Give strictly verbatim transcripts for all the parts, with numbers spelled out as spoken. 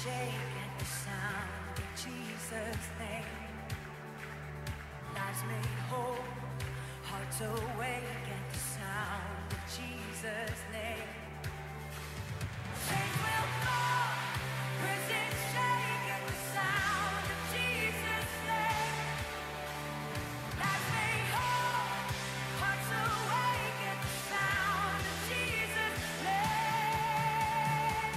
shake at the sound of Jesus' name. Lives made whole, hearts awake at the sound of Jesus' name. Chains will fall, prisons shake at the sound of Jesus' name. Lives made whole, hearts awake at the sound of Jesus' name.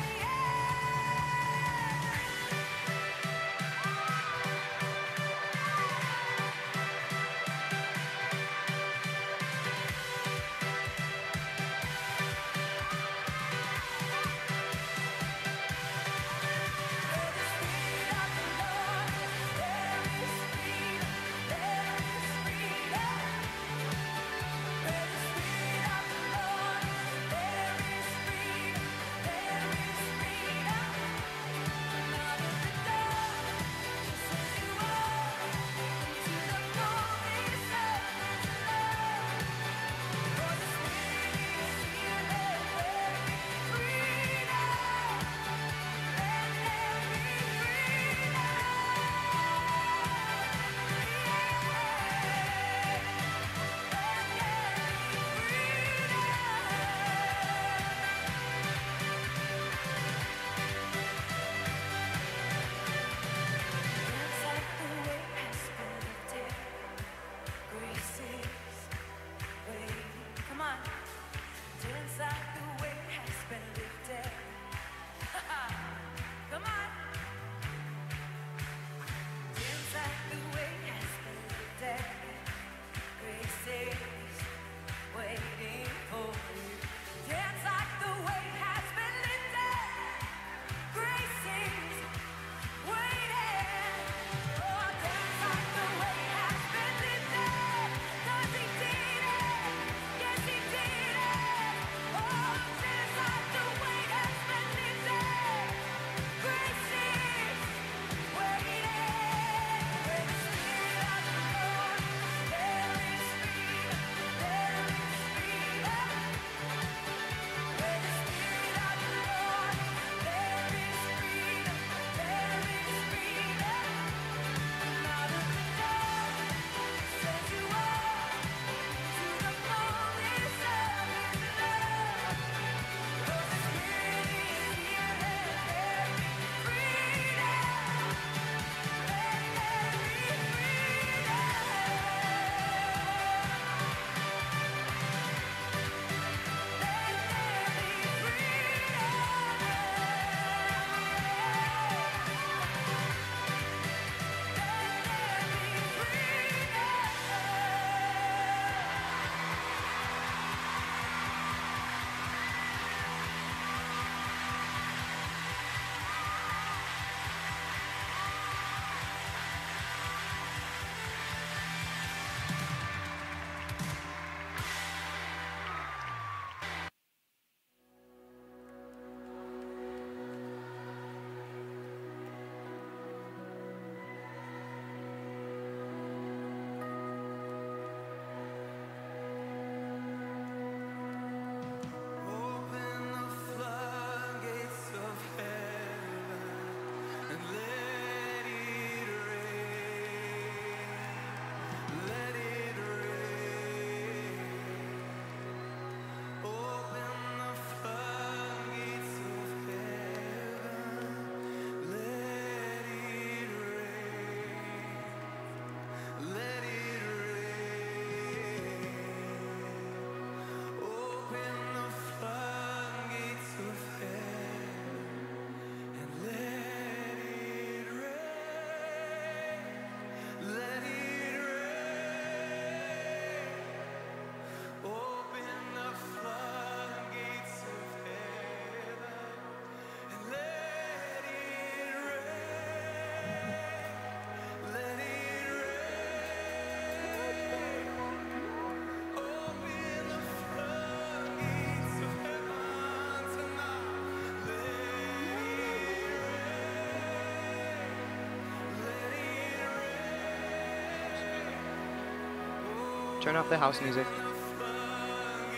Turn off the house music.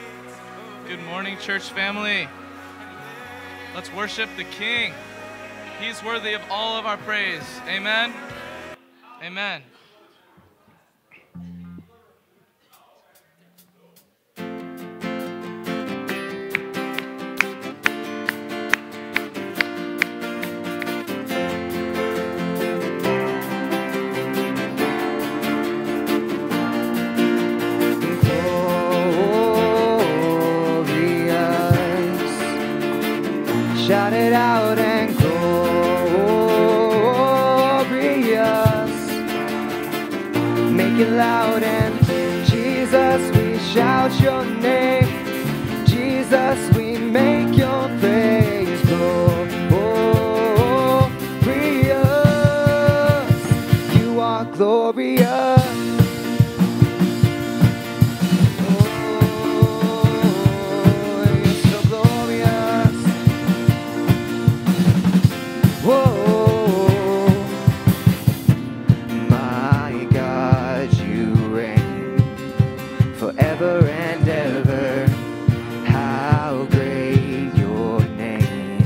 Good morning, church family. Let's worship the King. He's worthy of all of our praise. Amen. Amen. Shout it out and glorious. Make it loud and Jesus, we shout your name. Jesus, we make your praise glorious. You are glorious. Forever and ever, how great your name.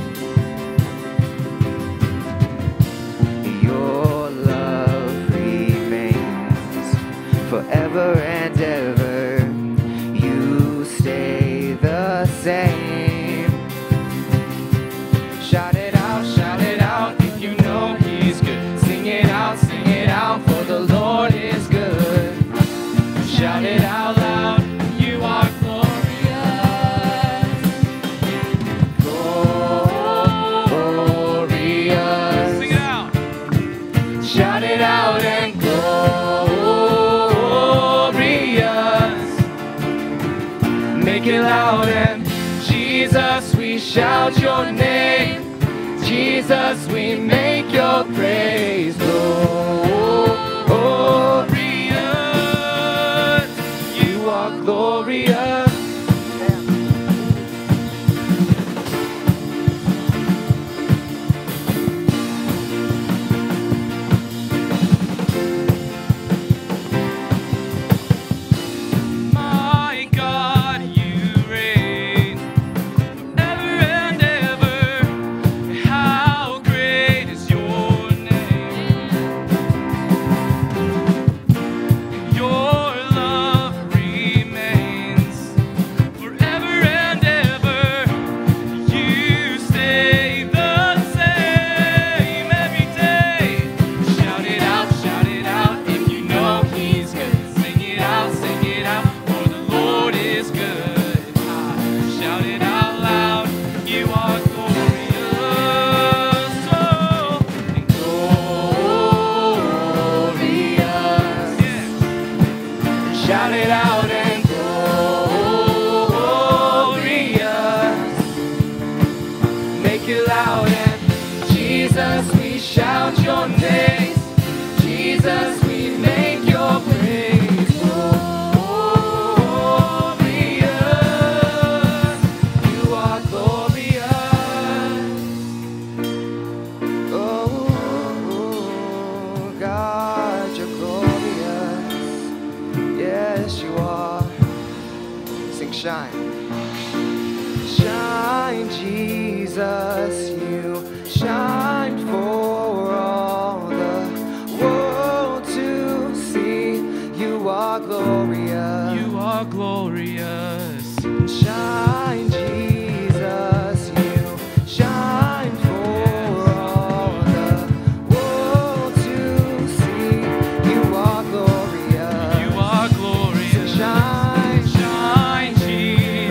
Your love remains forever and ever. You stay the same. Shout it out, shout it out if you know He's good. Sing it out, sing it out, for the Lord is good. Shout it out loud, you are glorious. Glorious. Sing it out. Shout it out and glorious. Make it loud and Jesus, we shout your name. Jesus, we make your praise glorious. You are glorious. My God, you reign forever and ever. How great is your name? Your love remains forever and ever. You stay the same every day. Shout it out, shout it out if you know He's good. Sing it out, sing it out, for the Lord is good. Ah, shout it out loud, you are glorious. Oh, and glorious. Yes. Shout it out and glorious. Make it loud and Jesus, we shout your name. Jesus, we make your praise glorious. You are glorious. Oh, God, you're glorious. Yes, you are. Sing shine. Shine, Jesus, you shine for all the world to see. You are glorious. You are glorious. Shine, Jesus, you shine for all the world to see. You are glorious. You are glorious. Shine, Shine, Jesus.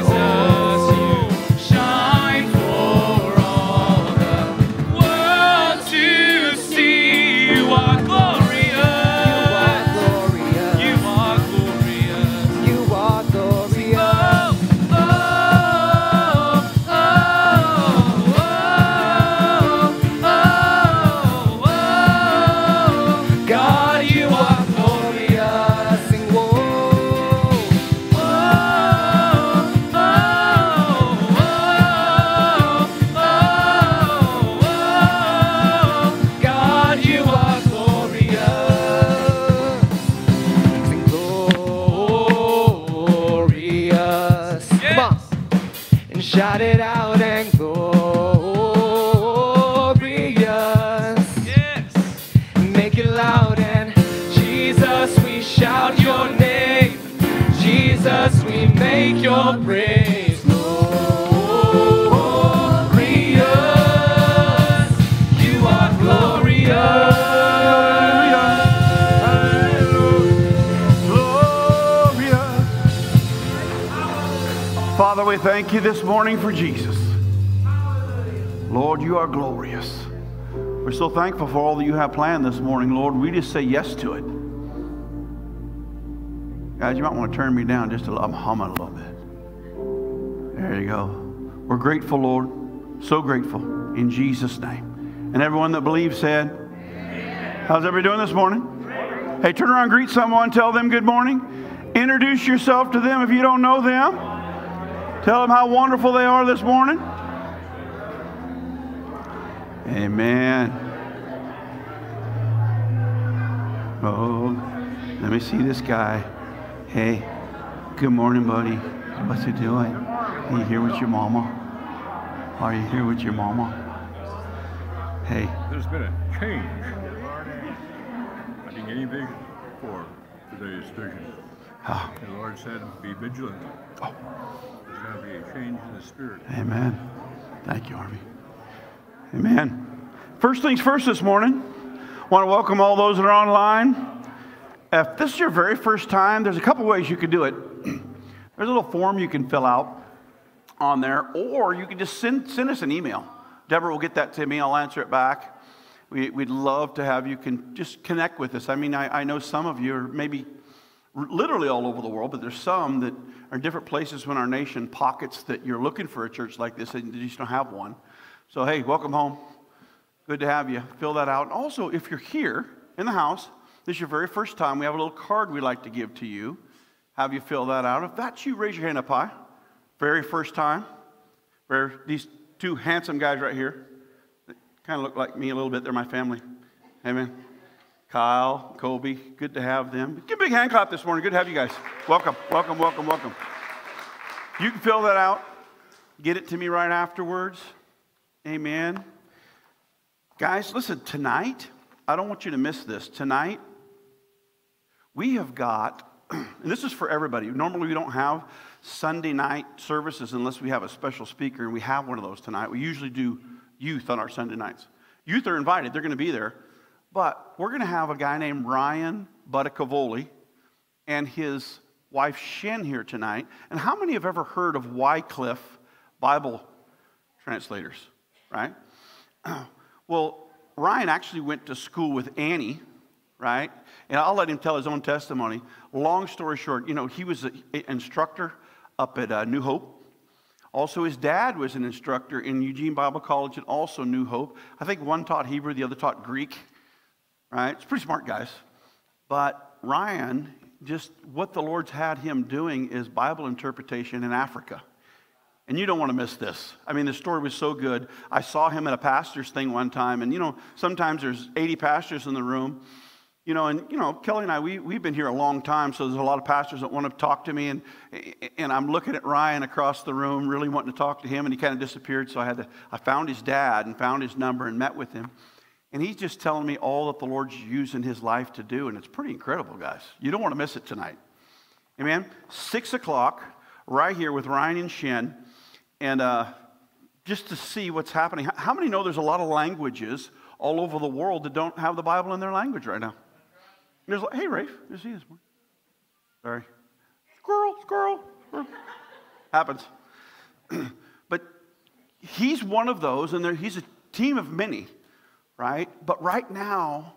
we thank you this morning for Jesus. Lord, you are glorious. We're so thankful for all that you have planned this morning, Lord. We just say yes to it. Guys, you might want to turn me down just a little. I'm humming a little bit. There you go. We're grateful, Lord. So grateful. In Jesus' name. And everyone that believes said, amen. How's everybody doing this morning? Great. Hey, turn around, greet someone, tell them good morning. Introduce yourself to them if you don't know them. Tell them how wonderful they are this morning. Amen. Oh, let me see this guy. Hey, good morning, buddy. What's you doing? Are you here with your mama? Are you here with your mama? Hey. There's been a change. I think any vision for today's vision. Oh. The Lord said, be vigilant. Oh. There's going to be a change in the spirit. Amen. Thank you, Army. Amen. First things first this morning, I want to welcome all those that are online. If this is your very first time, there's a couple ways you could do it. There's a little form you can fill out on there, or you can just send, send us an email. Deborah will get that to me. I'll answer it back. We, we'd love to have you can just connect with us. I mean, I, I know some of you are maybe literally all over the world, but there's some that are in different places in our nation, pockets that you're looking for a church like this and you just don't have one. So, hey, welcome home. Good to have you. Fill that out. And also, if you're here in the house, this is your very first time, we have a little card we'd like to give to you. Have you fill that out. If that's you, raise your hand up high. Very first time. Very, these two handsome guys right here, that kind of look like me a little bit. They're my family. Amen. Kyle, Colby, good to have them. Give a big hand clap this morning. Good to have you guys. Welcome, welcome, welcome, welcome. You can fill that out. Get it to me right afterwards. Amen. Guys, listen, tonight, I don't want you to miss this. Tonight, we have got, and this is for everybody. Normally, we don't have Sunday night services unless we have a special speaker, and we have one of those tonight. We usually do youth on our Sunday nights. Youth are invited. They're going to be there. But we're going to have a guy named Ryan Buttacavoli and his wife Shen here tonight. And how many have ever heard of Wycliffe Bible translators, right? Well, Ryan actually went to school with Annie, right? And I'll let him tell his own testimony. Long story short, you know, he was an instructor up at uh, New Hope. Also, his dad was an instructor in Eugene Bible College and also New Hope. I think one taught Hebrew, the other taught Greek, right? It's pretty smart guys. But Ryan, just what the Lord's had him doing is Bible interpretation in Africa. And you don't want to miss this. I mean, the story was so good. I saw him at a pastor's thing one time. And, you know, sometimes there's eighty pastors in the room. You know, and, you know, Kelly and I, we, we've been here a long time. So there's a lot of pastors that want to talk to me. And, and I'm looking at Ryan across the room, really wanting to talk to him. And he kind of disappeared. So I had to, I found his dad and found his number and met with him. And he's just telling me all that the Lord's using his life to do. And it's pretty incredible, guys. You don't want to miss it tonight. Amen. Six o'clock, right here with Ryan and Shen. And uh, just to see what's happening. How many know there's a lot of languages all over the world that don't have the Bible in their language right now? There's like, hey, Rafe, you see this morning? Sorry. Squirrel, squirrel, squirrel. Happens. But he's one of those, and there, he's a team of many, right? But right now,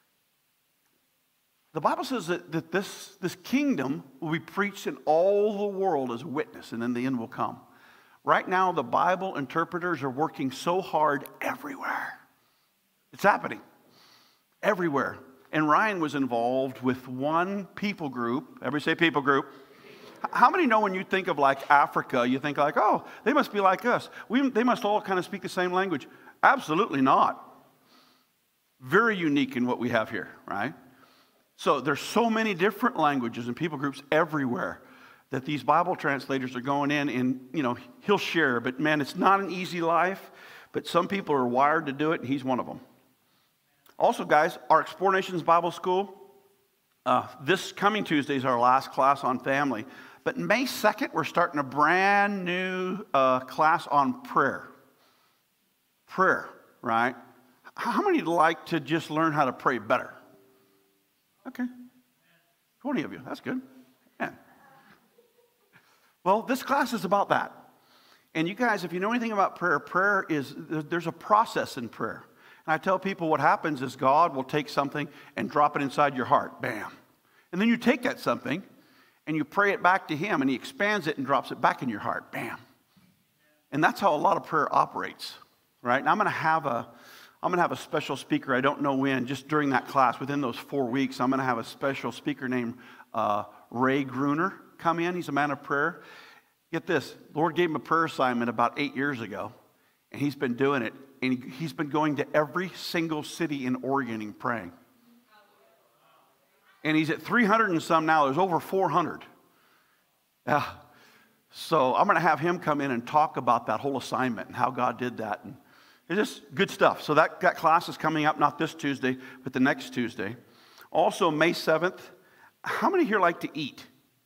the Bible says that, that this, this kingdom will be preached in all the world as a witness, and then the end will come. Right now, the Bible interpreters are working so hard everywhere. It's happening everywhere. And Ryan was involved with one people group. Everybody say people group. How many know when you think of like Africa, you think like, oh, they must be like us. We, they must all kind of speak the same language. Absolutely not. Very unique in what we have here, right? So there's so many different languages and people groups everywhere that these Bible translators are going in and, you know, he'll share. But, man, it's not an easy life. But some people are wired to do it, and he's one of them. Also, guys, our XploreNations Bible School, uh, this coming Tuesday is our last class on family. But May second, we're starting a brand new uh, class on prayer. Prayer, right? How many would like to just learn how to pray better? Okay. twenty of you. That's good. Yeah. Well, this class is about that. And you guys, if you know anything about prayer, prayer is, there's a process in prayer. And I tell people what happens is God will take something and drop it inside your heart. Bam. And then you take that something and you pray it back to him, and he expands it and drops it back in your heart. Bam. And that's how a lot of prayer operates, right? And I'm going to have a, I'm going to have a special speaker. I don't know when, just during that class, within those four weeks, I'm going to have a special speaker named uh, Ray Gruner come in. He's a man of prayer. Get this, the Lord gave him a prayer assignment about eight years ago, and he's been doing it. And he, he's been going to every single city in Oregon and praying. And he's at three hundred and some now. There's over four hundred. Yeah. So I'm going to have him come in and talk about that whole assignment and how God did that. And it's just good stuff. So that, that class is coming up, not this Tuesday, but the next Tuesday. Also, May seventh. How many here like to eat?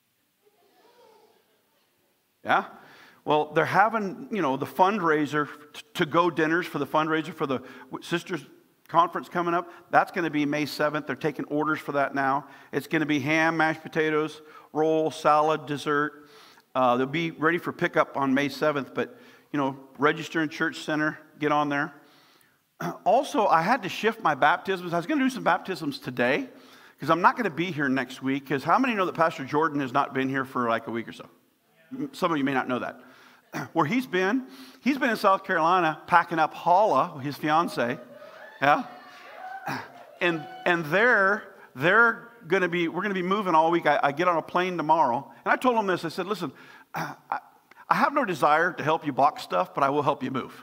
Yeah? Well, they're having, you know, the fundraiser, to-go dinners for the fundraiser for the Sisters Conference coming up. That's going to be May seventh. They're taking orders for that now. It's going to be ham, mashed potatoes, roll, salad, dessert. Uh, they'll be ready for pickup on May seventh, but, you know, register in Church Center, get on there. Also, I had to shift my baptisms. I was going to do some baptisms today because I'm not going to be here next week. Because how many know that Pastor Jordan has not been here for like a week or so? Some of you may not know that. Where he's been, he's been in South Carolina packing up Hala, his fiance, yeah, and and they're they're going to be we're going to be moving all week. I, I get on a plane tomorrow, and I told them this. I said, listen, I, I have no desire to help you box stuff, but I will help you move.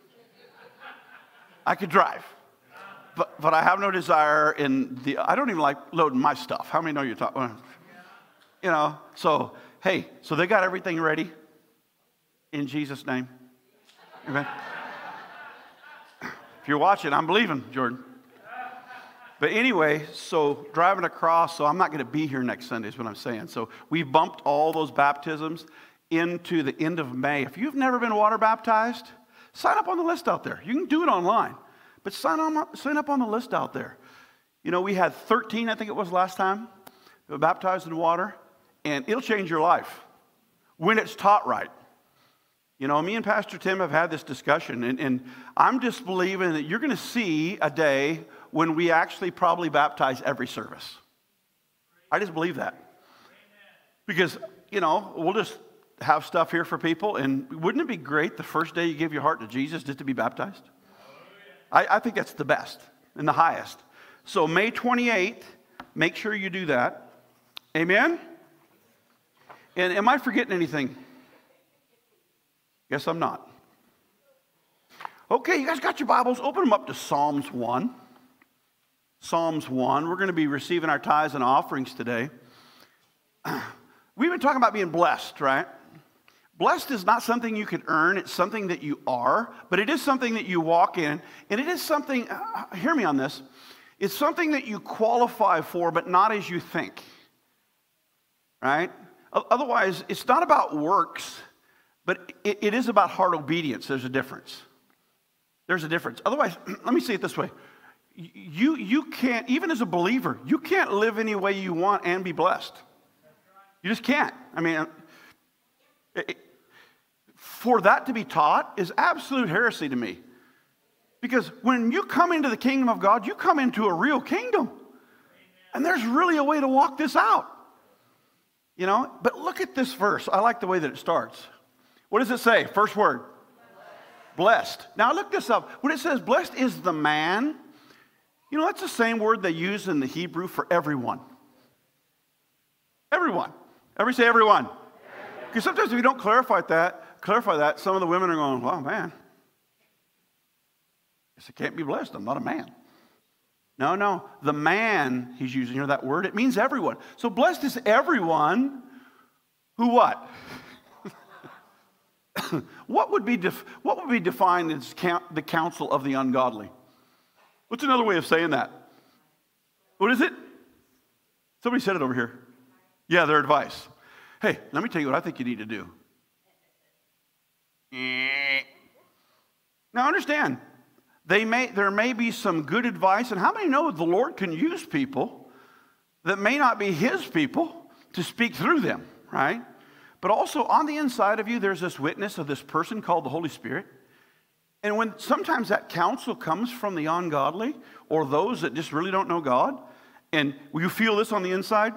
I could drive, but but I have no desire in the. I don't even like loading my stuff. How many know you're talking? You know, so hey, so they got everything ready. In Jesus' name. Amen. If you're watching, I'm believing, Jordan. But anyway, so driving across, so I'm not going to be here next Sunday is what I'm saying. So we bumped all those baptisms into the end of May. If you've never been water baptized, sign up on the list out there. You can do it online, but sign, on, sign up on the list out there. You know, we had thirteen, I think it was last time, baptized in water, and it'll change your life when it's taught right. You know, me and Pastor Tim have had this discussion, and, and I'm just believing that you're going to see a day when we actually probably baptize every service. I just believe that. Because, you know, we'll just have stuff here for people, and wouldn't it be great the first day you give your heart to Jesus just to be baptized? I, I think that's the best and the highest. So May twenty-eighth, make sure you do that. Amen? And am I forgetting anything? Guess I'm not. Okay, you guys got your Bibles? Open them up to Psalms one. Psalms one. We're going to be receiving our tithes and offerings today. We've been talking about being blessed, right? Blessed is not something you can earn. It's something that you are, but it is something that you walk in. And it is something, uh, hear me on this, it's something that you qualify for, but not as you think, right? Otherwise, it's not about works. But it, it is about heart obedience. There's a difference. There's a difference. Otherwise, let me say it this way. You, you can't, even as a believer, you can't live any way you want and be blessed. You just can't. I mean, it, it, for that to be taught is absolute heresy to me. Because when you come into the kingdom of God, you come into a real kingdom. And there's really a way to walk this out. You know, but look at this verse. I like the way that it starts. What does it say? First word. Blessed. blessed. Now look this up. When it says blessed is the man, you know, that's the same word they use in the Hebrew for everyone. Everyone. Everybody say everyone. Because sometimes if you don't clarify that, clarify that, some of the women are going, well, man, I guess I can't be blessed. I'm not a man. No, no. The man he's using, you know that word? It means everyone. So blessed is everyone who what? What would be def- what would be defined as count- the counsel of the ungodly? What's another way of saying that? What is it? Somebody said it over here. Yeah, their advice. Hey, let me tell you what I think you need to do. Now understand, they may there may be some good advice, and how many know the Lord can use people that may not be His people to speak through them, right? but also on the inside of you, there's this witness of this person called the Holy Spirit. And when sometimes that counsel comes from the ungodly or those that just really don't know God, and you feel this on the inside,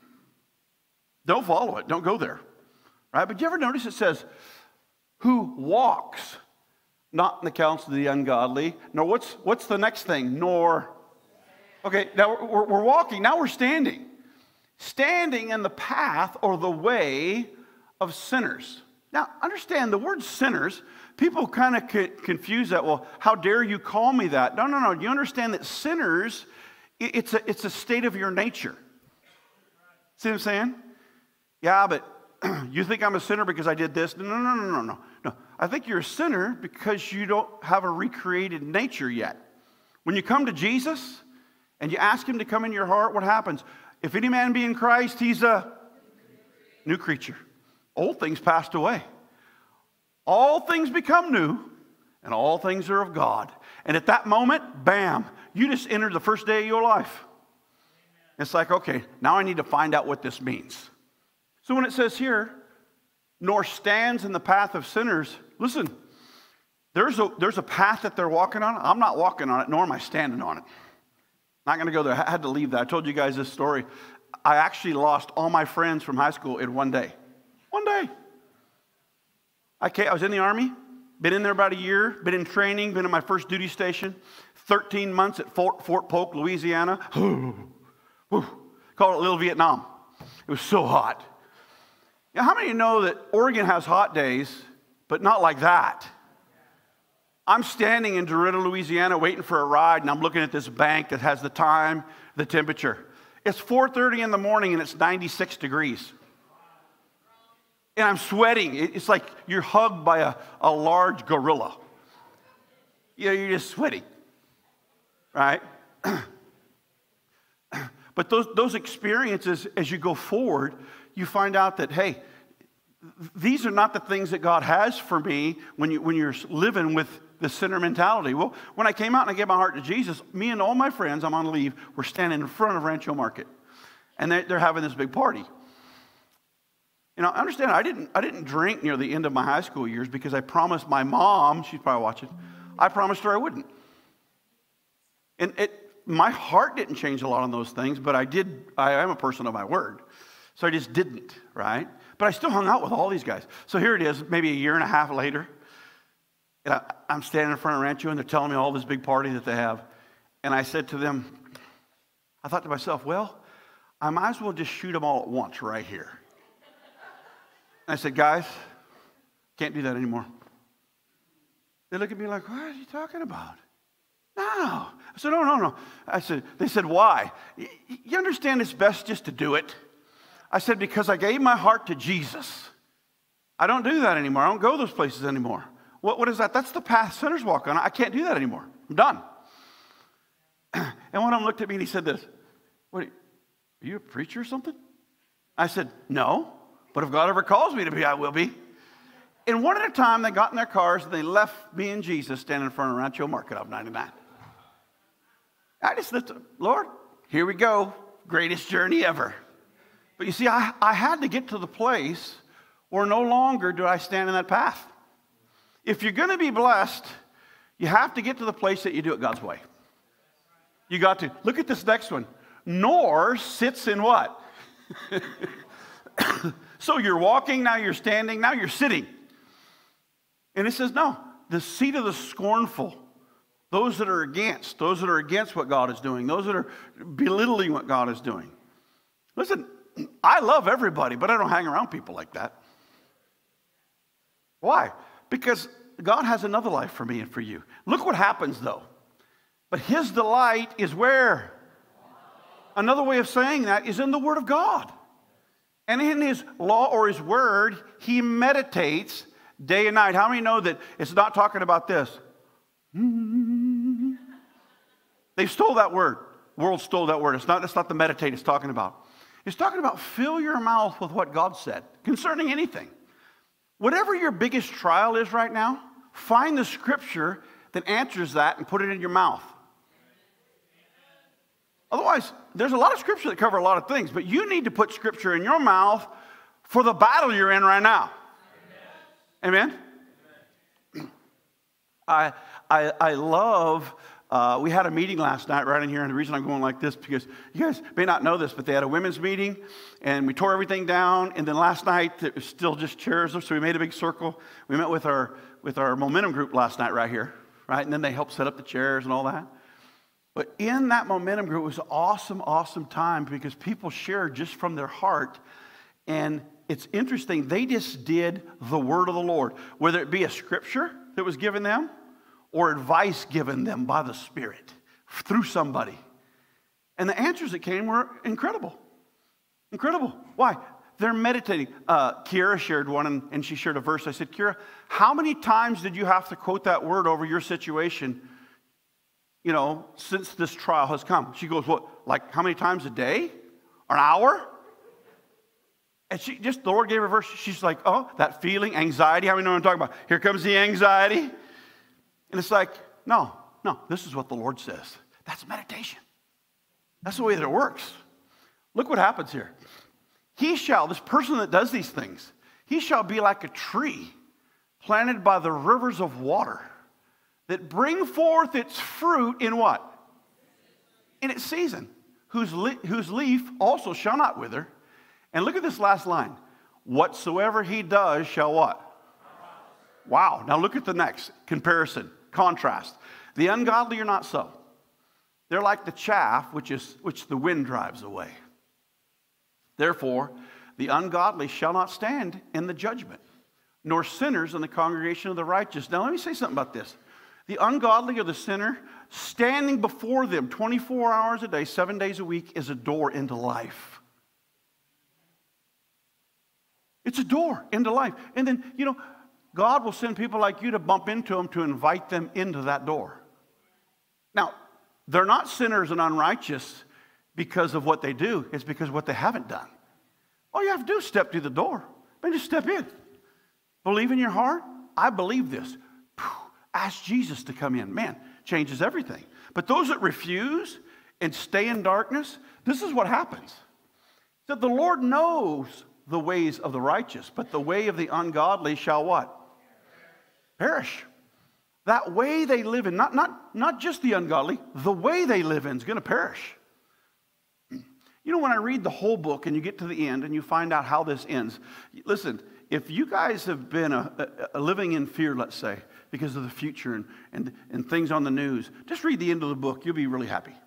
don't follow it. Don't go there. Right? But you ever notice it says, who walks not in the counsel of the ungodly, nor what's, what's the next thing? Nor, okay, now we're, we're walking, now we're standing. Standing in the path or the way of sinners. Now, understand the word sinners, people kind of confuse that. Well, how dare you call me that? No, no, no. You understand that sinners, it's a, it's a state of your nature. See what I'm saying? Yeah, but you think I'm a sinner because I did this? No, no, no, no, no, no. I think you're a sinner because you don't have a recreated nature yet. When you come to Jesus and you ask him to come in your heart, what happens? If any man be in Christ, he's a new creature. Old things passed away. All things become new, and all things are of God. And at that moment, bam, you just entered the first day of your life. It's like, okay, now I need to find out what this means. So when it says here, nor stands in the path of sinners, listen, there's a, there's a path that they're walking on. I'm not walking on it, nor am I standing on it. Not going to go there. I had to leave that. I told you guys this story. I actually lost all my friends from high school in one day. One day. I, came, I was in the Army, been in there about a year, been in training, been in my first duty station, thirteen months at Fort, Fort Polk, Louisiana. Called it Little Vietnam. It was so hot. Now, how many of you know that Oregon has hot days, but not like that? I'm standing in Dorito, Louisiana, waiting for a ride, and I'm looking at this bank that has the time, the temperature. It's four thirty in the morning, and it's ninety-six degrees. And I'm sweating. It's like you're hugged by a, a large gorilla. You know, you're just sweating, right? But those, those experiences, as you go forward, you find out that, hey, these are not the things that God has for me when, you, when you're living with the sinner mentality. Well, when I came out and I gave my heart to Jesus, me and all my friends, I'm on leave, were standing in front of Rancho Market. And they're, they're having this big party. You know, understand, I didn't, I didn't drink near the end of my high school years because I promised my mom, she's probably watching, I promised her I wouldn't. And it, my heart didn't change a lot on those things, but I did, I am a person of my word. So I just didn't, right? But I still hung out with all these guys. So here it is, maybe a year and a half later. And I, I'm standing in front of Rancho, and they're telling me all this big party that they have. And I said to them, I thought to myself, well, I might as well just shoot them all at once right here. And I said, guys, can't do that anymore. They look at me like, what are you talking about? No. I said, no, no, no. I said, they said, why? You understand it's best just to do it? I said, because I gave my heart to Jesus. I don't do that anymore. I don't go those places anymore. What, what is that? That's the path sinners walk on. I can't do that anymore. I'm done. And one of them looked at me and he said this, what, are you, are you a preacher or something? I said, no, but if God ever calls me to be, I will be. And one at a time, they got in their cars and they left me and Jesus standing in front of Rancho Market off ninety-nine. I just said, Lord, here we go. Greatest journey ever. But you see, I, I had to get to the place where no longer do I stand in that path. If you're going to be blessed, you have to get to the place that you do it God's way. You got to. Look at this next one. Nor sits in what? So you're walking, now you're standing, now you're sitting. And it says, no, the seat of the scornful, those that are against, those that are against what God is doing, those that are belittling what God is doing. Listen, I love everybody, but I don't hang around people like that. Why? Because God has another life for me and for you. Look what happens, though. But his delight is where? Another way of saying that is in the Word of God. And in his law or his word, he meditates day and night. How many know that it's not talking about this? They stole that word. The world stole that word. It's not, it's not the meditate it's talking about. It's talking about fill your mouth with what God said concerning anything. Whatever your biggest trial is right now, find the scripture that answers that and put it in your mouth. Otherwise, there's a lot of scripture that cover a lot of things, but you need to put scripture in your mouth for the battle you're in right now. Amen? I, I, I love, uh, we had a meeting last night right in here, and the reason I'm going like this, because you guys may not know this, but they had a women's meeting, and we tore everything down, and then last night, it was still just chairs, so we made a big circle. We met with our, with our momentum group last night right here, right? And then they helped set up the chairs and all that. But in that momentum group, it was an awesome, awesome time, because people shared just from their heart, and it's interesting, they just did the word of the Lord, whether it be a scripture that was given them or advice given them by the Spirit through somebody. And the answers that came were incredible. Incredible. Why? They're meditating. Uh, Kira shared one, and, and she shared a verse. I said, Kira, how many times did you have to quote that word over your situation, you know, since this trial has come? She goes, what, like how many times a day? Or an hour? And she just, the Lord gave her a verse. She's like, oh, that feeling, anxiety. How many know what I'm talking about? Here comes the anxiety. And it's like, no, no, this is what the Lord says. That's meditation. That's the way that it works. Look what happens here. He shall, this person that does these things, he shall be like a tree planted by the rivers of water that bring forth its fruit in what? In its season, whose, le- whose leaf also shall not wither. And look at this last line. Whatsoever he does shall what? Wow. Now look at the next comparison, contrast. The ungodly are not so. They're like the chaff which is which the wind drives away. Therefore, the ungodly shall not stand in the judgment, nor sinners in the congregation of the righteous. Now let me say something about this. The ungodly or the sinner standing before them twenty-four hours a day, seven days a week is a door into life. It's a door into life. And then, you know, God will send people like you to bump into them to invite them into that door. Now, they're not sinners and unrighteous because of what they do. It's because of what they haven't done. All you have to do is step through the door. Man, just step in. Believe in your heart. I believe this. Ask Jesus to come in. Man, changes everything. But those that refuse and stay in darkness, this is what happens. That the Lord knows the ways of the righteous, but the way of the ungodly shall what? Perish. That way they live in, not, not, not just the ungodly, the way they live in is going to perish. You know, when I read the whole book and you get to the end and you find out how this ends, listen, if you guys have been a, a, a living in fear, let's say, because of the future and, and, and things on the news, just read the end of the book. You'll be really happy.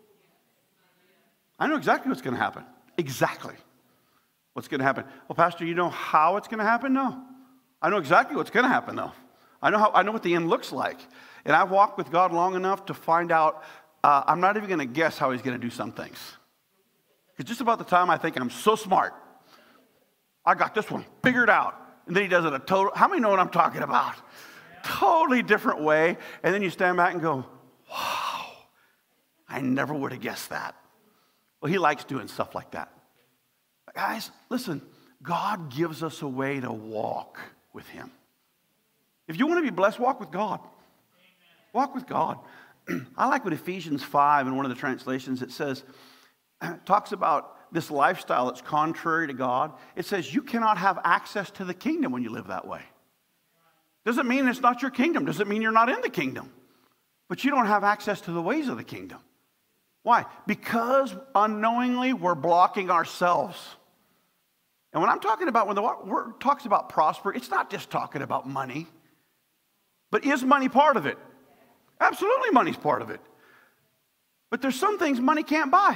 I know exactly what's going to happen. Exactly. What's going to happen? Well, Pastor, you know how it's going to happen? No. I know exactly what's going to happen, though. I know how. I know what the end looks like. And I've walked with God long enough to find out, uh, I'm not even going to guess how he's going to do some things. Because just about the time I think I'm so smart, I got this one figured out. And then he does it a total, how many know what I'm talking about? Totally different way. And then you stand back and go, wow, I never would have guessed that. Well, he likes doing stuff like that. Guys, listen, God gives us a way to walk with him. If you want to be blessed, walk with God. Walk with God. I like what Ephesians five in one of the translations, it says, it talks about this lifestyle that's contrary to God. It says you cannot have access to the kingdom when you live that way. Doesn't mean it's not your kingdom. Doesn't mean you're not in the kingdom. But you don't have access to the ways of the kingdom. Why? Because unknowingly we're blocking ourselves. And when I'm talking about, when the word talks about prosper, it's not just talking about money. But is money part of it? Absolutely money's part of it. But there's some things money can't buy.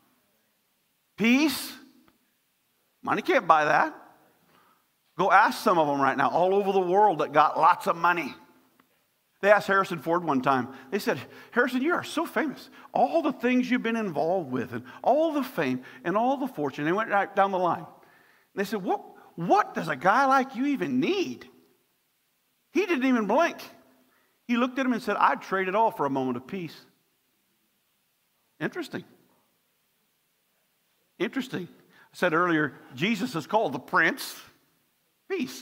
Peace. Money can't buy that. Go ask some of them right now all over the world that got lots of money. They asked Harrison Ford one time. They said, Harrison, you are so famous. All the things you've been involved with and all the fame and all the fortune. They went right down the line. They said, what, what does a guy like you even need? He didn't even blink. He looked at him and said, I'd trade it all for a moment of peace. Interesting. Interesting. I said earlier, Jesus is called the Prince of Peace.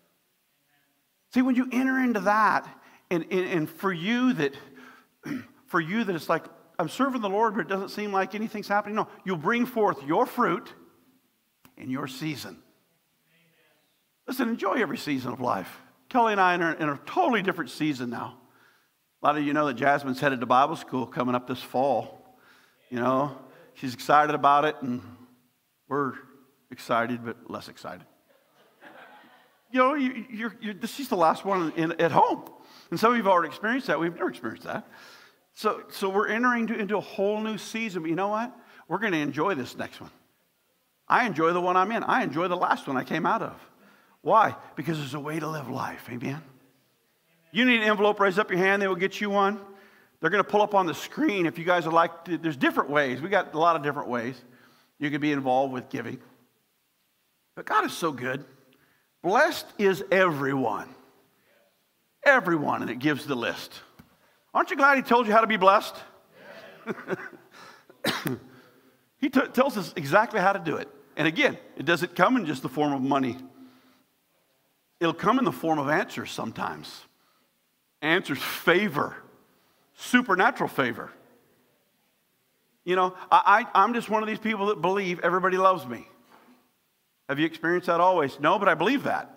See, when you enter into that, and, and, and for you that, for you that it's like, I'm serving the Lord, but it doesn't seem like anything's happening. No, you'll bring forth your fruit in your season. Listen, enjoy every season of life. Kelly and I are in a totally different season now. A lot of you know that Jasmine's headed to Bible school coming up this fall. You know, she's excited about it, and we're excited, but less excited. You know, you, you're, you're, she's the last one in, at home. And some of you have already experienced that. We've never experienced that. So, so we're entering to, into a whole new season. But you know what? We're going to enjoy this next one. I enjoy the one I'm in. I enjoy the last one I came out of. Why? Because there's a way to live life. Amen? You need an envelope, raise up your hand. They will get you one. They're going to pull up on the screen if you guys would like to. There's different ways. We got a lot of different ways you can be involved with giving. But God is so good. Blessed is everyone. Everyone, and it gives the list. Aren't you glad he told you how to be blessed? He t- tells us exactly how to do it. And again, it doesn't come in just the form of money. It'll come in the form of answers sometimes. Answers, favor, supernatural favor. You know, I, I, I'm just one of these people that believe everybody loves me. Have you experienced that always? No, but I believe that.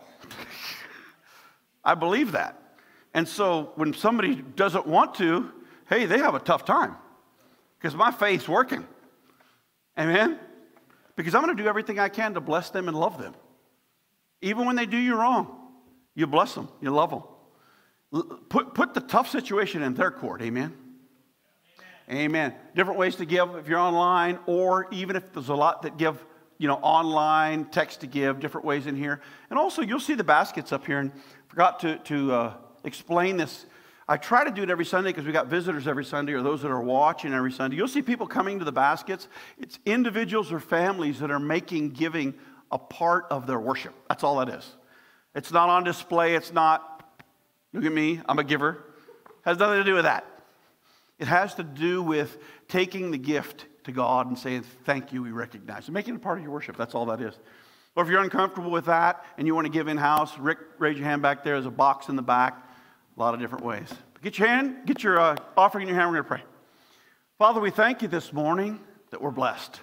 I believe that. And so when somebody doesn't want to, hey, they have a tough time because my faith's working. Amen? Because I'm going to do everything I can to bless them and love them. Even when they do you wrong, you bless them, you love them. Put, put the tough situation in their court. Amen? Amen? Amen. Different ways to give if you're online, or even if there's a lot that give, you know, online, text to give, different ways in here. And also, you'll see the baskets up here. And forgot to, to uh, explain this. I try to do it every Sunday because we got visitors every Sunday, or those that are watching every Sunday. You'll see people coming to the baskets. It's individuals or families that are making giving a part of their worship. That's all that is. It's not on display. It's not, look at me, I'm a giver. It has nothing to do with that. It has to do with taking the gift to God and saying, thank you, we recognize it. Making it a part of your worship. That's all that is. Or if you're uncomfortable with that and you want to give in-house, Rick, raise your hand back there. There's a box in the back. A lot of different ways. Get your hand, get your uh, offering in your hand. We're going to pray. Father, we thank you this morning that we're blessed.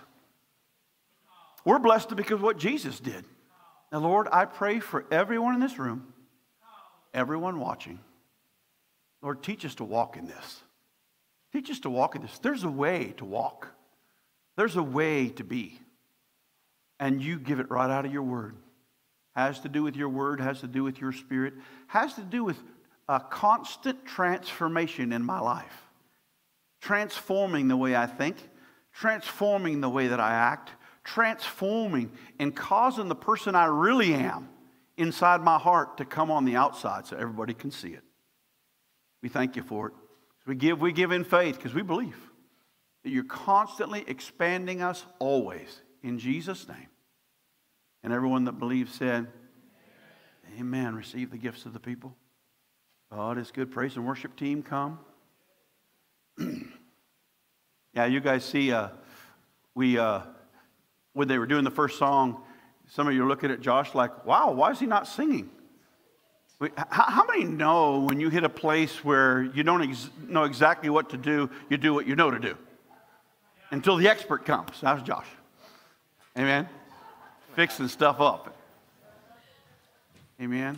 We're blessed because of what Jesus did. Now, Lord, I pray for everyone in this room, everyone watching. Lord, teach us to walk in this. Teach us to walk in this. There's a way to walk. There's a way to be. And you give it right out of your word. Has to do with your word, has to do with your spirit, has to do with a constant transformation in my life. Transforming the way I think, transforming the way that I act, transforming and causing the person I really am inside my heart to come on the outside so everybody can see it. We thank you for it. We give, we give in faith because we believe that you're constantly expanding us always. In Jesus' name. And everyone that believes said, amen. Amen. Receive the gifts of the people. God is good. Praise and worship team, come. Yeah, you guys see, uh, we, uh, when they were doing the first song, some of you are looking at Josh like, wow, why is he not singing? We, how, how many know when you hit a place where you don't ex- know exactly what to do, you do what you know to do? Until the expert comes. That was Josh. Amen. Fixing stuff up. Amen.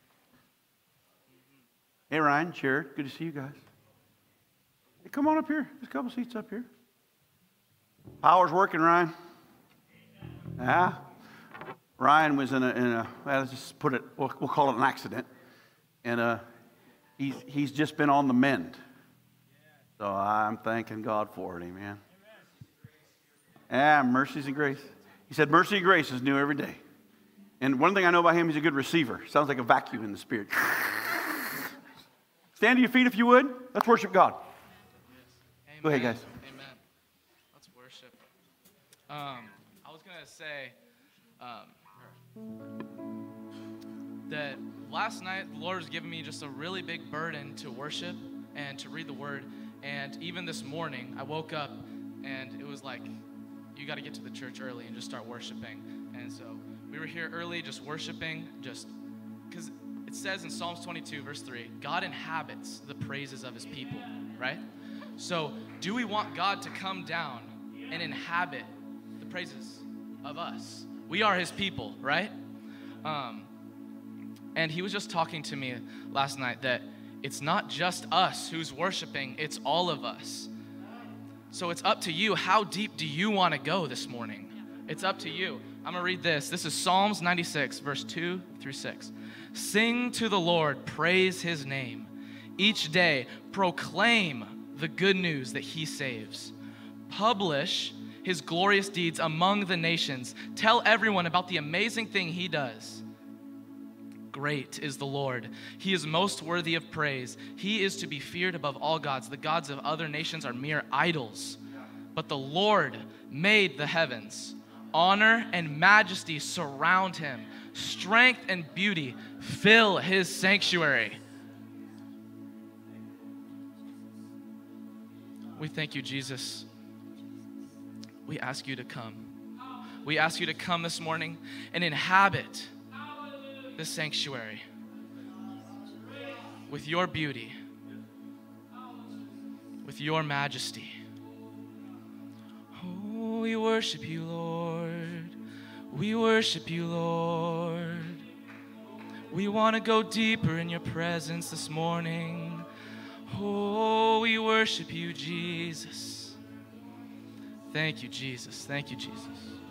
Hey, Ryan, Jared, good to see you guys. Hey, come on up here. There's a couple seats up here. Power's working, Ryan. Yeah. Ryan was in a, in a well, let's just put it, we'll, we'll call it an accident. And uh, he's, he's just been on the mend. So I'm thanking God for it, amen. Yeah, mercies and grace. He said, mercy and grace is new every day. And one thing I know about him, he's a good receiver. Sounds like a vacuum in the spirit. Stand to your feet if you would. Let's worship God. Yes. Go ahead, guys. Amen. Let's worship. Um, I was going to say um, that last night, the Lord has given me just a really big burden to worship and to read the Word. And even this morning, I woke up and it was like, you got to get to the church early and just start worshiping. And so we were here early just worshiping, just because it says in Psalms twenty-two, verse three, God inhabits the praises of his people, right? So do we want God to come down and inhabit the praises of us? We are his people, right? Um, And he was just talking to me last night that it's not just us who's worshiping, it's all of us. So it's up to you. How deep do you want to go this morning? It's up to you. I'm going to read this. This is Psalms ninety-six, verse two through six. Sing to the Lord, praise his name. Each day, proclaim the good news that he saves. Publish his glorious deeds among the nations. Tell everyone about the amazing thing he does. Great is the Lord. He is most worthy of praise. He is to be feared above all gods. The gods of other nations are mere idols. But the Lord made the heavens. Honor and majesty surround him. Strength and beauty fill his sanctuary. We thank you, Jesus. We ask you to come. We ask you to come this morning and inhabit this sanctuary with your beauty, with your majesty. Oh, we worship you, Lord. We worship you, Lord. We want to go deeper in your presence this morning. Oh, we worship you, Jesus. Thank you, Jesus. Thank you, Jesus.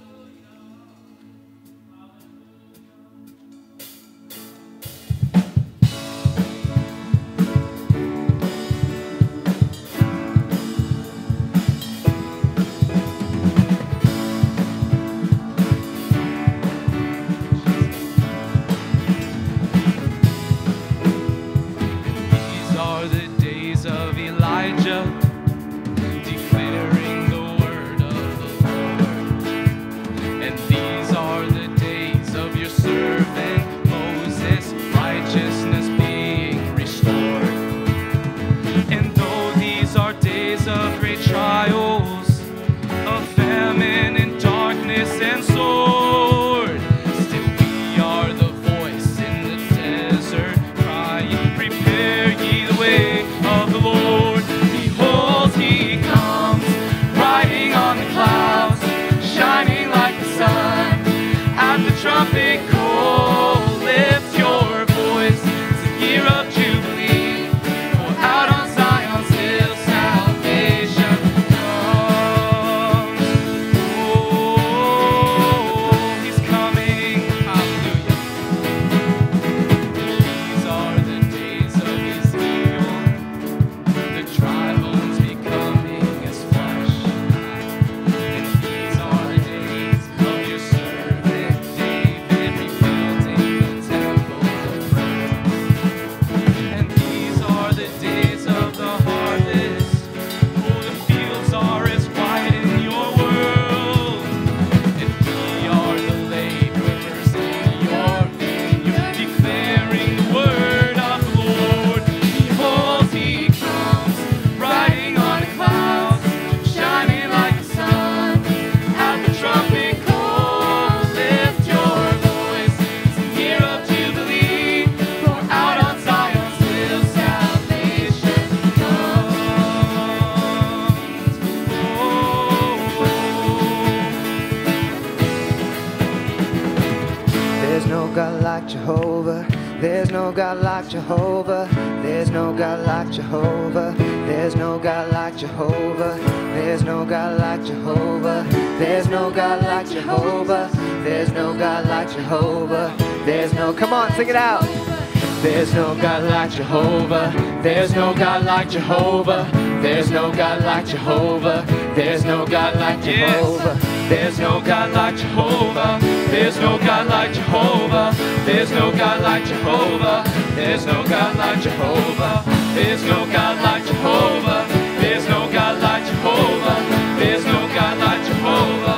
Jehovah. There's no God like Jehovah. There's no God like Jehovah. There's no God like Jehovah. There's no God like Jehovah. There's no God like Jehovah. There's no God like Jehovah. There's no, come on, sing it out. There's no God like Jehovah. There's no God like Jehovah. There's no God like Jehovah. There's no God like Jehovah. There's no God like Jehovah. There's no God like Jehovah. There's no God like Jehovah. There's no God like Jehovah. There's no God like Jehovah. There's no God like Jehovah. There's no God like Jehovah.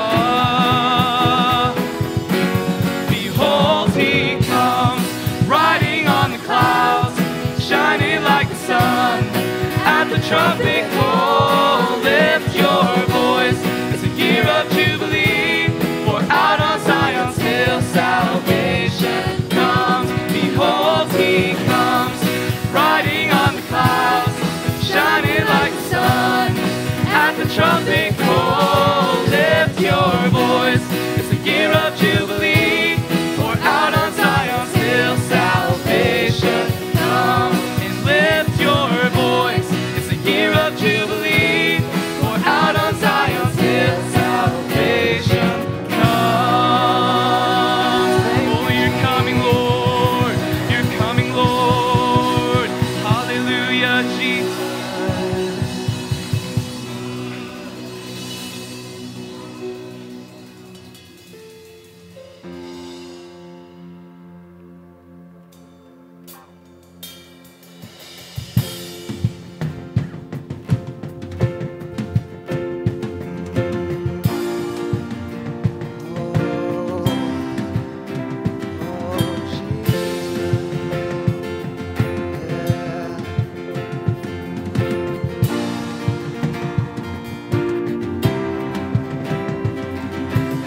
Behold, he comes riding on the clouds, shining like the sun. At the trumpet call, lift your voice. It's a year of jubilee. For out on Zion's hill, salvation comes. Behold, he comes, riding on the clouds, shining like the sun. At the trumpet call, lift your voice. It's a year of jubilee. For out on Zion's hill, salvation.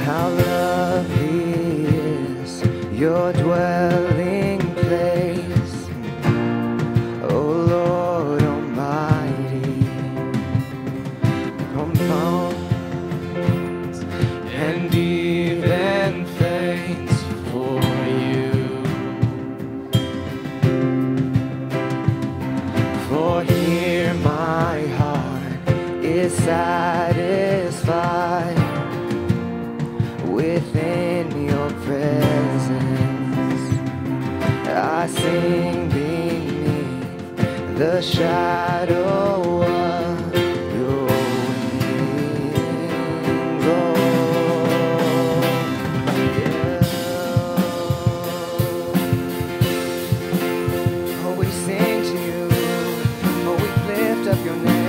How lovely is your dwelling place, O Lord Almighty. Compounds and even faints for you. For here my heart is satisfied within your presence. I sing beneath the shadow of your wings. Oh, yeah. Oh, we sing to you. Oh, we lift up your name.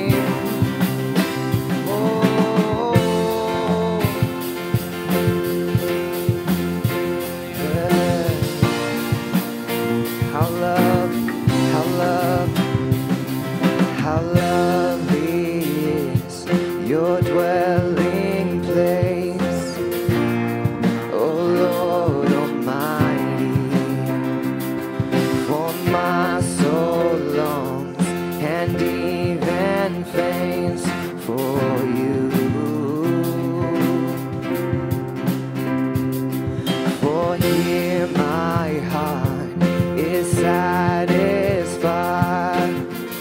How lovely is your dwelling place, O Lord Almighty. For my soul longs and even faints for you. For here my heart is satisfied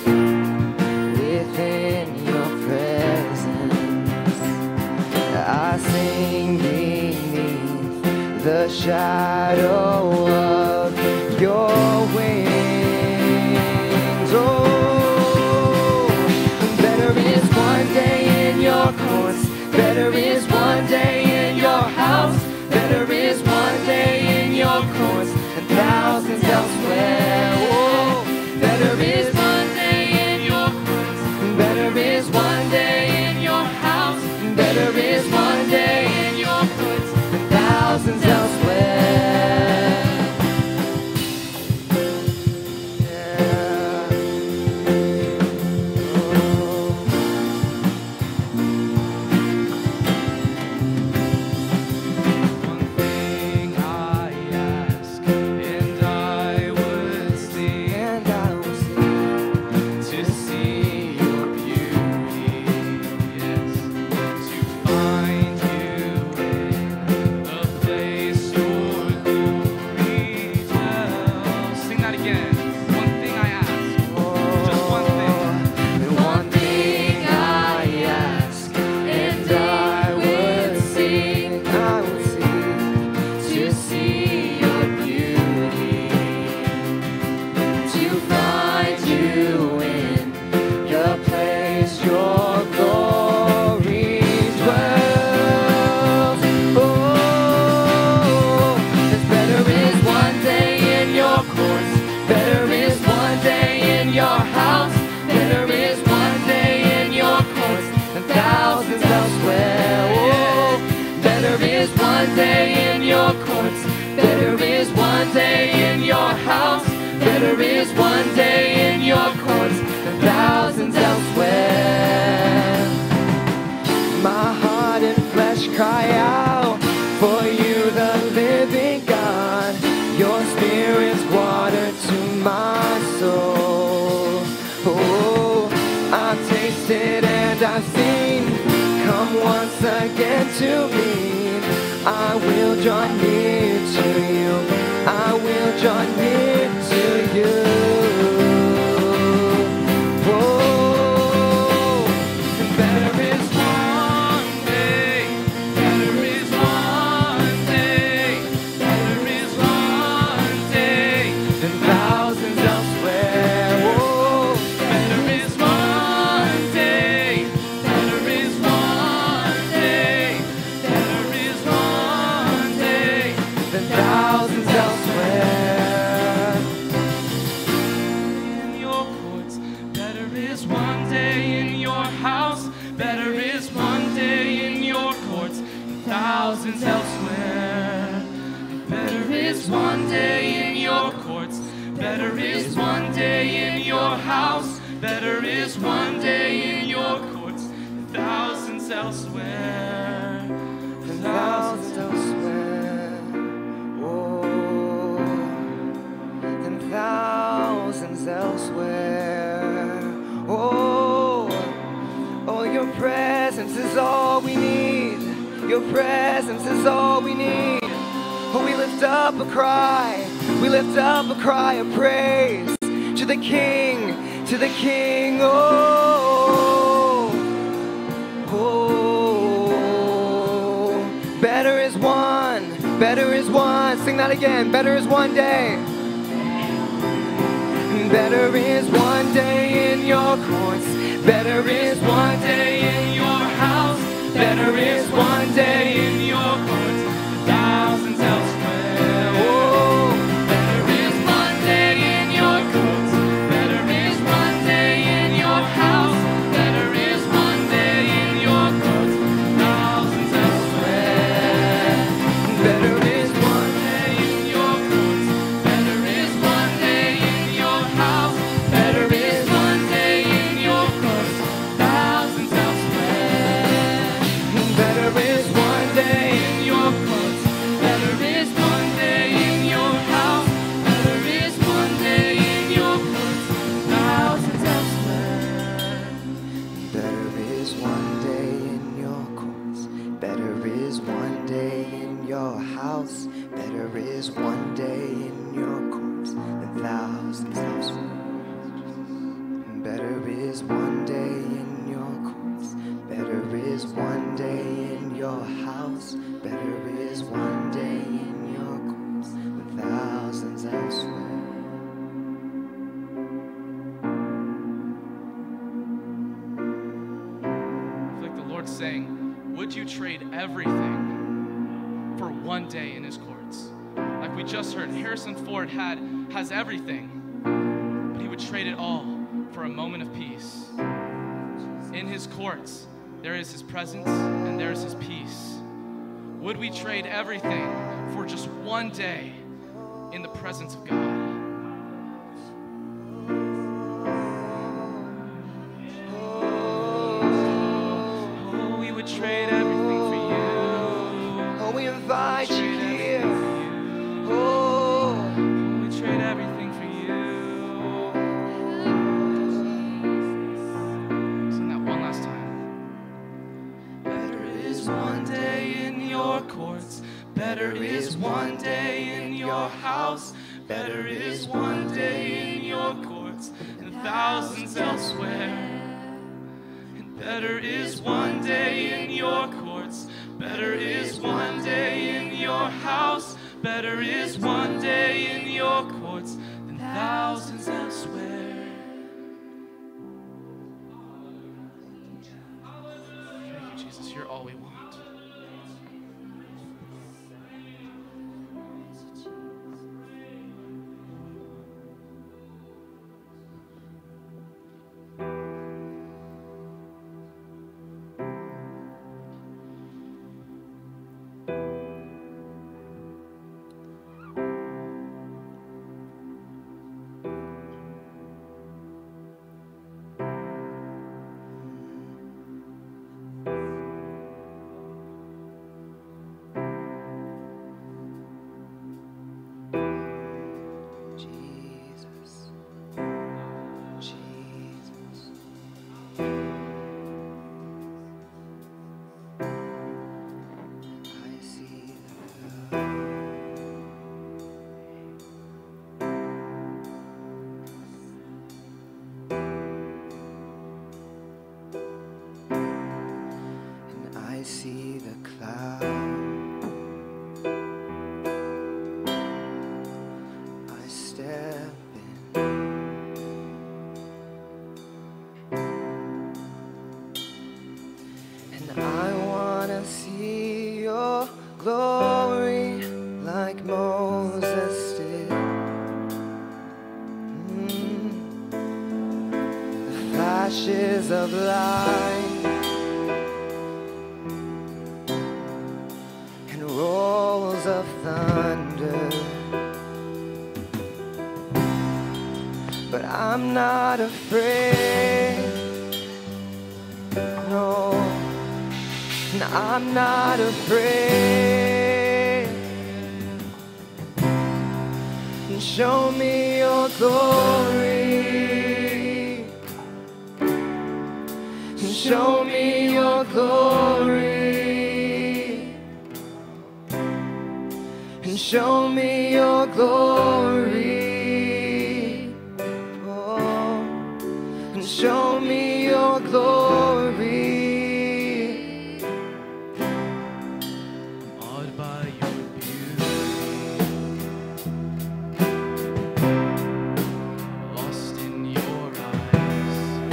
within your presence. I sing beneath the shadow of your wings. Oh, better is one day in your courts, better is one day in your house, better is one day in your courts and thousands elsewhere. Oh, better is one day in your courts, better is one day in your house, better is one day in your courts and thousands elsewhere. Yeah. One thing I ask, and I would seek And I will see to see your beauty, yes, to find you in the place your glory dwells. Sing that again. One thing I ask, just one thing. The one thing I ask, and I would seek, I would seek to see your beauty, to find you in your place, your glory dwells. Oh, it's better is one day in your courts, better is one day in your house, better is one day in your courts and thousands elsewhere. Oh, better is one day in your courts, better is one day in your house, better is one day in your courts and thousands elsewhere. My heart and flesh cry out for you, the living God. Your spirit's water to my soul. Oh, I've tasted and I've seen. Come once again to me. I will draw near to you. I will draw near to you. Oh, better is one day, better is one day, better is one day than thousands elsewhere. Oh, better is one day, better is one day, better is one day than thousands elsewhere. In your courts, better is one day in your house, better is one day in your courts, thousands elsewhere. Better is one day in your courts, better is one day in your house, better is one day in your courts, thousands elsewhere. Thousands Your presence is all we need. Oh, we lift up a cry. We lift up a cry of praise to the King, to the King. Oh, oh, better is one, better is one. Sing that again. Better is one day. Better is one day in your courts. Better is one day in your house. Better is one day in your courts. Thousands elsewhere. Oh, better is one day in your courts. Better is one day in your house. Better is one day in your courts. Thousands elsewhere. Better is one day in your courts. Better is one day in your house. Better is one day in your courts. Thousands elsewhere. Better is one day in your courts. Better is one day in your house. Better is one day in your courts. Thousands elsewhere. Better is one day in your courts. Better is one day in your house. Better is one day in your courts than thousands elsewhere. Better is one day in your courts. Better is one day in your house. Better is one day in your courts than thousands elsewhere. I feel like the Lord's saying, would you trade everything for one day in his courts? Like we just heard, Harrison Ford had has everything, but he would trade it all for a moment of peace. In his courts, there is his presence and there is his peace. Would we trade everything for just one day in the presence of God? Oh, we would trade everything for you. Oh, we invite you here. Oh, We trade everything for you. Sing that one last time. Better is one day in your courts. Better is one day in your house. Better is one day in your courts than thousands elsewhere. And better is one day in your courts. Better is one day in your house. Better is one day in your courts than thousands elsewhere. Thank you, Jesus. You're all we want. Jesus, Jesus. I see the and I see the cloud. I step in. And I wanna see your glory like Moses did. Mm. The flashes of light and rolls of thunder. But I'm not afraid. No, and I'm not afraid. And show me your glory. And show me your glory. show me your glory. Oh, and show me your glory. Awed by your beauty, lost in your eyes.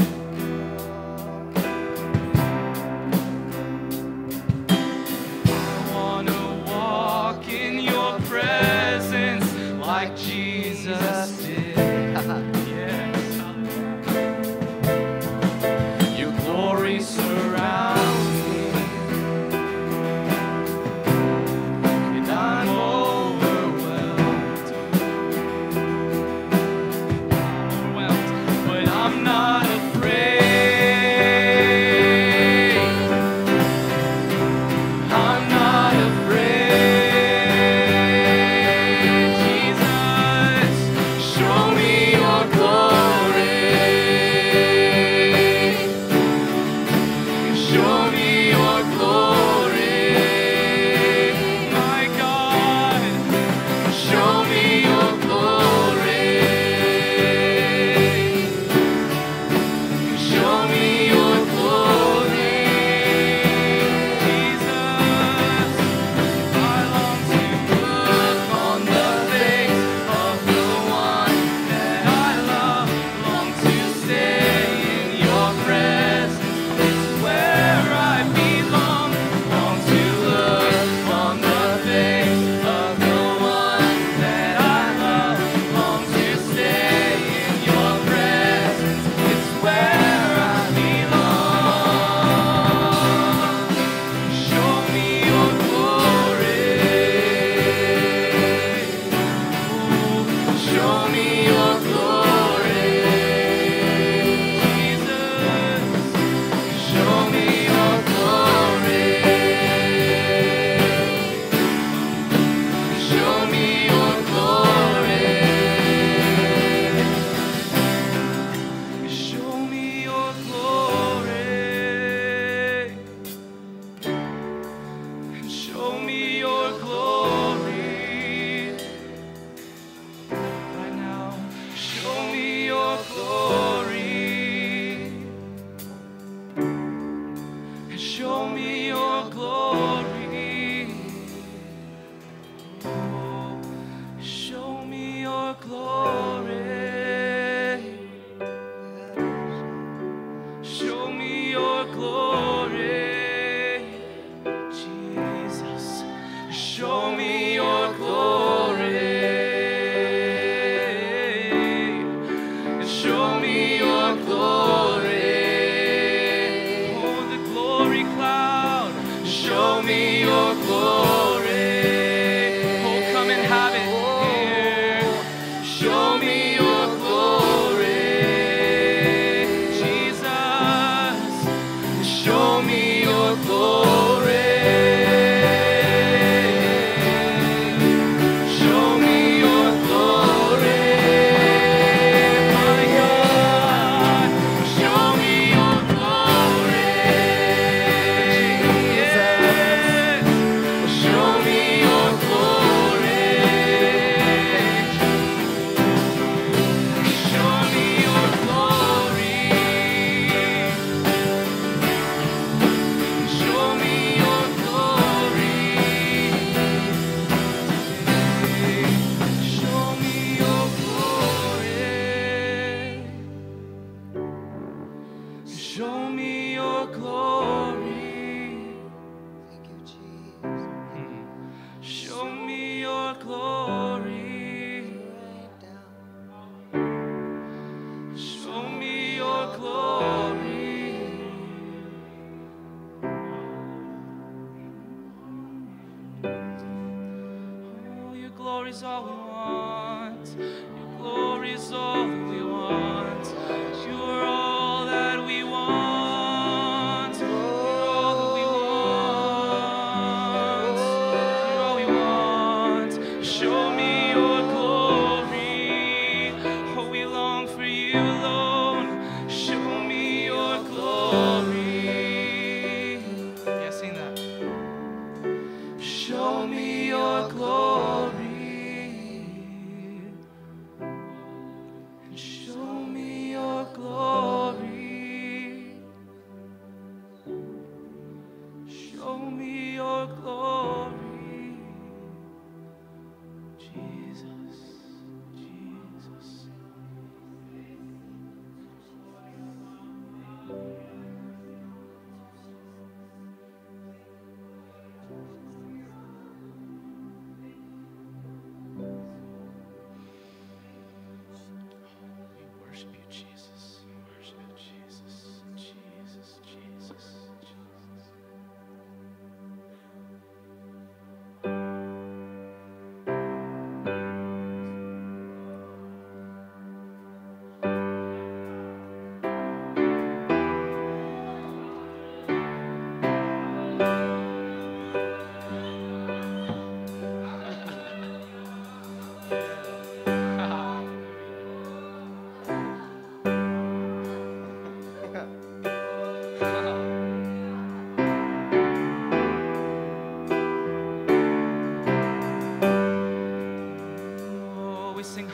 I wanna walk in your presence like Jesus did. Yes. Your glory surrounds me, and I'm overwhelmed. Overwhelmed, but I'm not afraid. I'm not afraid. Jesus, show me your glory. Show me your glory, my God. Show me your glory. Show me your glory, Jesus. I long to look on the face of the one that I love. Long to stay in your presence. It's where I belong. Long to look on the face of the one that I love. Long to stay in your presence. It's where I belong. Show me your glory. Show me your glory, Jesus. Show me your glory. Show me your glory. Show me your glory. Show me your glory. Right now, show me your glory. Show me your glory. Oh, show me your glory. Show me your glory, Jesus. Show me your glory. Show me your glory. Oh, the glory cloud. Show me your glory. Oh, come and have it here. Show me your glory, Jesus. Show me your glory. Show me your glory, my God. Show me your glory, yes. Show me your glory. Show me your glory. Show me your glory. Show me your glory. Show me your glory. Thank you, Jesus. Show me your glory. Rain down. Show me your glory. Oh, your glory's all we want. Your glory's all we want. You're all that we want. You're all that we want. You're all we want. Show me your glory. Oh, we long for you alone. Show me your glory. Yeah, sing that. Show me your glory.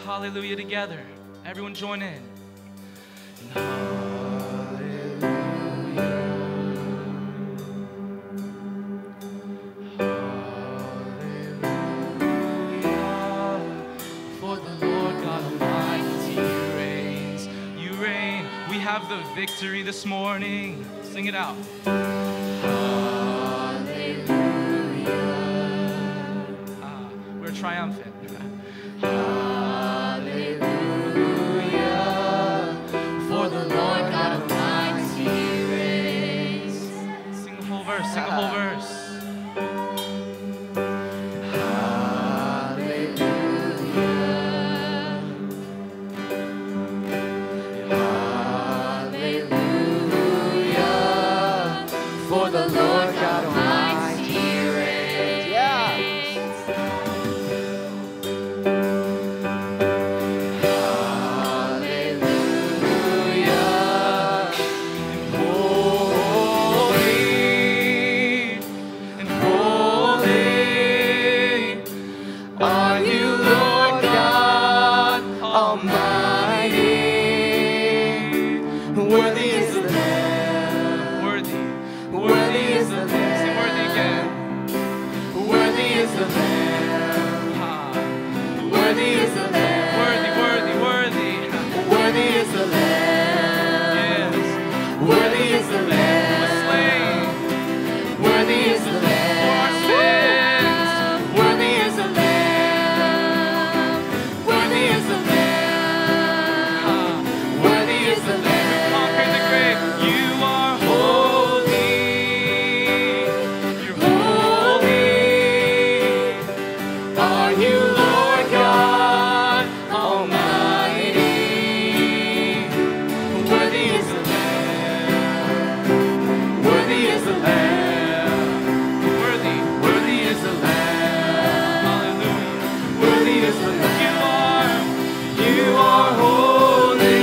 hallelujah together. Everyone join in. For the Lord God Almighty reigns. You reign. We have the victory this morning. Sing it out. Ah, we're triumphant. For the Lord God Almighty reigns. Sing the whole verse, sing the whole verse. Hallelujah. For the Lord God Almighty reigns. Yeah. Worthy is the Lamb. Worthy. Worthy is the Lamb. Say worthy again. Worthy is the Lamb. Ah. Worthy is the Lamb. Worthy, worthy, worthy. Worthy is the Lamb. Yes. Worthy is the Lamb. Who was slain. Worthy is the Lamb. For our sins. Worthy is the Lamb. Worthy is the Lamb. Ah. Worthy is the Lamb. You are holy, you're holy, are you Lord God Almighty? Worthy is the Lamb, worthy is the Lamb, worthy, worthy is the Lamb, hallelujah, worthy is the Lamb. You are, you are holy.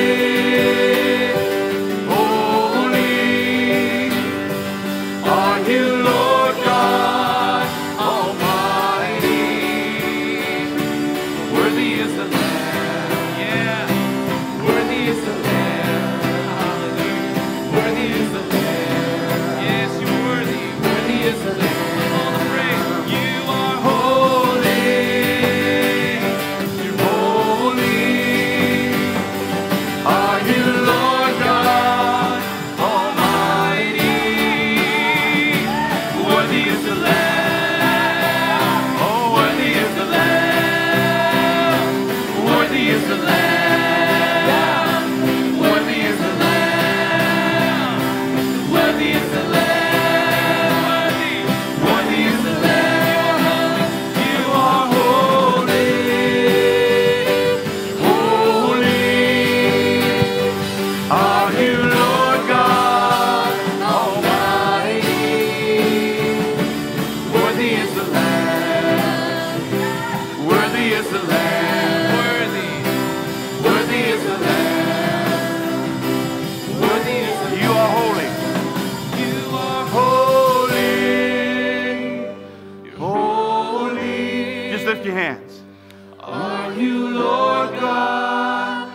Lift your hands. Are you Lord God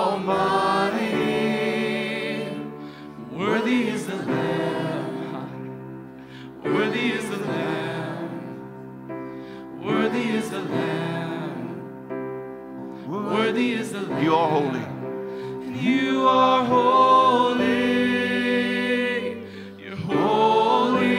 Almighty? Worthy is the Lamb. Worthy is the Lamb. Worthy is the Lamb. Worthy is the Lamb. You are holy. You are holy. You're holy.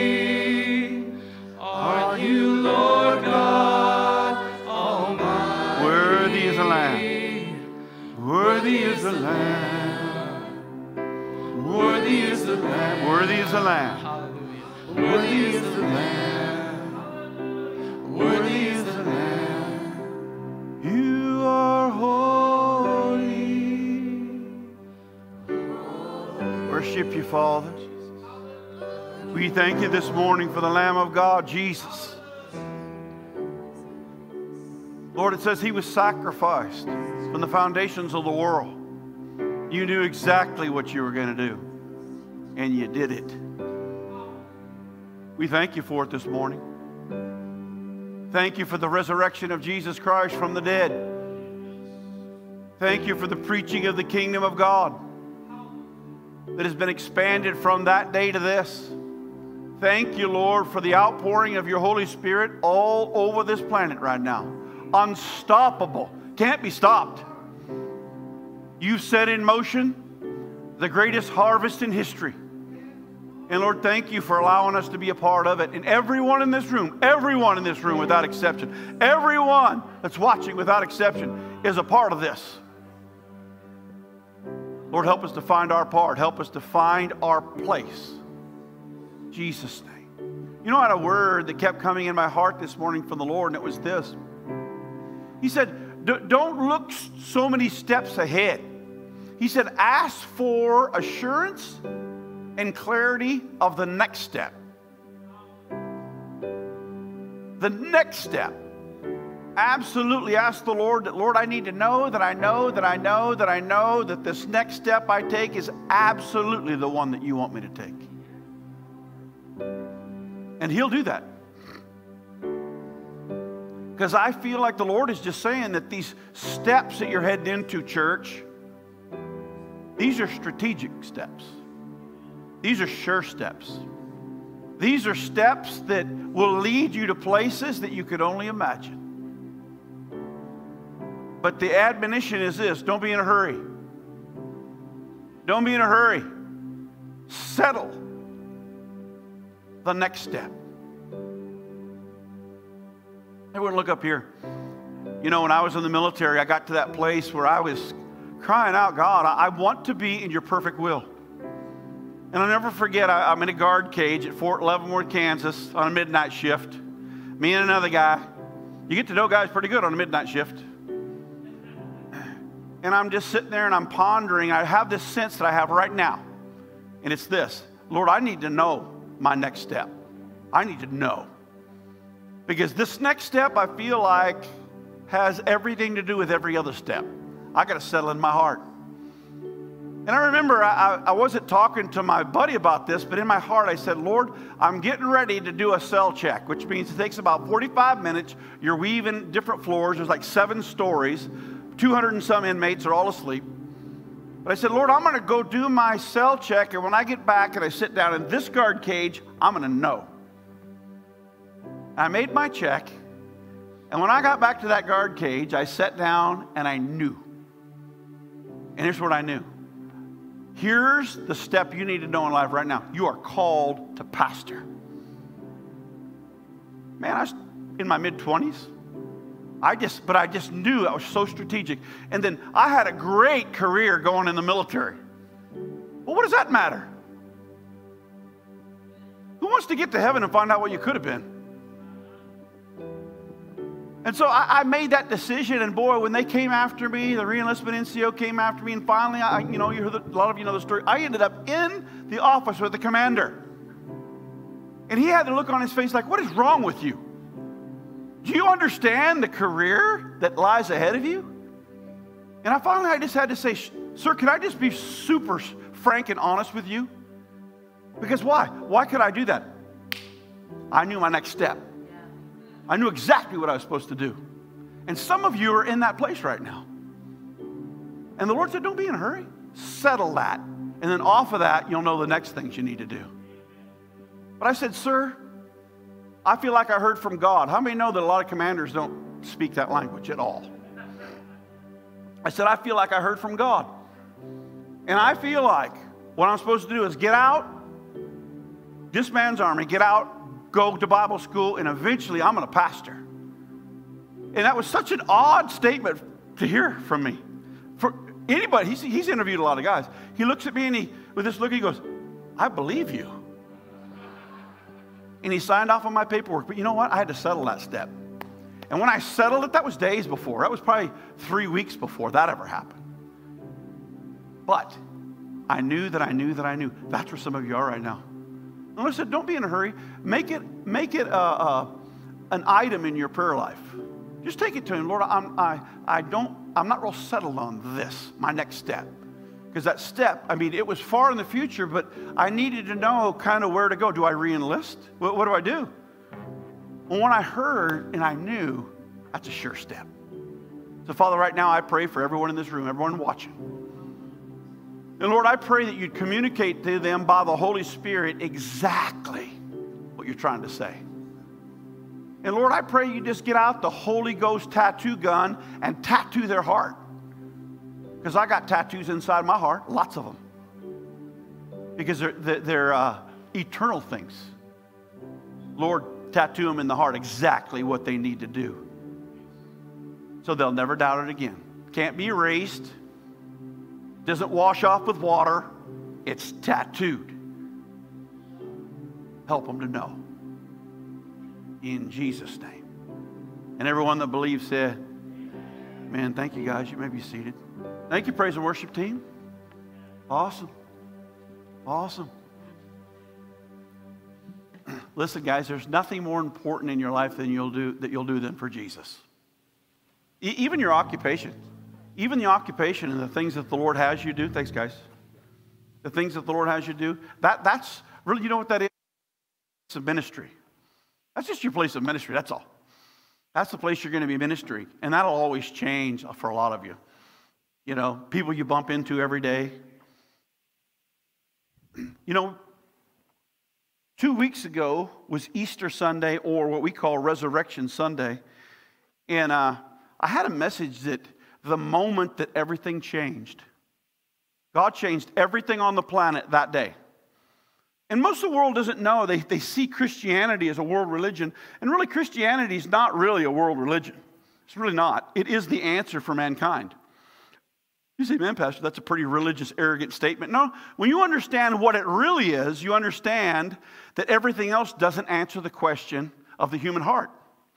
Are you Lord God Almighty? Worthy is the Lamb. Worthy is the Lamb. Worthy is the Lamb. Worthy is the Lamb. Hallelujah. Worthy is the Lamb. Worthy is the Lamb. You are holy. Worship you, Father. We thank you this morning for the Lamb of God, Jesus. Lord, it says he was sacrificed from the foundations of the world. You knew exactly what you were going to do, and you did it. We thank you for it this morning. Thank you for the resurrection of Jesus Christ from the dead. Thank you for the preaching of the kingdom of God that has been expanded from that day to this. Thank you, Lord, for the outpouring of your Holy Spirit all over this planet right now. Unstoppable. Can't be stopped. You've set in motion the greatest harvest in history. And Lord, thank you for allowing us to be a part of it. And everyone in this room, everyone in this room without exception, everyone that's watching without exception is a part of this. Lord, help us to find our part. Help us to find our place. In Jesus' name. You know, I had a word that kept coming in my heart this morning from the Lord, and it was this. He said, don't look so many steps ahead. He said, ask for assurance and clarity of the next step. The next step. Absolutely ask the Lord that, Lord, I need to know that I know that I know that I know that this next step I take is absolutely the one that you want me to take. And He'll do that. Because I feel like the Lord is just saying that these steps that you're heading into, church, these are strategic steps. These are sure steps. These are steps that will lead you to places that you could only imagine. But the admonition is this: don't be in a hurry. Don't be in a hurry. Settle the next step. Everyone look up here. You know, when I was in the military, I got to that place where I was crying out, God, I want to be in your perfect will. And I'll never forget, I, I'm in a guard cage at Fort Leavenworth, Kansas on a midnight shift. Me and another guy. You get to know guys pretty good on a midnight shift. And I'm just sitting there and I'm pondering. I have this sense that I have right now. And it's this: Lord, I need to know my next step. I need to know. Because this next step, I feel like, has everything to do with every other step. I got to settle in my heart. And I remember I, I wasn't talking to my buddy about this, but in my heart I said, Lord, I'm getting ready to do a cell check, which means it takes about forty-five minutes. You're weaving different floors. There's like seven stories. two hundred and some inmates are all asleep. But I said, Lord, I'm going to go do my cell check, and when I get back and I sit down in this guard cage, I'm going to know. I made my check, and when I got back to that guard cage, I sat down and I knew. And here's what I knew. Here's the step you need to know in life right now. You are called to pastor. Man, I was in my mid-twenties. I just, but I just knew I was so strategic. And then I had a great career going in the military. Well, what does that matter? Who wants to get to heaven and find out what you could have been? And so I, I made that decision, and boy, when they came after me, the re-enlistment N C O came after me, and finally, I, you know, you heard the, a lot of you know the story. I ended up in the office with the commander. And he had the look on his face like, what is wrong with you? Do you understand the career that lies ahead of you? And I finally, I just had to say, sir, can I just be super frank and honest with you? Because why? Why could I do that? I knew my next step. I knew exactly what I was supposed to do. And some of you are in that place right now. And the Lord said, don't be in a hurry. Settle that. And then off of that, you'll know the next things you need to do. But I said, sir, I feel like I heard from God. How many know that a lot of commanders don't speak that language at all? I said, I feel like I heard from God. And I feel like what I'm supposed to do is get out, disman's army, get out, go to Bible school, and eventually I'm going to pastor. And that was such an odd statement to hear from me. For anybody, he's, he's interviewed a lot of guys. He looks at me and he, with this look, he goes, I believe you. And he signed off on my paperwork. But you know what? I had to settle that step. And when I settled it, that was days before. That was probably three weeks before that ever happened. But I knew that I knew that I knew. That's where some of you are right now. And I said, don't be in a hurry. Make it, make it a, a, an item in your prayer life. Just take it to Him. Lord, I'm, I, I don't, I'm not real settled on this, my next step. Because that step, I mean, it was far in the future, but I needed to know kind of where to go. Do I re-enlist? What, what do I do? Well, when I heard and I knew, that's a sure step. So, Father, right now I pray for everyone in this room, everyone watching. And Lord, I pray that you'd communicate to them by the Holy Spirit exactly what you're trying to say. And Lord, I pray you just get out the Holy Ghost tattoo gun and tattoo their heart. Because I got tattoos inside my heart, lots of them. Because they're, they're uh, eternal things. Lord, tattoo them in the heart exactly what they need to do. So they'll never doubt it again. Can't be erased. Doesn't wash off with water. It's tattooed. Help them to know. In Jesus' name. And everyone that believes said, man, thank you guys. You may be seated. Thank you, praise and worship team. Awesome. Awesome. Listen, guys, there's nothing more important in your life than you'll do that you'll do than for Jesus. E- even your occupation. Even the occupation and the things that the Lord has you do. Thanks, guys. The things that the Lord has you do. That, that's really, you know what that is? It's a ministry. That's just your place of ministry. That's all. That's the place you're going to be ministering. And that'll always change for a lot of you. You know, people you bump into every day. You know, two weeks ago was Easter Sunday, or what we call Resurrection Sunday. And uh, I had a message that the moment that everything changed, God changed everything on the planet that day. And most of the world doesn't know. They, they see Christianity as a world religion. And really, Christianity is not really a world religion. It's really not. It is the answer for mankind. You say, man, Pastor, that's a pretty religious, arrogant statement. No, when you understand what it really is, you understand that everything else doesn't answer the question of the human heart.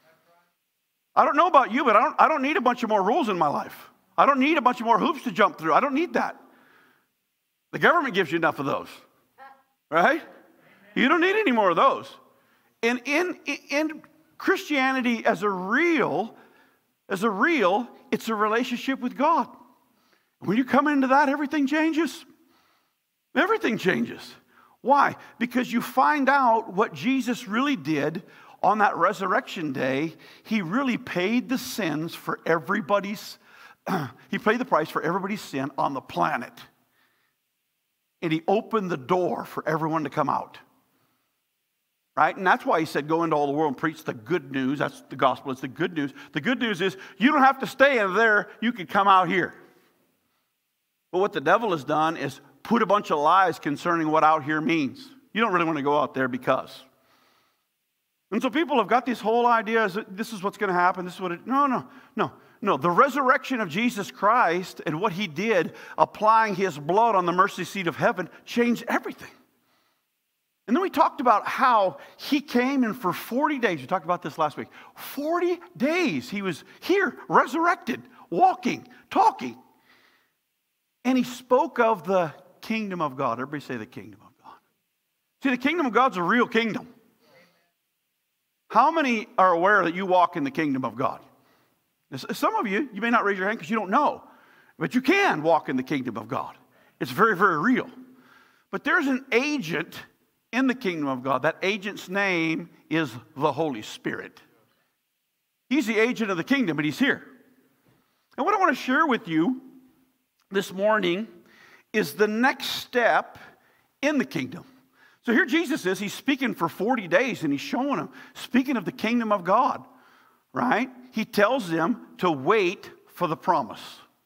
I don't know about you, but I don't, I don't need a bunch of more rules in my life. I don't need a bunch of more hoops to jump through. I don't need that. The government gives you enough of those. Right? You don't need any more of those. And in, in Christianity as a real, as a real, it's a relationship with God. When you come into that, everything changes. Everything changes. Why? Because you find out what Jesus really did on that resurrection day. He really paid the sins for everybody's, he paid the price for everybody's sin on the planet. And he opened the door for everyone to come out. Right? And that's why he said, go into all the world and preach the good news. That's the gospel. It's the good news. The good news is you don't have to stay in there. You can come out here. But what the devil has done is put a bunch of lies concerning what out here means. You don't really want to go out there because. And so people have got this whole idea, this is what's going to happen. This is what it, no, no, no. No, the resurrection of Jesus Christ and what he did, applying his blood on the mercy seat of heaven, changed everything. And then we talked about how he came and for forty days, we talked about this last week, forty days he was here, resurrected, walking, talking. And he spoke of the kingdom of God. Everybody say the kingdom of God. See, the kingdom of God's a real kingdom. How many are aware that you walk in the kingdom of God? Some of you, you may not raise your hand because you don't know, but you can walk in the kingdom of God. It's very, very real. But there's an agent in the kingdom of God. That agent's name is the Holy Spirit. He's the agent of the kingdom, and he's here. And what I want to share with you this morning is the next step in the kingdom. So here Jesus is. He's speaking for forty days, and he's showing them, speaking of the kingdom of God. Right? He tells them to wait for the promise.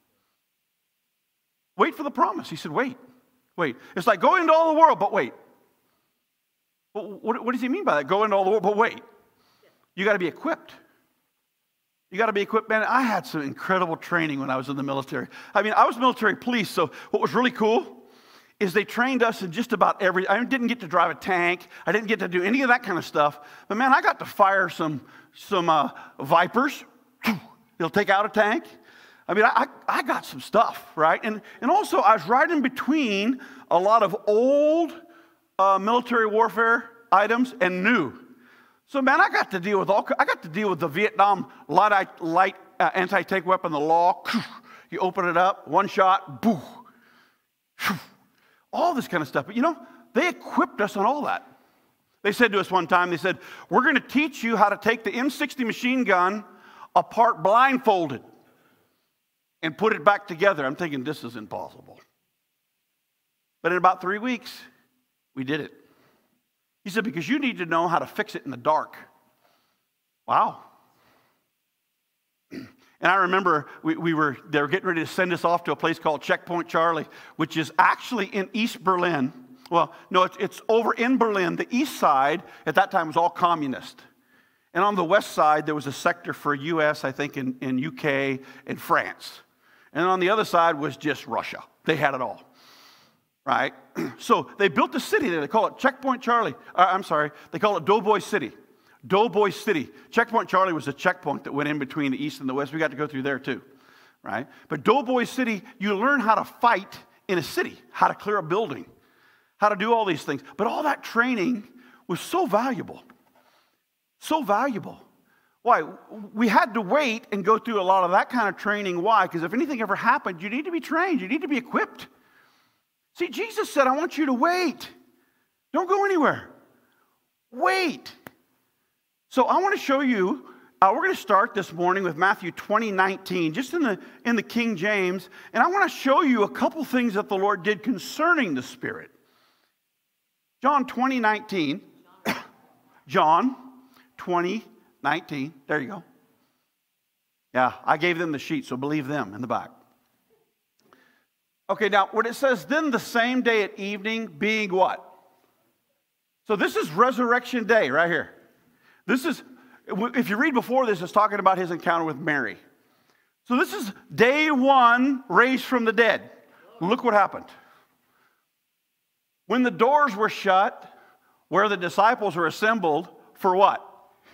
Wait for the promise. He said, wait, wait. It's like go into all the world, but wait. What, what, what does he mean by that? Go into all the world, but wait. You got to be equipped. You got to be equipped. Man, I had some incredible training when I was in the military. I mean, I was military police, so what was really cool is they trained us in just about every, I didn't get to drive a tank. I didn't get to do any of that kind of stuff. But man, I got to fire some, some uh, Vipers. They'll take out a tank. I mean, I, I got some stuff, right? And, and also, I was right in between a lot of old uh, military warfare items and new. So man, I got to deal with all, I got to deal with the Vietnam light, light uh, anti-tank weapon, the law. You open it up, one shot, boo. All this kind of stuff. But you know, they equipped us on all that. They said to us one time, they said, we're going to teach you how to take the M sixty machine gun apart blindfolded. and put it back together. I'm thinking, this is impossible. But in about three weeks, we did it. He said, because you need to know how to fix it in the dark. Wow. And I remember we, we were, they were getting ready to send us off to a place called Checkpoint Charlie, which is actually in East Berlin. Well, no, it's, it's over in Berlin. The east side at that time was all communist. And on the west side, there was a sector for U S, I think, in, in U K and France. And on the other side was just Russia. They had it all, right? So they built a city there. They call it Checkpoint Charlie. Uh, I'm sorry. They call it Doughboy City. Doughboy City. Checkpoint Charlie was a checkpoint that went in between the east and the west. We got to go through there too, right? But Doughboy City, you learn how to fight in a city, how to clear a building, how to do all these things. But all that training was so valuable. So valuable. Why? We had to wait and go through a lot of that kind of training. Why? Because if anything ever happened, you need to be trained. You need to be equipped. See, Jesus said, I want you to wait. Don't go anywhere. Wait. So I want to show you, uh, we're going to start this morning with Matthew twenty nineteen, just in the, in the King James. And I want to show you a couple things that the Lord did concerning the Spirit. John twenty nineteen. John twenty nineteen. There you go. Yeah, I gave them the sheet, so believe them in the back. Okay, now, when it says, then the same day at evening, being what? So this is Resurrection Day right here. This is, if you read before this, it's talking about his encounter with Mary. So this is day one, raised from the dead. Look what happened. When the doors were shut, where the disciples were assembled, for what?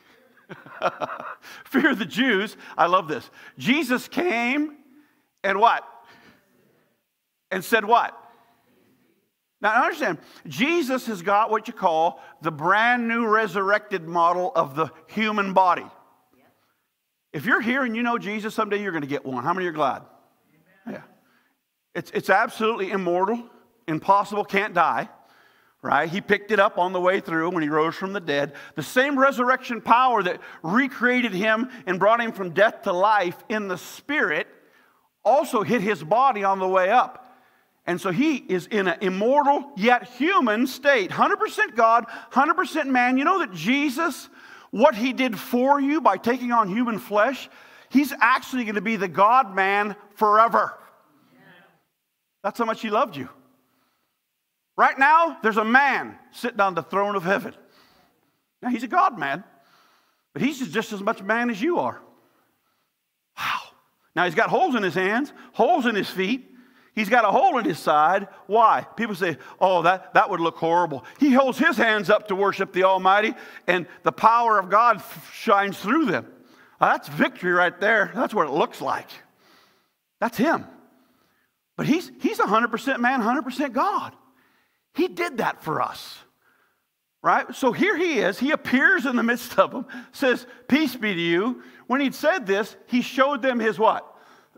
Fear of the Jews. I love this. Jesus came and what? And said what? Now understand, Jesus has got what you call the brand new resurrected model of the human body. If you're here and you know Jesus, someday you're going to get one. How many are glad? Yeah. It's, it's absolutely immortal, impossible, can't die. Right? He picked it up on the way through when he rose from the dead. The same resurrection power that recreated him and brought him from death to life in the spirit also hit his body on the way up. And so he is in an immortal yet human state. one hundred percent God, one hundred percent man. You know that Jesus, what he did for you by taking on human flesh, he's actually going to be the God-man forever. That's how much he loved you. Right now, there's a man sitting on the throne of heaven. Now, he's a God-man, but he's just as much man as you are. Wow. Now, he's got holes in his hands, holes in his feet. He's got a hole in his side. Why? People say, oh, that, that would look horrible. He holds his hands up to worship the Almighty, and the power of God shines through them. Now, that's victory right there. That's what it looks like. That's him. But he's, he's one hundred percent man, one hundred percent God. He did that for us, right? So here he is. He appears in the midst of them, says, peace be to you. When he'd said this, he showed them his what?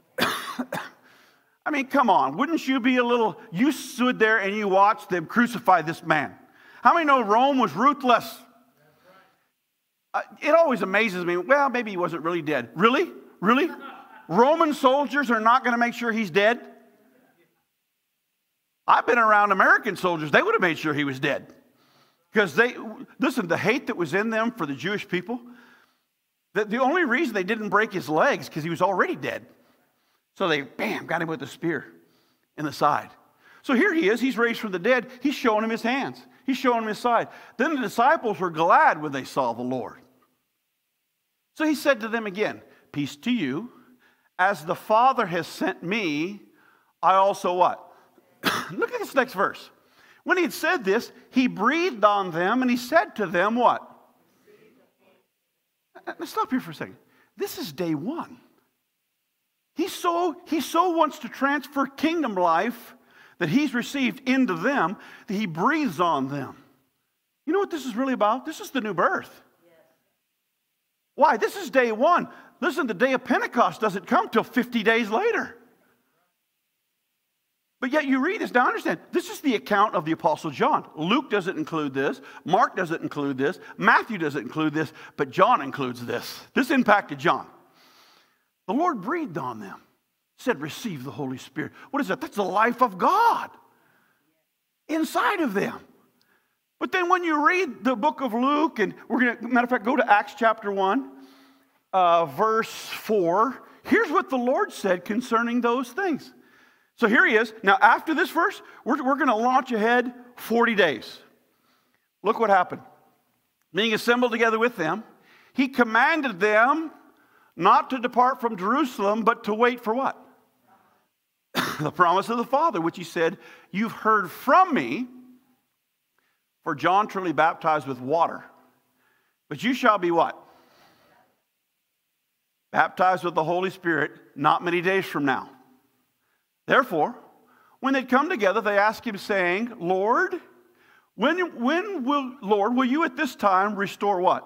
I mean, come on. Wouldn't you be a little, you stood there and you watched them crucify this man. How many know Rome was ruthless? Uh, it always amazes me. Well, maybe he wasn't really dead. Really? Really? Roman soldiers are not going to make sure he's dead? I've been around American soldiers. They would have made sure he was dead. Because they, listen, the hate that was in them for the Jewish people, the, the only reason they didn't break his legs because he was already dead. So they, bam, got him with a spear in the side. So here he is. He's raised from the dead. He's showing him his hands. He's showing him his side. Then the disciples were glad when they saw the Lord. So he said to them again, peace to you. As the Father has sent me, I also what? Look at this next verse. When he had said this, he breathed on them and he said to them what? Let's stop here for a second. This is day one. He so, he so wants to transfer kingdom life that he's received into them that he breathes on them. You know what this is really about? This is the new birth. Why? This is day one. Listen, the day of Pentecost doesn't come till fifty days later. But yet you read this. Now understand, this is the account of the Apostle John. Luke doesn't include this. Mark doesn't include this. Matthew doesn't include this. But John includes this. This impacted John. The Lord breathed on them. said, receive the Holy Spirit. What is that? That's the life of God inside of them. But then when you read the book of Luke, and we're going to, matter of fact, go to Acts chapter one, uh, verse four. Here's what the Lord said concerning those things. So here he is. Now, after this verse, we're, we're going to launch ahead forty days. Look what happened. Being assembled together with them, he commanded them not to depart from Jerusalem, but to wait for what? The promise of the Father, which he said, you've heard from me, for John truly baptized with water. But you shall be what? Baptized with the Holy Spirit not many days from now. Therefore, when they'd come together, they asked him, saying, Lord, when, when will, Lord, will you at this time restore what?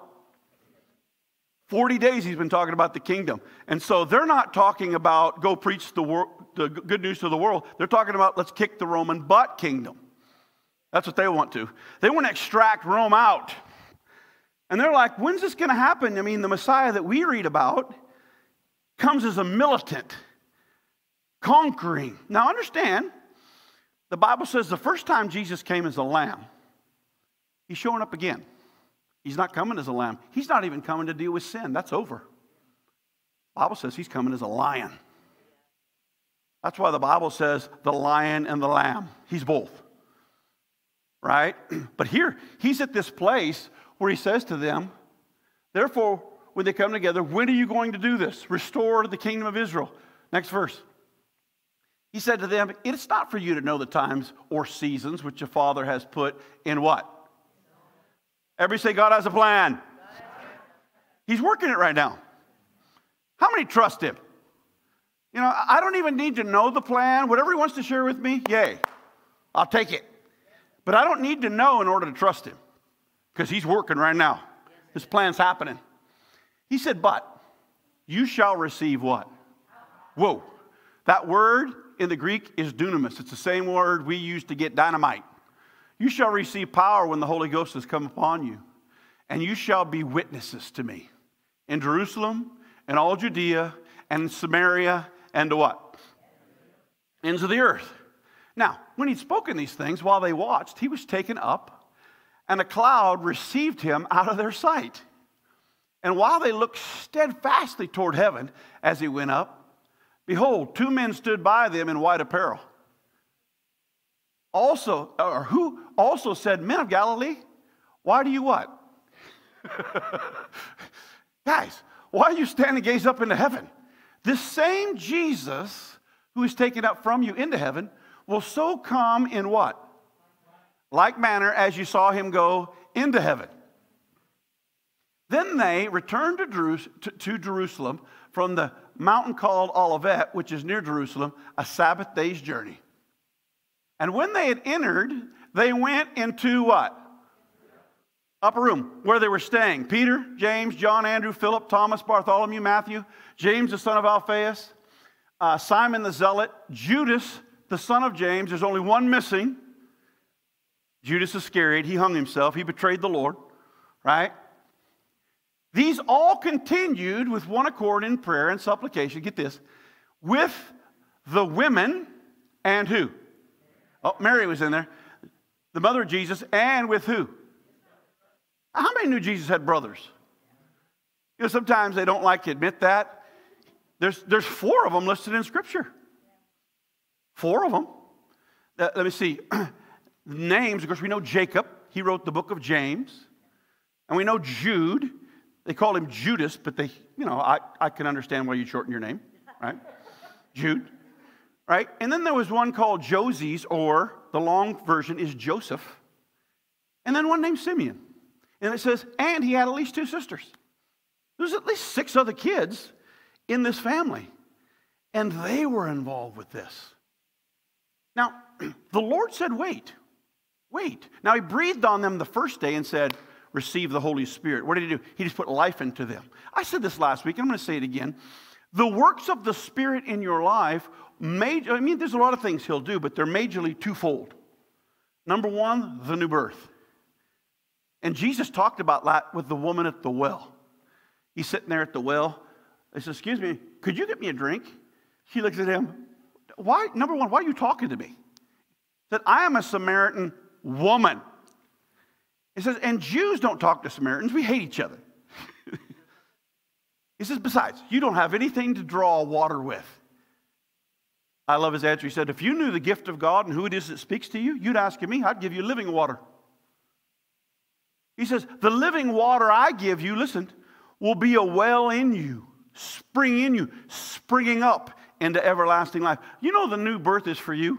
forty days he's been talking about the kingdom. And so they're not talking about go preach the, wor- the good news to the world. They're talking about let's kick the Roman butt kingdom. That's what they want to. They want to extract Rome out. And they're like, when's this going to happen? I mean, the Messiah that we read about comes as a militant, conquering. Now understand, the Bible says the first time Jesus came as a lamb, he's showing up again. He's not coming as a lamb. He's not even coming to deal with sin. That's over. The Bible says he's coming as a lion. That's why the Bible says the lion and the lamb. He's both. Right? But here, he's at this place where he says to them, therefore, when they come together, when are you going to do this? Restore the kingdom of Israel. Next verse. He said to them, it's not for you to know the times or seasons which the Father has put in what? Everybody say God has a plan. He's working it right now. How many trust him? You know, I don't even need to know the plan. Whatever he wants to share with me, yay, I'll take it. But I don't need to know in order to trust him, because he's working right now. His plan's happening. He said, but you shall receive what? Whoa. That word in the Greek is dunamis. It's the same word we use to get dynamite. You shall receive power when the Holy Ghost has come upon you, and you shall be witnesses to me in Jerusalem and all Judea and Samaria and to what? Ends of the earth. Now, when he'd spoken these things, while they watched, he was taken up, and a cloud received him out of their sight. And while they looked steadfastly toward heaven as he went up, behold, two men stood by them in white apparel. Also, or who also said, men of Galilee, why do you what? Guys, why are you standing gaze up into heaven? This same Jesus who is taken up from you into heaven will so come in what? Like manner as you saw him go into heaven. Then they returned to, Jerus- to, to Jerusalem from the mountain called Olivet, which is near Jerusalem, a Sabbath day's journey. And when they had entered, they went into what? Upper room, where they were staying. Peter, James, John, Andrew, Philip, Thomas, Bartholomew, Matthew, James, the son of Alphaeus, uh, Simon the Zealot, Judas, the son of James. There's only one missing. Judas Iscariot. He hung himself. He betrayed the Lord. Right? These all continued with one accord in prayer and supplication. Get this. With the women and who? Oh, Mary was in there. The mother of Jesus, and with who? How many knew Jesus had brothers? You know, sometimes they don't like to admit that. There's, there's four of them listed in Scripture. Four of them. Uh, let me see. Names, of course, we know Jacob. He wrote the book of James. And we know Jude. They call him Judas, but they, you know, I, I can understand why you shorten your name, right? Jude. Right? And then there was one called Joses, or the long version is Joseph. And then one named Simeon. And it says, and he had at least two sisters. There's at least six other kids in this family. And they were involved with this. Now, the Lord said, wait, wait. Now, he breathed on them the first day and said, receive the Holy Spirit. What did he do? He just put life into them. I said this last week, and I'm going to say it again. The works of the Spirit in your life, major, I mean, there's a lot of things he'll do, but they're majorly twofold. Number one, the new birth. And Jesus talked about that with the woman at the well. He's sitting there at the well. He says, excuse me, could you get me a drink? She looks at him. Why? Number one, why are you talking to me? He said, I am a Samaritan woman. He says, and Jews don't talk to Samaritans. We hate each other. He says, besides, you don't have anything to draw water with. I love his answer. He said, if you knew the gift of God and who it is that speaks to you, you'd ask me. I'd give you living water. He says, the living water I give you, listen, will be a well in you, spring in you, springing up into everlasting life. You know the new birth is for you.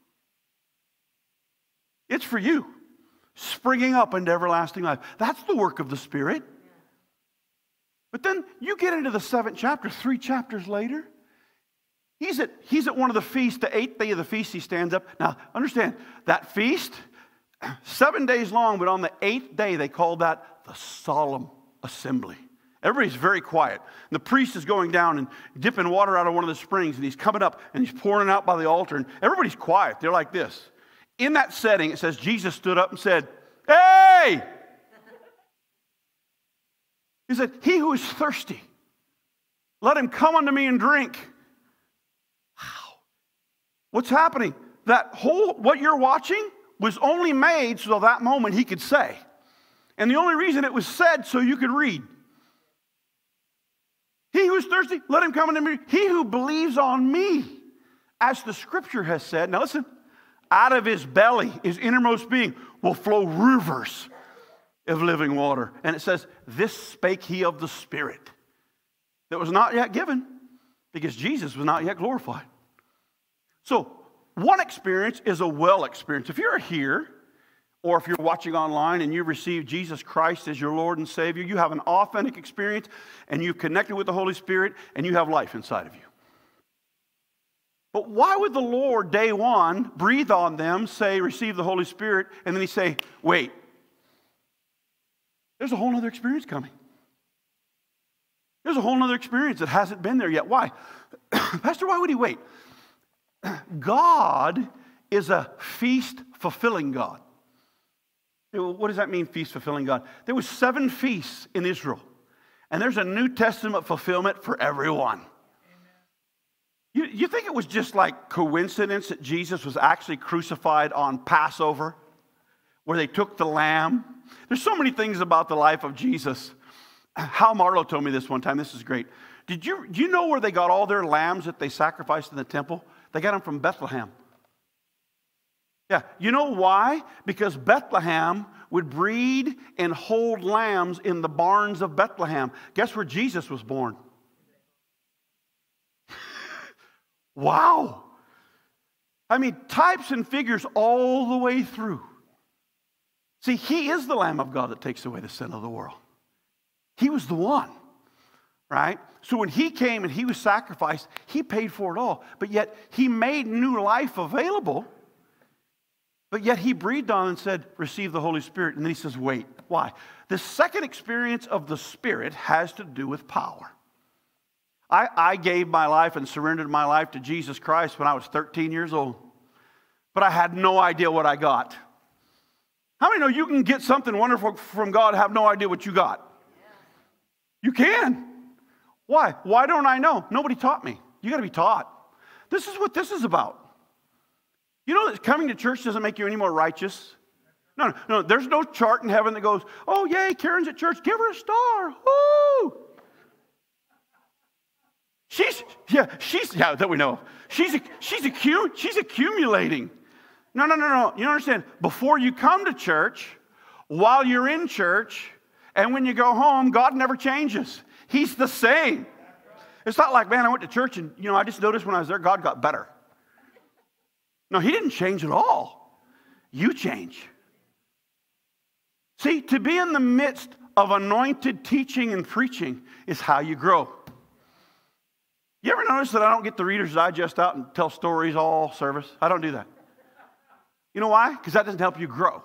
It's for you. Springing up into everlasting life. That's the work of the Spirit. But then you get into the seventh chapter, three chapters later. He's at, he's at one of the feasts, the eighth day of the feast, he stands up. Now, understand, that feast, seven days long, but on the eighth day, they called that the solemn assembly. Everybody's very quiet. And the priest is going down and dipping water out of one of the springs, and he's coming up, and he's pouring it out by the altar, and everybody's quiet. They're like this. In that setting, it says Jesus stood up and said, hey! He said, he who is thirsty, let him come unto me and drink. Wow. What's happening? That whole, what you're watching was only made so that moment he could say. And the only reason it was said so you could read. He who is thirsty, let him come unto me. He who believes on me, as the scripture has said. Now listen, out of his belly, his innermost being, will flow rivers of living water. And it says, this spake he of the Spirit that was not yet given, because Jesus was not yet glorified. So one experience is a well experience. If you're here, or if you're watching online and you receive Jesus Christ as your Lord and Savior, you have an authentic experience and you've connected with the Holy Spirit and you have life inside of you. But why would the Lord, day one, breathe on them, say, receive the Holy Spirit, and then he say, wait, there's a whole other experience coming. There's a whole other experience that hasn't been there yet. Why? Pastor, why would he wait? God is a feast-fulfilling God. What does that mean, feast-fulfilling God? There was seven feasts in Israel, and there's a New Testament fulfillment for everyone. You, you think it was just like coincidence that Jesus was actually crucified on Passover, where they took the lamb? There's so many things about the life of Jesus. Hal Marlowe told me this one time. This is great. Did you, do you know where they got all their lambs that they sacrificed in the temple? They got them from Bethlehem. Yeah, you know why? Because Bethlehem would breed and hold lambs in the barns of Bethlehem. Guess where Jesus was born? Wow. I mean, types and figures all the way through. See, he is the Lamb of God that takes away the sin of the world. He was the one, right? So when he came and he was sacrificed, he paid for it all. But yet he made new life available. But yet he breathed on and said, receive the Holy Spirit. And then he says, wait, why? The second experience of the Spirit has to do with power. I, I gave my life and surrendered my life to Jesus Christ when I was thirteen years old. But I had no idea what I got. How many know you can get something wonderful from God and have no idea what you got? You can. Why? Why don't I know? Nobody taught me. You got to be taught. This is what this is about. You know that coming to church doesn't make you any more righteous? No, no, no. There's no chart in heaven that goes, oh, yay, Karen's at church. Give her a star. Woo! She's, yeah, she's, yeah, that we know. She's, she's, accu- she's accumulating. No, no, no, no. You don't understand. Before you come to church, while you're in church, and when you go home, God never changes. He's the same. It's not like, man, I went to church and, you know, I just noticed when I was there, God got better. No, he didn't change at all. You change. See, to be in the midst of anointed teaching and preaching is how you grow. You ever notice that I don't get the Reader's Digest out and tell stories all service? I don't do that. You know why? Because that doesn't help you grow.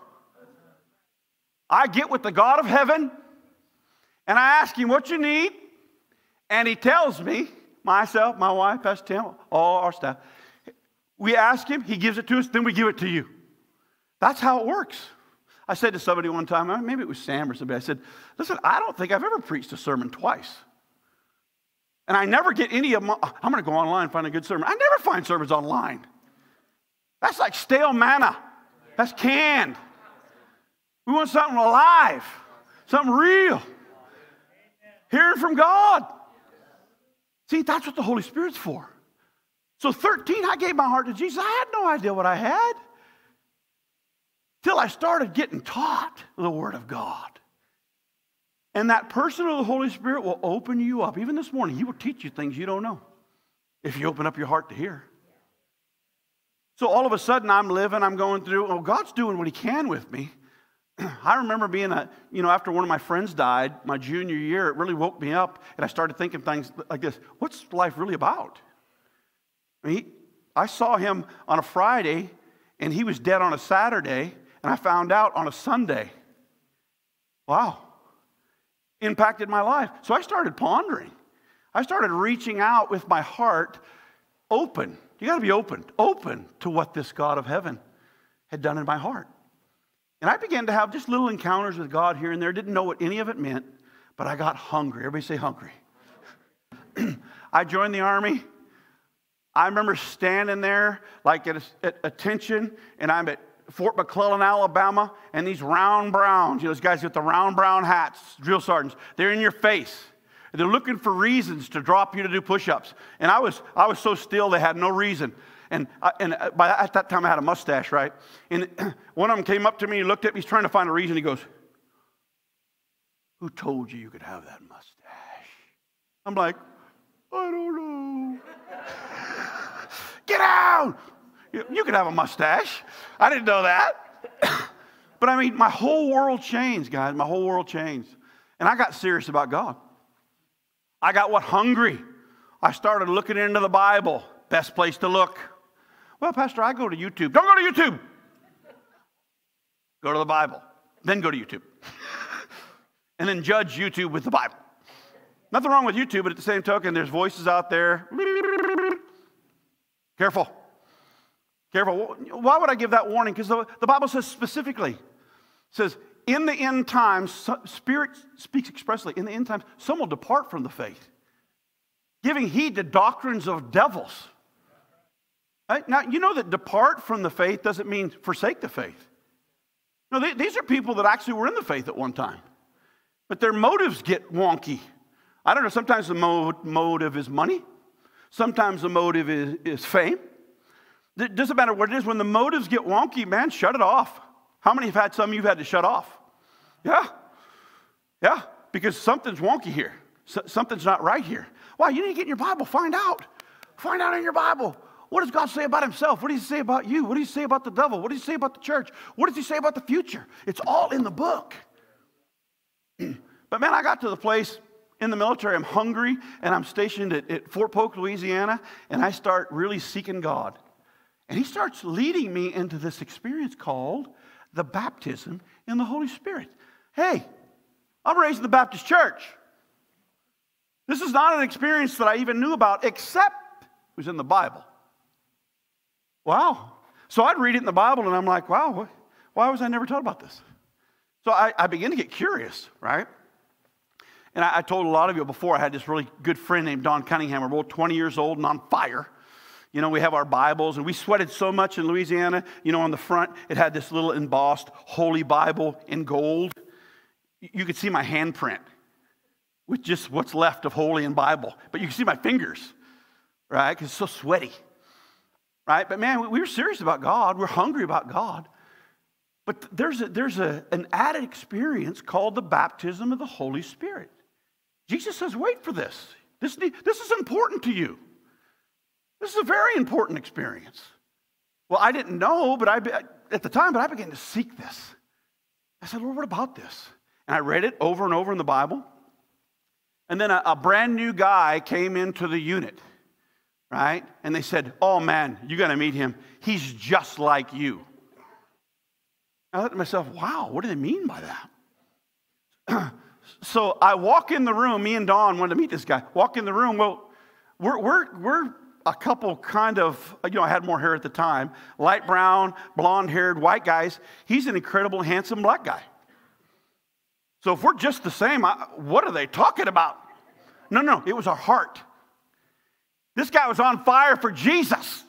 I get with the God of heaven, and I ask him what you need, and he tells me, myself, my wife, Pastor Tim, all our staff. We ask him, he gives it to us, then we give it to you. That's how it works. I said to somebody one time, maybe it was Sam or somebody, I said, listen, I don't think I've ever preached a sermon twice. And I never get any of my, I'm going to go online and find a good sermon. I never find sermons online. That's like stale manna. That's canned. We want something alive, something real. Hearing from God. See, that's what the Holy Spirit's for. So thirteen, I gave my heart to Jesus. I had no idea what I had till I started getting taught the Word of God. And that person of the Holy Spirit will open you up. Even this morning, He will teach you things you don't know if you open up your heart to hear. So all of a sudden, I'm living, I'm going through, oh, God's doing what He can with me. I remember being a, you know, after one of my friends died, my junior year, it really woke me up, and I started thinking things like this. What's life really about? I mean, he, I saw him on a Friday, and he was dead on a Saturday, and I found out on a Sunday. Wow. Impacted my life. So I started pondering. I started reaching out with my heart open. You got to be open, open to what this God of heaven had done in my heart. And I began to have just little encounters with God here and there. Didn't know what any of it meant, but I got hungry. Everybody say hungry. I joined the Army. I remember standing there like at, a, at attention, and I'm at Fort McClellan, Alabama, and these round browns, you know, those guys with the round brown hats, drill sergeants, they're in your face. They're looking for reasons to drop you to do push-ups. And I was, I was so still, they had no reason. And, I, and by, at that time, I had a mustache, right? And one of them came up to me, he looked at me, he's trying to find a reason. He goes, "Who told you you could have that mustache?" I'm like, "I don't know." "Get out! You, you could have a mustache." I didn't know that. But I mean, my whole world changed, guys. My whole world changed. And I got serious about God. I got what? Hungry. I started looking into the Bible. Best place to look. "Well, Pastor, I go to YouTube." Don't go to YouTube. Go to the Bible. Then go to YouTube. And then judge YouTube with the Bible. Nothing wrong with YouTube, but at the same token, there's voices out there. Careful. Careful. Why would I give that warning? Because the, the Bible says specifically, it says, in the end times, Spirit speaks expressly, in the end times, some will depart from the faith, giving heed to doctrines of devils. Right? Now, you know that depart from the faith doesn't mean forsake the faith. No, they, these are people that actually were in the faith at one time. But their motives get wonky. I don't know, sometimes the mo motive is money. Sometimes the motive is, is fame. It doesn't matter what it is. When the motives get wonky, man, shut it off. How many have had some you've had to shut off? Yeah. Yeah, because something's wonky here. So, something's not right here. Why? You need to get in your Bible. Find out. Find out in your Bible. What does God say about Himself? What does He say about you? What does He say about the devil? What does He say about the church? What does He say about the future? It's all in the book. But man, I got to the place in the military, I'm hungry, and I'm stationed at, at Fort Polk, Louisiana, and I start really seeking God. And He starts leading me into this experience called the baptism in the Holy Spirit. Hey, I'm raised in the Baptist church. This is not an experience that I even knew about, except it was in the Bible. Wow. So I'd read it in the Bible, and I'm like, wow, why was I never taught about this? So I, I began to get curious, right? And I, I told a lot of you before, I had this really good friend named Don Cunningham. We're both twenty years old and on fire. You know, we have our Bibles, and we sweated so much in Louisiana. You know, on the front, it had this little embossed Holy Bible in gold. You could see my handprint with just what's left of Holy and Bible. But you can see my fingers, right? Because it's so sweaty, right? But man, we were serious about God. We're hungry about God. But there's, a, there's a, an added experience called the baptism of the Holy Spirit. Jesus says, wait for this. This, this is important to you. This is a very important experience. Well, I didn't know, but I at the time, but I began to seek this. I said, Lord, what about this? And I read it over and over in the Bible. And then a, a brand new guy came into the unit, right? And they said, oh man, you got to meet him. He's just like you. I thought to myself, wow, what do they mean by that? So I walk in the room, me and Dawn wanted to meet this guy. Walk in the room, well, we're, we're, we're a couple kind of, you know, I had more hair at the time, light brown, blonde-haired, white guys. He's an incredible, handsome black guy. So if we're just the same, I, what are they talking about? No, no, it was our heart. This guy was on fire for Jesus.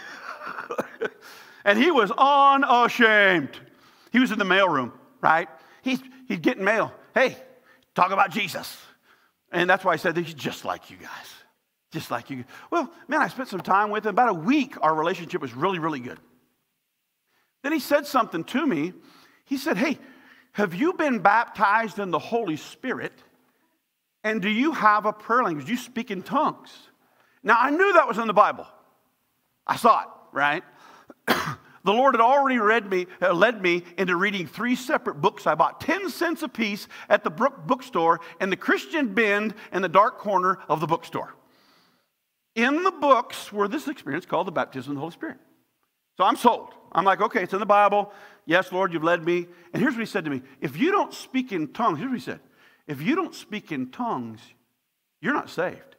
And he was unashamed. He was in the mailroom, right? He's, he's getting mail. Hey, talk about Jesus. And that's why I said he's just like you guys. Just like you. Well, man, I spent some time with him. About a week, our relationship was really, really good. Then he said something to me. He said, hey, have you been baptized in the Holy Spirit? And do you have a prayer language? Do you speak in tongues? Now, I knew that was in the Bible. I saw it, right? The Lord had already read me, uh, led me into reading three separate books. I bought ten cents a piece at the Brook bookstore in the Christian bin in the dark corner of the bookstore. In the books were this experience called the baptism of the Holy Spirit. So I'm sold. I'm like, okay, it's in the Bible. Yes, Lord, you've led me. And here's what he said to me. If you don't speak in tongues, here's what he said. If you don't speak in tongues, you're not saved.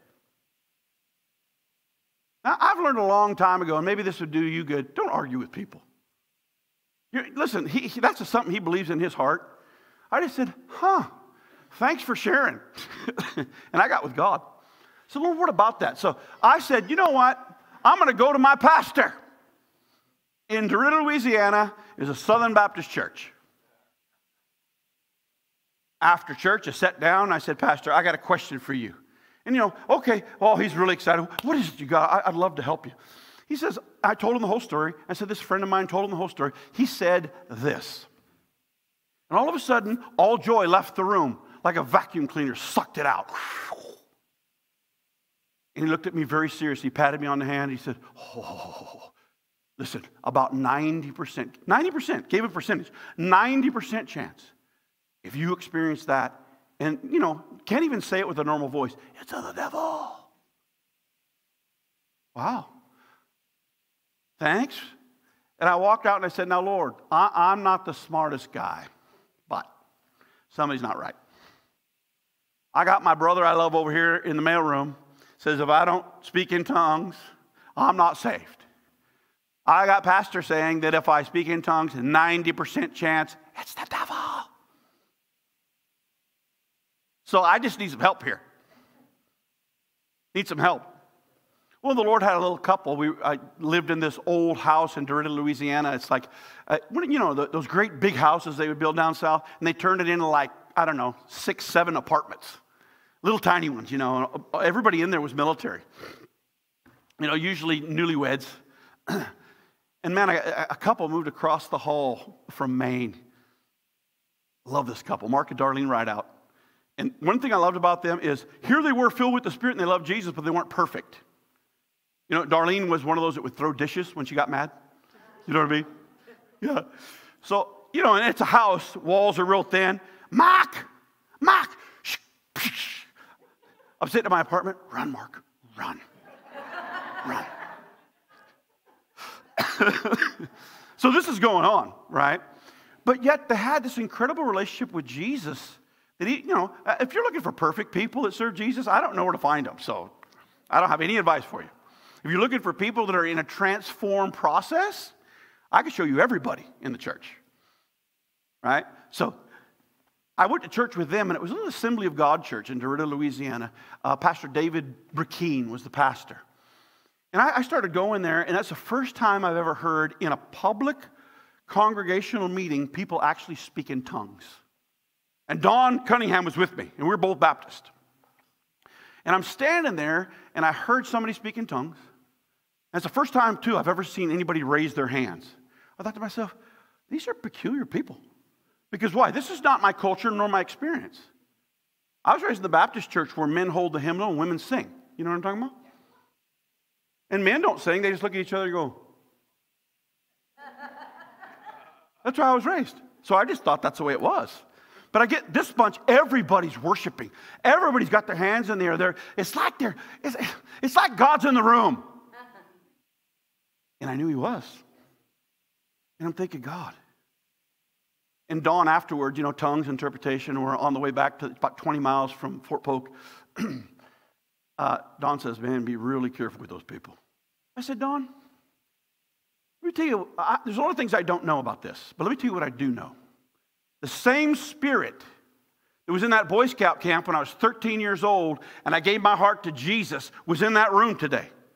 Now, I've learned a long time ago, and maybe this would do you good, don't argue with people. You're, listen, he, he, that's something he believes in his heart. I just said, huh, thanks for sharing. And I got with God. I said, Lord, what about that? So I said, you know what? I'm going to go to my pastor. In DeRidder, Louisiana, is a Southern Baptist church. After church, I sat down and I said, Pastor, I got a question for you. And you know, okay, oh, he's really excited. What is it you got? I, I'd love to help you. He says, I told him the whole story. I said, this friend of mine told him the whole story. He said this. And all of a sudden, all joy left the room like a vacuum cleaner sucked it out. And he looked at me very seriously, patted me on the hand. He said, oh, listen, about ninety percent, ninety percent, gave a percentage, ninety percent chance. If you experience that, and, you know, can't even say it with a normal voice, it's of the devil. Wow. Thanks. And I walked out and I said, now, Lord, I, I'm not the smartest guy, but somebody's not right. I got my brother I love over here in the mailroom, says if I don't speak in tongues, I'm not saved. I got pastor saying that if I speak in tongues, ninety percent chance, it's the devil. So I just need some help here. Need some help. Well, the Lord had a little couple. We I lived in this old house in DeRidder, Louisiana. It's like, uh, you know, the, those great big houses they would build down south, and they turned it into like, I don't know, six, seven apartments. Little tiny ones, you know. Everybody in there was military. You know, usually newlyweds. And man, a, a couple moved across the hall from Maine. Love this couple, Mark and Darlene Rideout. And one thing I loved about them is here they were filled with the Spirit and they loved Jesus, but they weren't perfect. You know, Darlene was one of those that would throw dishes when she got mad. You know what I mean? Yeah. So, you know, and it's a house, walls are real thin. Mark, Mark, shh, shh. I'm sitting in my apartment. Run, Mark, run, run. So this is going on, right? But yet they had this incredible relationship with Jesus. That he, you know, if you're looking for perfect people that serve Jesus, I don't know where to find them. So I don't have any advice for you. If you're looking for people that are in a transform process, I can show you everybody in the church, right? So I went to church with them, and it was an Assembly of God church in DeRidder, Louisiana. Uh, Pastor David Burkeen was the pastor. And I, I started going there, and that's the first time I've ever heard in a public congregational meeting people actually speak in tongues. And Don Cunningham was with me, and we were both Baptist. And I'm standing there, and I heard somebody speak in tongues. And it's the first time, too, I've ever seen anybody raise their hands. I thought to myself, these are peculiar people. Because why? This is not my culture nor my experience. I was raised in the Baptist church where men hold the hymnal and women sing. You know what I'm talking about? And men don't sing. They just look at each other and go. That's where I was raised. So I just thought that's the way it was. But I get this bunch, everybody's worshiping. Everybody's got their hands in the air. They're, it's like they're, it's, it's like God's in the room. And I knew he was. And I'm thinking, God. And Dawn afterwards, you know, tongues, interpretation, we're on the way back to about twenty miles from Fort Polk. uh, Dawn says, man, be really careful with those people. I said, Dawn, let me tell you, I, there's a lot of things I don't know about this, but let me tell you what I do know. The same Spirit that was in that Boy Scout camp when I was thirteen years old and I gave my heart to Jesus was in that room today.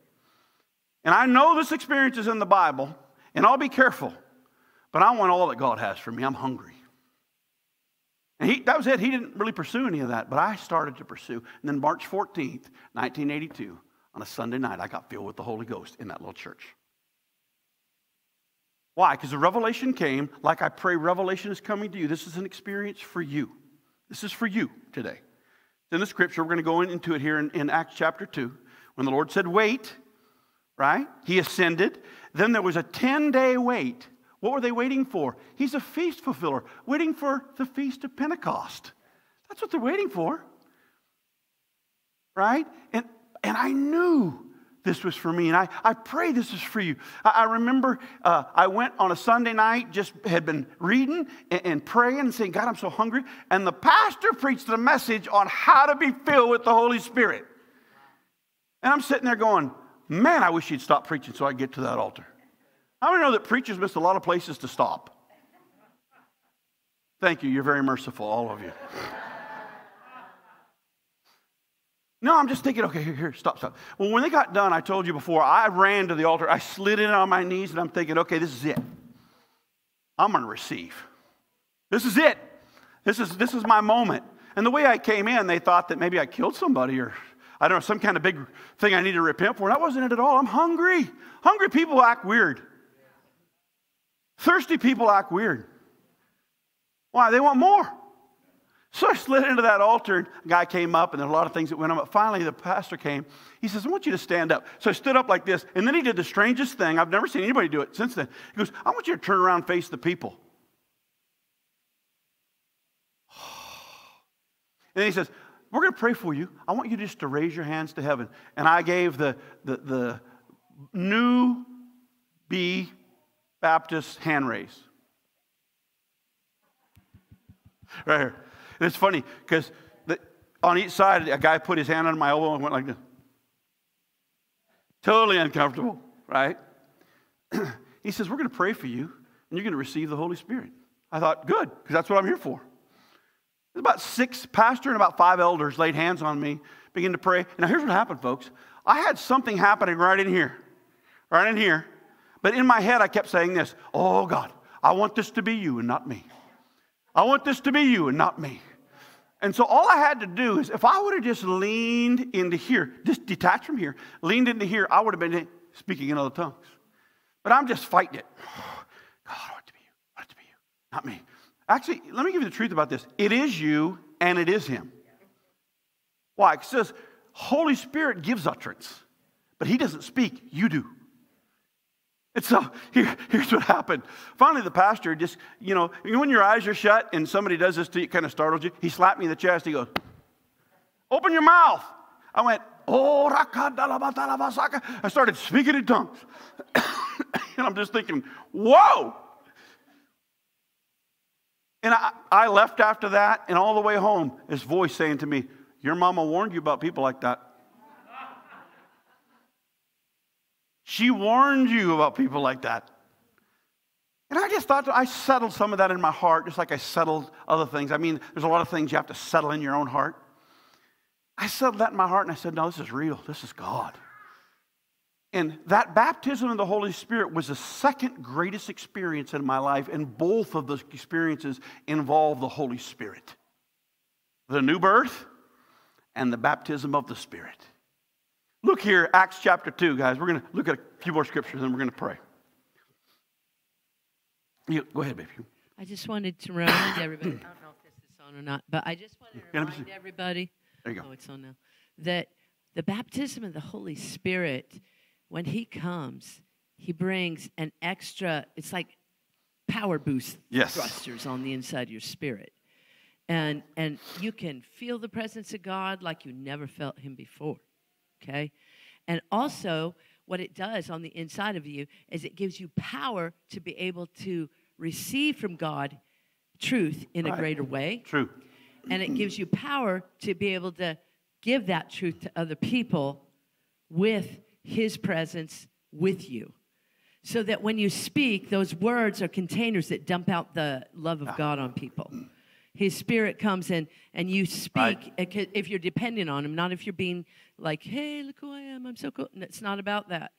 And I know this experience is in the Bible, and I'll be careful, but I want all that God has for me. I'm hungry. And he, that was it. He didn't really pursue any of that, but I started to pursue. And then March fourteenth, nineteen eighty-two, on a Sunday night, I got filled with the Holy Ghost in that little church. Why? Because the revelation came, like I pray revelation is coming to you. This is an experience for you. This is for you today. It's in the scripture. We're going to go into it here in, in Acts chapter two. When the Lord said, wait, right? He ascended. Then there was a ten-day wait. What were they waiting for? He's a feast fulfiller, waiting for the Feast of Pentecost. That's what they're waiting for. Right? And, and I knew this was for me, and I, I pray this is for you. I, I remember uh, I went on a Sunday night, just had been reading and, and praying and saying, God, I'm so hungry. And the pastor preached a message on how to be filled with the Holy Spirit. And I'm sitting there going, man, I wish he'd stop preaching so I could get to that altar. How many know that preachers miss a lot of places to stop? Thank you. You're very merciful, all of you. No, I'm just thinking, okay, here, here, stop, stop. Well, when they got done, I told you before, I ran to the altar. I slid in on my knees, and I'm thinking, okay, this is it. I'm going to receive. This is it. This is, this is my moment. And the way I came in, they thought that maybe I killed somebody or, I don't know, some kind of big thing I need to repent for. That wasn't it at all. I'm hungry. Hungry people act weird. Thirsty people act weird. Why? They want more. So I slid into that altar, and a guy came up, and there were a lot of things that went on. But finally, the pastor came. He says, I want you to stand up. So I stood up like this, and then he did the strangest thing. I've never seen anybody do it since then. He goes, I want you to turn around and face the people. And then he says, we're going to pray for you. I want you just to raise your hands to heaven. And I gave the, the, the new B Baptist hand raise. Right here. And it's funny because on each side, a guy put his hand on my elbow and went like this. Totally uncomfortable, right? He says, we're going to pray for you, and you're going to receive the Holy Spirit. I thought, good, because that's what I'm here for. There's about six pastors and about five elders laid hands on me, began to pray. Now, here's what happened, folks. I had something happening right in here, right in here. But in my head, I kept saying this, oh, God, I want this to be you and not me. I want this to be you and not me. And so all I had to do is, if I would have just leaned into here, just detached from here, leaned into here, I would have been speaking in other tongues. But I'm just fighting it. God, I want it to be you. I want it to be you, not me. Actually, let me give you the truth about this. It is you and it is him. Why? It says, Holy Spirit gives utterance, but he doesn't speak, you do. And so here, here's what happened. Finally, the pastor just, you know, when your eyes are shut and somebody does this to you, it kind of startles you. He slapped me in the chest. He goes, open your mouth. I went, oh, I started speaking in tongues. And I'm just thinking, whoa. And I, I left after that, and all the way home, this voice saying to me, your mama warned you about people like that. She warned you about people like that. And I just thought, I settled some of that in my heart, just like I settled other things. I mean, there's a lot of things you have to settle in your own heart. I settled that in my heart, and I said, no, this is real. This is God. And that baptism of the Holy Spirit was the second greatest experience in my life, and both of those experiences involve the Holy Spirit. The new birth and the baptism of the Spirit. Look here, Acts chapter two, guys. We're going to look at a few more scriptures, and we're going to pray. You, go ahead, baby. I just wanted to remind everybody, I don't know if this is on or not, but I just wanted to remind everybody, there you go. Oh, it's on now, that the baptism of the Holy Spirit, when he comes, he brings an extra, it's like power boost yes. thrusters on the inside of your spirit. And, and you can feel the presence of God like you never felt him before. Okay? And also, what it does on the inside of you is it gives you power to be able to receive from God truth in right. a greater way. True. And it gives you power to be able to give that truth to other people with his presence with you. So that when you speak, those words are containers that dump out the love of God on people. His Spirit comes in and you speak right. if you're dependent on him, not if you're being like, hey, look who I am, I'm so cool. It's not about that.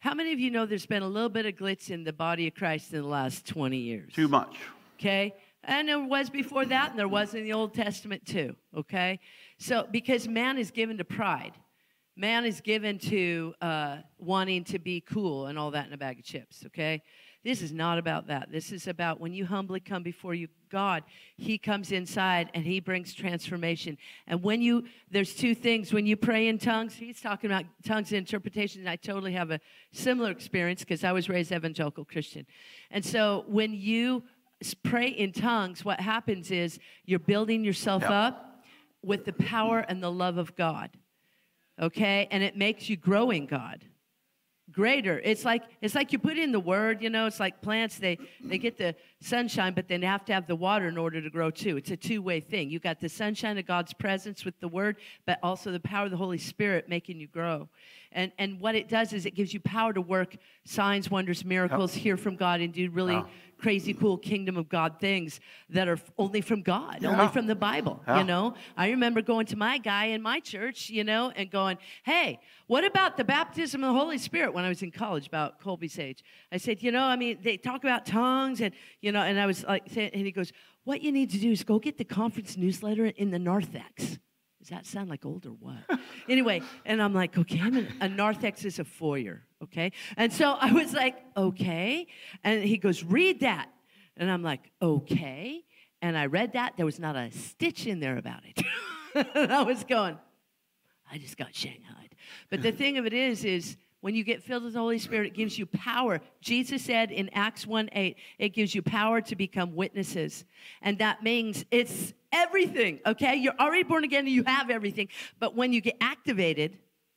How many of you know there's been a little bit of glitch in the body of Christ in the last twenty years? Too much. Okay? And there was before that, and there was in the Old Testament too, okay? So, because man is given to pride. Man is given to uh, wanting to be cool and all that in a bag of chips, okay? This is not about that. This is about when you humbly come before you, God, he comes inside and he brings transformation. And when you, there's two things. When you pray in tongues, he's talking about tongues and interpretation, and I totally have a similar experience because I was raised evangelical Christian. And so when you pray in tongues, what happens is you're building yourself Yep. up with the power and the love of God, okay? And it makes you grow in God. Greater. It's like it's like you put in the word, you know, it's like plants, they, they get the sunshine, but then they have to have the water in order to grow too. It's a two-way thing. You got the sunshine of God's presence with the word, but also the power of the Holy Spirit making you grow. And and what it does is it gives you power to work signs, wonders, miracles, hear from God, and do really Yeah. crazy, cool kingdom of God things that are only from God, Yeah. only from the Bible, Yeah. you know. I remember going to my guy in my church, you know, and going, hey, what about the baptism of the Holy Spirit when I was in college about Colby Sage? I said, you know, I mean, they talk about tongues and, you know, and I was like, saying, and he goes, what you need to do is go get the conference newsletter in the narthex. Does that sound like old or what? Anyway, and I'm like, okay, I'm in, a narthex is a foyer, okay? And so I was like, okay. And he goes, read that. And I'm like, okay. And I read that. There was not a stitch in there about it. And I was going, I just got shanghaied. But the thing of it is, is when you get filled with the Holy Spirit, it gives you power. Jesus said in Acts one eight, it gives you power to become witnesses. And that means it's everything, okay? You're already born again and you have everything. But when you get activated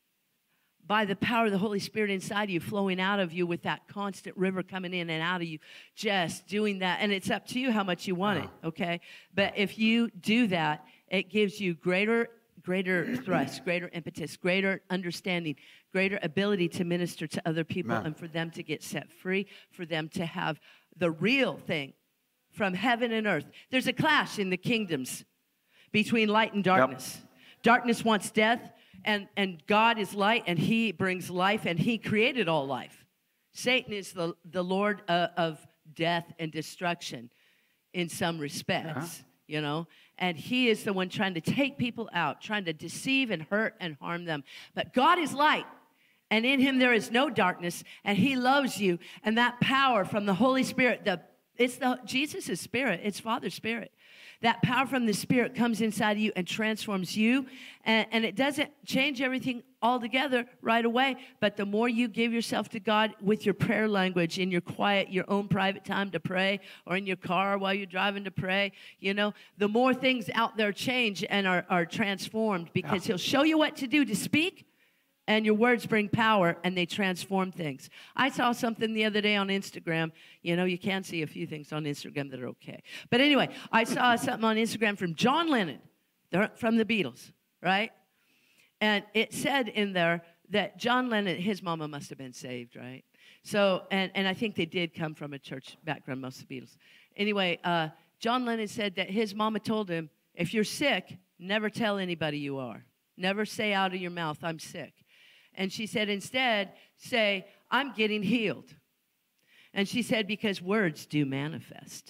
by the power of the Holy Spirit inside of you, flowing out of you with that constant river coming in and out of you, just doing that. And it's up to you how much you want it, okay? But if you do that, it gives you greater greater thrust, greater impetus, greater understanding, greater ability to minister to other people Amen. and for them to get set free, for them to have the real thing from heaven and earth. There's a clash in the kingdoms between light and darkness. Yep. Darkness wants death, and, and God is light, and he brings life, and he created all life. Satan is the, the Lord uh, of death and destruction in some respects. Uh-huh. You know, and he is the one trying to take people out, trying to deceive and hurt and harm them. But God is light, and in him there is no darkness, and he loves you. And that power from the Holy Spirit, the it's the Jesus' spirit, it's Father's spirit. That power from the Spirit comes inside of you and transforms you. And, and it doesn't change everything altogether right away. But the more you give yourself to God with your prayer language, in your quiet, your own private time to pray, or in your car while you're driving to pray, you know, the more things out there change and are, are transformed, because he'll show you what to do to speak. And your words bring power, and they transform things. I saw something the other day on Instagram. You know, you can see a few things on Instagram that are okay. But anyway, I saw something on Instagram from John Lennon, from the Beatles, right? And it said in there that John Lennon, his mama must have been saved, right? So, and, and I think they did come from a church background, most of the Beatles. Anyway, uh, John Lennon said that his mama told him, if you're sick, never tell anybody you are. Never say out of your mouth, I'm sick. And she said, instead, say, I'm getting healed. And she said, because words do manifest.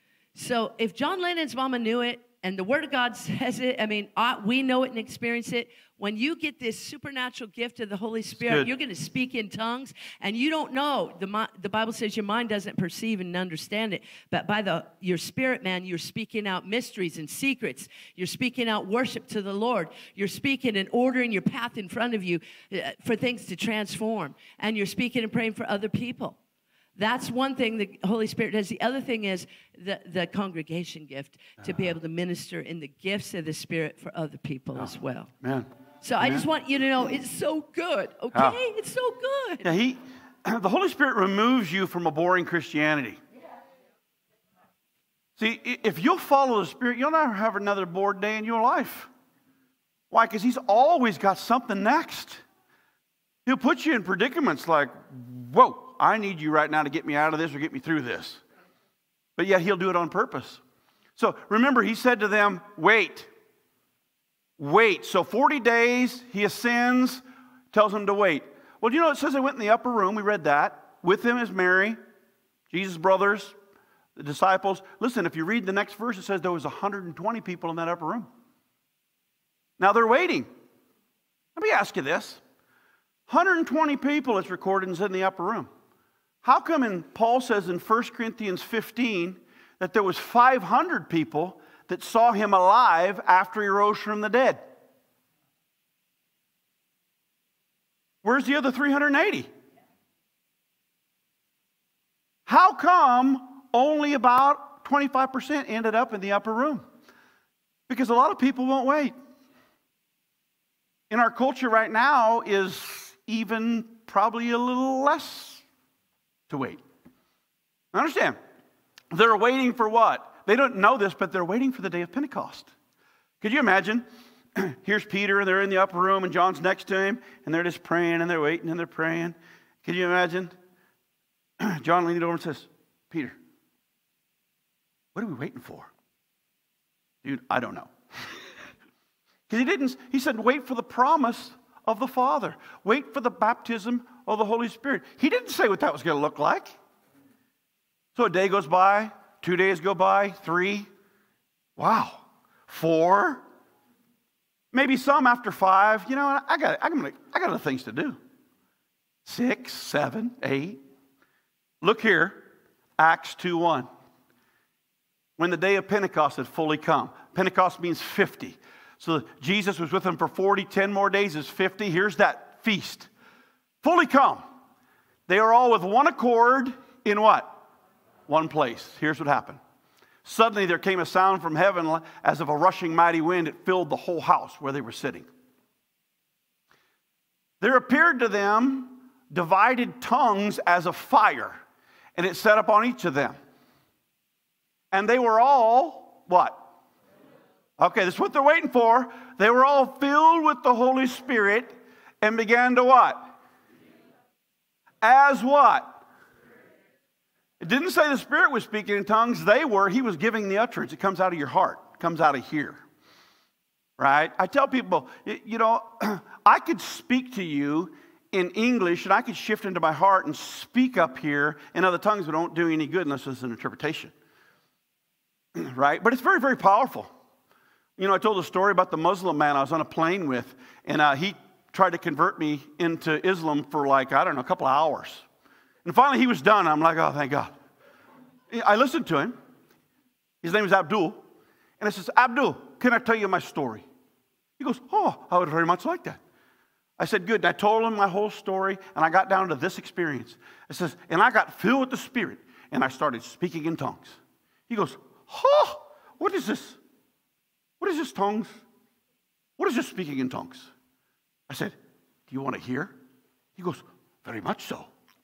So if John Lennon's mama knew it, and the Word of God says it, I mean, uh, we know it and experience it. When you get this supernatural gift of the Holy Spirit, you're going to speak in tongues, and you don't know. The, the Bible says your mind doesn't perceive and understand it, but by the your spirit, man, you're speaking out mysteries and secrets. You're speaking out worship to the Lord. You're speaking and ordering your path in front of you uh, for things to transform, and you're speaking and praying for other people. That's one thing the Holy Spirit does. The other thing is the, the congregation gift, to be able to minister in the gifts of the Spirit for other people oh, as well. Man. So man. I just want you to know it's so good, okay? Oh. It's so good. Yeah, he, the Holy Spirit removes you from a boring Christianity. See, if you'll follow the Spirit, you'll never have another bored day in your life. Why? Because He's always got something next. He'll put you in predicaments like, whoa, I need you right now to get me out of this or get me through this. But yet He'll do it on purpose. So remember, He said to them, wait. Wait. So forty days, He ascends, tells them to wait. Well, you know, it says they went in the upper room. We read that. With him is Mary, Jesus' brothers, the disciples. Listen, if you read the next verse, it says there was one hundred twenty people in that upper room. Now they're waiting. Let me ask you this. one hundred twenty people, it's recorded, is in the upper room. How come in, Paul says in First Corinthians fifteen that there was five hundred people that saw him alive after he rose from the dead? Where's the other three hundred eighty? How come only about twenty-five percent ended up in the upper room? Because a lot of people won't wait. In our culture right now is even probably a little less to wait. I understand. They're waiting for what? They don't know this, but they're waiting for the day of Pentecost. Could you imagine? Here's Peter, and they're in the upper room, and John's next to him, and they're just praying, and they're waiting, and they're praying. Could you imagine? John leaned over and says, Peter, what are we waiting for? Dude, I don't know. Because he didn't, he said, wait for the promise of the Father. Wait for the baptism of the Holy Spirit. He didn't say what that was going to look like. So a day goes by, two days go by, three. Wow. Four. Maybe some after five. You know, I got, I got, I got other things to do. Six, seven, eight. Look here, Acts two one. When the day of Pentecost had fully come. Pentecost means fifty. So Jesus was with them for forty, ten more days is fifty. Here's that feast. Fully come. They are all with one accord in what? One place. Here's what happened. Suddenly there came a sound from heaven as of a rushing mighty wind. It filled the whole house where they were sitting. There appeared to them divided tongues as of fire, and it set upon each of them. And they were all, what? Okay, this is what they're waiting for. They were all filled with the Holy Spirit and began to what? As what? It didn't say the Spirit was speaking in tongues. They were. He was giving the utterance. It comes out of your heart. It comes out of here. Right? I tell people, you know, I could speak to you in English and I could shift into my heart and speak up here in other tongues, but don't do any good unless it's an interpretation. Right? But it's very, very powerful. You know, I told a story about the Muslim man I was on a plane with, and uh, he tried to convert me into Islam for like, I don't know, a couple of hours. And finally he was done. I'm like, oh, thank God. I listened to him. His name is Abdul. And I says, Abdul, can I tell you my story? He goes, oh, I would very much like that. I said, good. And I told him my whole story, and I got down to this experience. It says, and I got filled with the Spirit, and I started speaking in tongues. He goes, oh, what is this? What is this tongues? What is this speaking in tongues? I said, do you want to hear? He goes, very much so.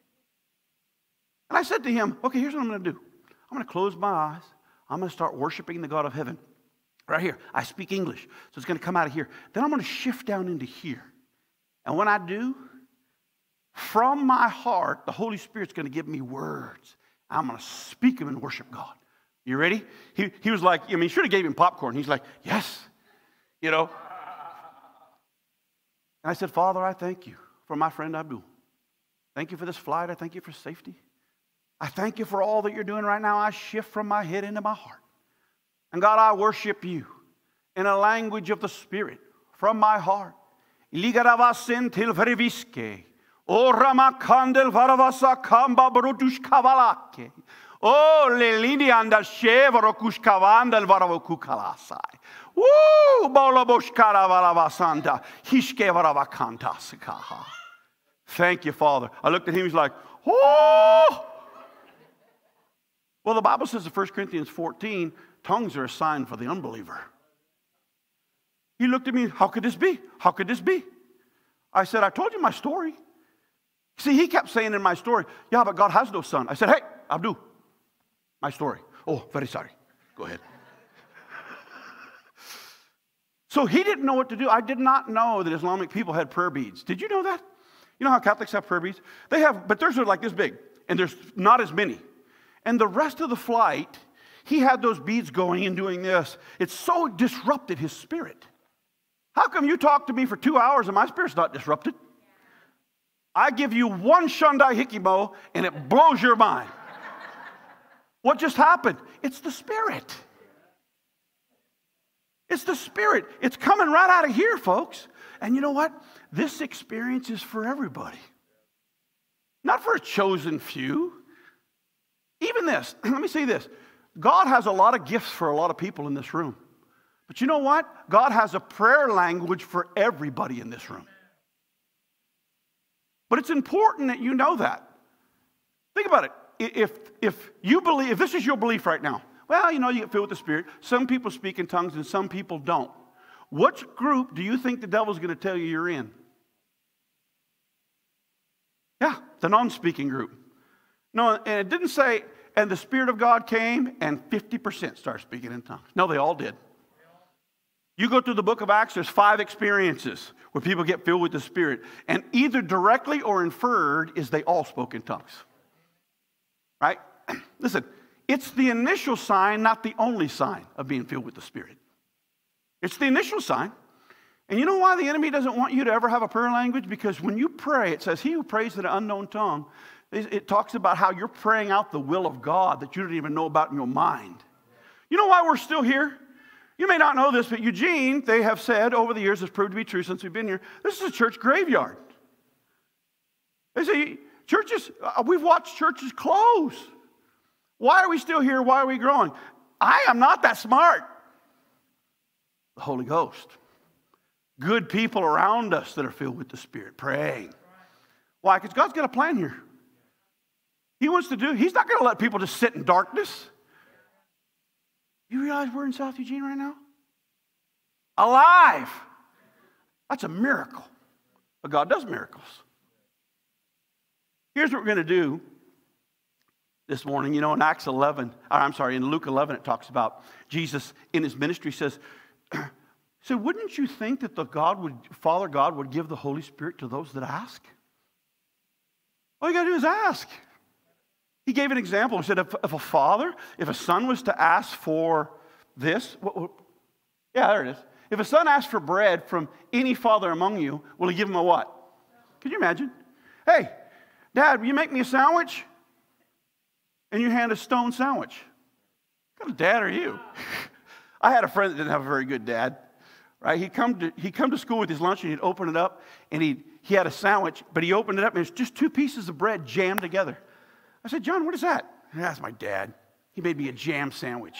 And I said to him, okay, here's what I'm going to do. I'm going to close my eyes. I'm going to start worshiping the God of heaven. Right here. I speak English, so it's going to come out of here. Then I'm going to shift down into here. And when I do, from my heart, the Holy Spirit's going to give me words. I'm going to speak them and worship God. You ready? He, he was like, I mean, should have gave him popcorn. He's like, yes. You know. And I said, Father, I thank you for my friend Abdul. Thank you for this flight. I thank you for safety. I thank you for all that you're doing right now. I shift from my head into my heart. And God, I worship you in a language of the Spirit from my heart. Ligaravasin til veriviske. O ramakandel varavasa kamba brutush kavalake. O lelini anda shevaro kushkavandel varavokukalasai. Woo! Bolaboshkara varavasanda. Hishke varavakantasikaha. Thank you, Father. I looked at him, he's like, oh! Well, the Bible says in First Corinthians fourteen, tongues are a sign for the unbeliever. He looked at me, how could this be? How could this be? I said, I told you my story. See, he kept saying in my story, yeah, but God has no son. I said, hey, Abdul, my story. Oh, very sorry. Go ahead. So he didn't know what to do. I did not know that Islamic people had prayer beads. Did you know that? You know how Catholics have prayer beads? They have, but theirs are like this big, and there's not as many. And the rest of the flight, he had those beads going and doing this. It so disrupted his spirit. How come you talk to me for two hours and my spirit's not disrupted? I give you one Shundai Hikimo, and it blows your mind. What just happened? It's the Spirit. It's the Spirit. It's coming right out of here, folks. And you know what? This experience is for everybody. Not for a chosen few. Even this, let me say this. God has a lot of gifts for a lot of people in this room. But you know what? God has a prayer language for everybody in this room. But it's important that you know that. Think about it. If, if you believe, if this is your belief right now, well, you know, you get filled with the Spirit. Some people speak in tongues and some people don't. Which group do you think the devil's going to tell you you're in? Yeah, the non-speaking group. No, and it didn't say, and the Spirit of God came and fifty percent started speaking in tongues. No, they all did. You go through the book of Acts, there's five experiences where people get filled with the Spirit. And either directly or inferred is they all spoke in tongues. Right? Listen, it's the initial sign, not the only sign of being filled with the Spirit. It's the initial sign. And you know why the enemy doesn't want you to ever have a prayer language? Because when you pray, it says, he who prays in an unknown tongue, it talks about how you're praying out the will of God that you don't even know about in your mind. You know why we're still here? You may not know this, but Eugene, they have said over the years, it's proved to be true since we've been here, this is a church graveyard. They say, churches, uh, we've watched churches close. Why are we still here? Why are we growing? I am not that smart. The Holy Ghost. Good people around us that are filled with the Spirit, praying. Why? Because God's got a plan here. He wants to do, he's not going to let people just sit in darkness. You realize we're in South Eugene right now? Alive. That's a miracle. But God does miracles. Here's what we're going to do this morning. You know, in Acts eleven, or I'm sorry, in Luke eleven, it talks about Jesus in his ministry says, so wouldn't you think that the God would, Father God would give the Holy Spirit to those that ask? All you got to do is ask. He gave an example. He said, if, if a father, if a son was to ask for this, what, what, yeah, there it is. If a son asks for bread from any father among you, will he give him a what? Can you imagine? Hey, Dad, will you make me a sandwich? And you hand a stone sandwich. What kind of dad are you? I had a friend that didn't have a very good dad. Right? He'd come to, he'd come to school with his lunch and he'd open it up and he he had a sandwich, but he opened it up and it's just two pieces of bread jammed together. I said, John, what is that? That's my dad. He made me a jam sandwich.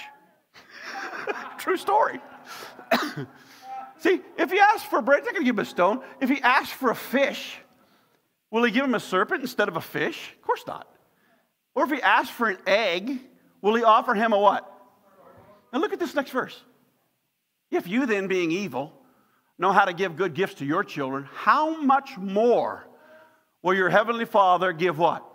True story. See, if he asks for bread, he's not going to give him a stone. If he asks for a fish, will he give him a serpent instead of a fish? Of course not. Or if he asks for an egg, will he offer him a what? Now look at this next verse. If you then, being evil, know how to give good gifts to your children, how much more will your heavenly Father give what?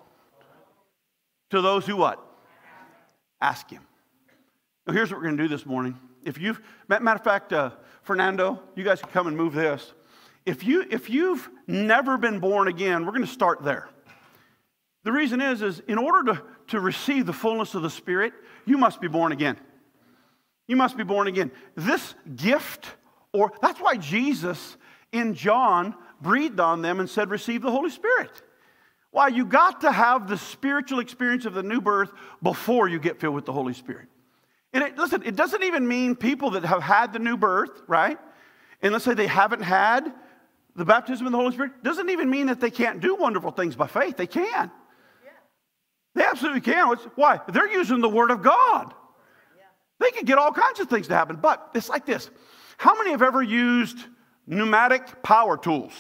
To those who what? Ask him. Now here's what we're going to do this morning. If you've, matter of fact, uh, Fernando, you guys can come and move this. If, you, if you've never been born again, we're going to start there. The reason is, is in order to, to receive the fullness of the Spirit, you must be born again. You must be born again. This gift, or that's why Jesus in John breathed on them and said, receive the Holy Spirit. Why? You got to have the spiritual experience of the new birth before you get filled with the Holy Spirit. And it, listen, it doesn't even mean people that have had the new birth, right? And let's say they haven't had the baptism of the Holy Spirit, doesn't even mean that they can't do wonderful things by faith. They can. Yeah. They absolutely can. Why? They're using the Word of God. Yeah. They can get all kinds of things to happen. But it's like this. How many have ever used pneumatic power tools?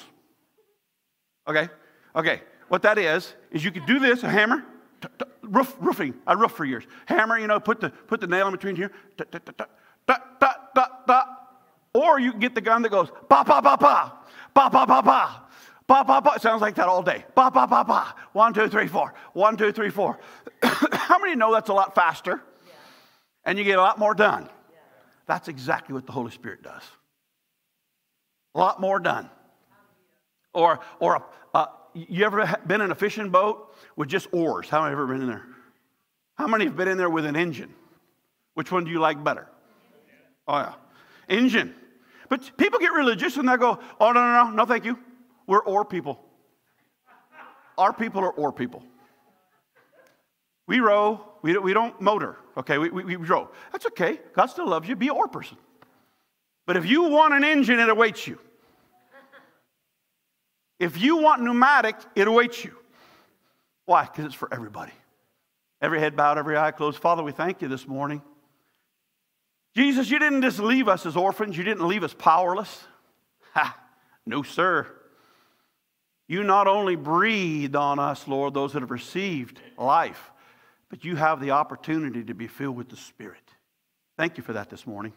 Okay? Okay. What that is, is you could do this, a hammer, t- t- roof, roofing, I roofed for years. Hammer, you know, put the, put the nail in between here, t- t- t- t- t- t- t- t- or you can get the gun that goes, ba, ba, ba, ba, ba, ba, ba, ba, ba, ba, ba. It sounds like that all day. Ba, ba, ba, ba. One, two, three, four. One, two, three, four. How many know that's a lot faster? Yeah. And you get a lot more done? Yeah. That's exactly what the Holy Spirit does. A lot more done. Or, or a, a you ever been in a fishing boat with just oars? How many have ever been in there? How many have been in there with an engine? Which one do you like better? Oh, yeah. Engine. But people get religious and they go, oh, no, no, no, no, thank you. We're oar people. our people are or people. We row, we don't, we don't motor, okay? We, we, we row. That's okay. God still loves you. Be an or person. But if you want an engine, it awaits you. If you want pneumatic, it awaits you. Why? Because it's for everybody. Every head bowed, every eye closed. Father, we thank you this morning. Jesus, you didn't just leave us as orphans. You didn't leave us powerless. Ha! No, sir. You not only breathed on us, Lord, those that have received life, but you have the opportunity to be filled with the Spirit. Thank you for that this morning.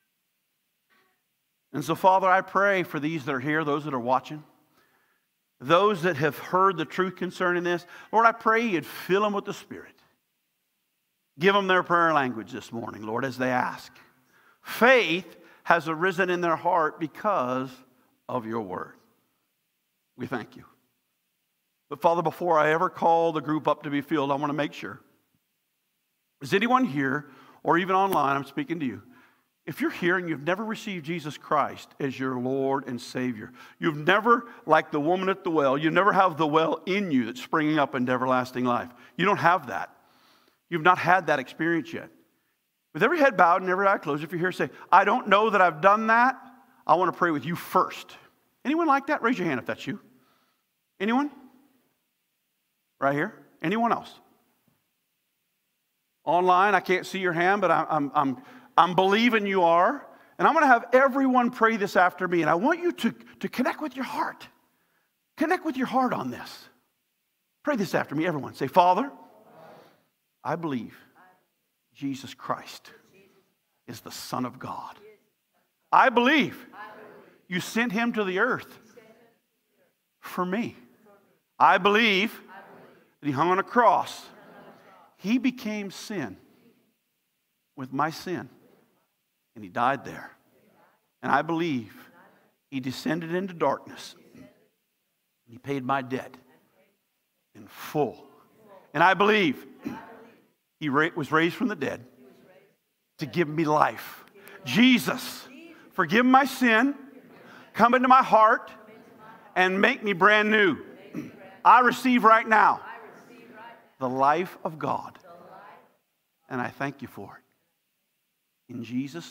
And so, Father, I pray for these that are here, those that are watching, those that have heard the truth concerning this. Lord, I pray you'd fill them with the Spirit. Give them their prayer language this morning, Lord, as they ask. Faith has arisen in their heart because of your word. We thank you. But Father, before I ever call the group up to be filled, I want to make sure. Is anyone here, or even online, I'm speaking to you, if you're here and you've never received Jesus Christ as your Lord and Savior, you've never, like the woman at the well, you never have the well in you that's springing up into everlasting life. You don't have that. You've not had that experience yet. With every head bowed and every eye closed, if you're here, say, I don't know that I've done that. I want to pray with you first. Anyone like that? Raise your hand if that's you. Anyone? Right here? Anyone else? Online, I can't see your hand, but I'm, I'm, I'm believing you are. And I'm going to have everyone pray this after me. And I want you to, to connect with your heart. Connect with your heart on this. Pray this after me, everyone. Say, Father, I believe Jesus Christ is the Son of God. I believe you sent him to the earth for me. I believe that he hung on a cross. He became sin with my sin. And he died there. And I believe he descended into darkness. He paid my debt in full. And I believe he was raised from the dead to give me life. Jesus, forgive my sin, come into my heart, and make me brand new. I receive right now the life of God. And I thank you for it. In Jesus'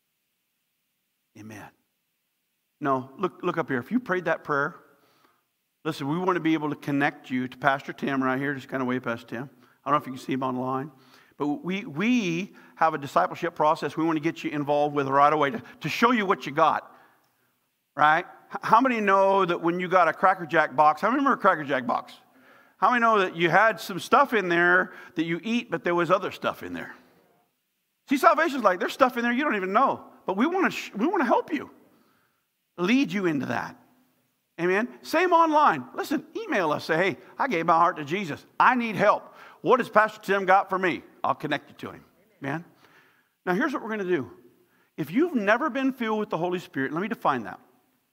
name, amen. No, look, look up here. If you prayed that prayer, listen, we want to be able to connect you to Pastor Tim right here. Just kind of wave past Tim. I don't know if you can see him online. But we, we have a discipleship process we want to get you involved with right away to, to show you what you got. Right? How many know that when you got a Cracker Jack box, how many remember a Cracker Jack box? How many know that you had some stuff in there that you eat, but there was other stuff in there? See, salvation's like, there's stuff in there you don't even know. But we want to we want to help you. Lead you into that. Amen? Same online. Listen, email us. Say, hey, I gave my heart to Jesus. I need help. What has Pastor Tim got for me? I'll connect you to him. Amen? Now, here's what we're going to do. If you've never been filled with the Holy Spirit, let me define that.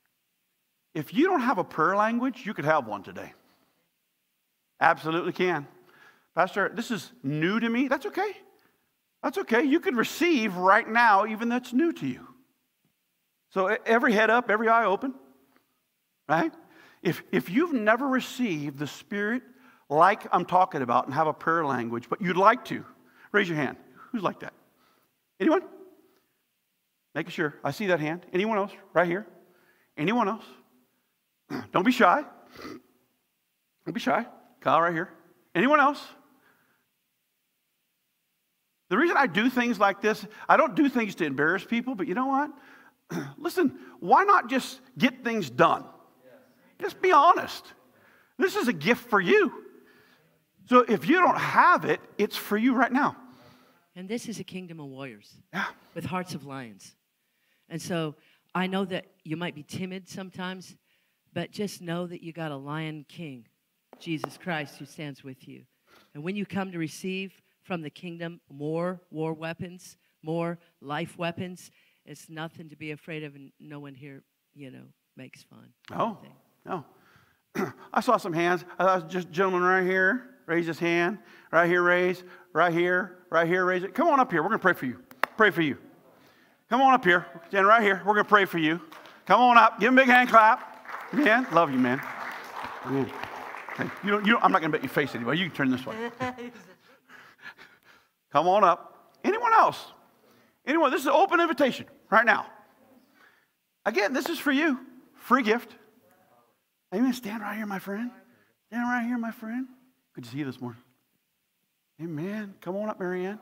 If you don't have a prayer language, you could have one today. Absolutely can. Pastor, this is new to me. That's okay. That's okay. You can receive right now, even that's new to you. So every head up, every eye open. Right? If, if you've never received the Spirit like I'm talking about and have a prayer language, but you'd like to, raise your hand. Who's like that? Anyone? Making sure. I see that hand. Anyone else? Right here. Anyone else? Don't be shy. Don't be shy. Kyle right here. Anyone else? The reason I do things like this, I don't do things to embarrass people, but you know what? Listen, why not just get things done? Just be honest. This is a gift for you. So if you don't have it, it's for you right now. And this is a kingdom of warriors. Yeah. With hearts of lions. And so I know that you might be timid sometimes, but just know that you got a lion king, Jesus Christ, who stands with you. And when you come to receive from the kingdom more war weapons, more life weapons, it's nothing to be afraid of, and no one here, you know, makes fun. Oh, no. I saw some hands. I saw just a gentleman right here. Raise his hand. Right here, raise. Right here. Right here, raise it. Come on up here. We're going to pray for you. Pray for you. Come on up here. Stand right here. We're going to pray for you. Come on up. Give him a big hand clap. Man, love you, man. Amen. Okay. You don't, you don't, I'm not going to bet your face anyway. You can turn this way. Come on up. Anyone else? Anyone? This is an open invitation right now. Again, this is for you. Free gift. Amen. Stand right here, my friend. Stand right here, my friend. Good to see you this morning. Amen. Come on up, Marianne.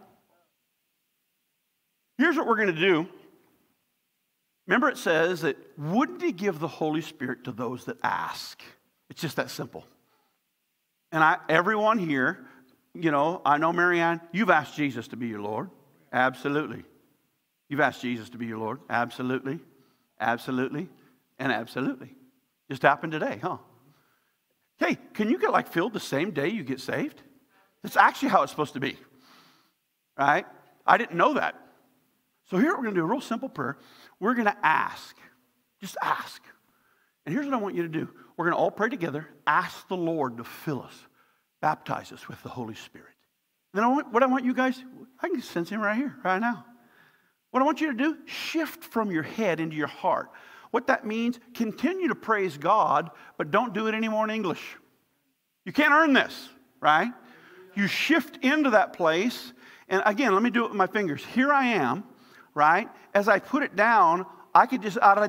Here's what we're going to do. Remember, it says that wouldn't he give the Holy Spirit to those that ask? It's just that simple. And I, everyone here, you know, I know, Marianne, you've asked Jesus to be your Lord. Absolutely. You've asked Jesus to be your Lord. Absolutely. Absolutely. And absolutely. Just happened today, huh? Hey, can you get like filled the same day you get saved? That's actually how it's supposed to be. Right? I didn't know that. So here we're going to do a real simple prayer. We're going to ask. Just ask. And here's what I want you to do. We're going to all pray together. Ask the Lord to fill us. Baptize us with the Holy Spirit. And then I want, what I want you guys, I can sense him right here, right now. What I want you to do, shift from your head into your heart. What that means, continue to praise God, but don't do it anymore in English. You can't earn this, right? You shift into that place. And again, let me do it with my fingers. Here I am, right? As I put it down, I could just, and I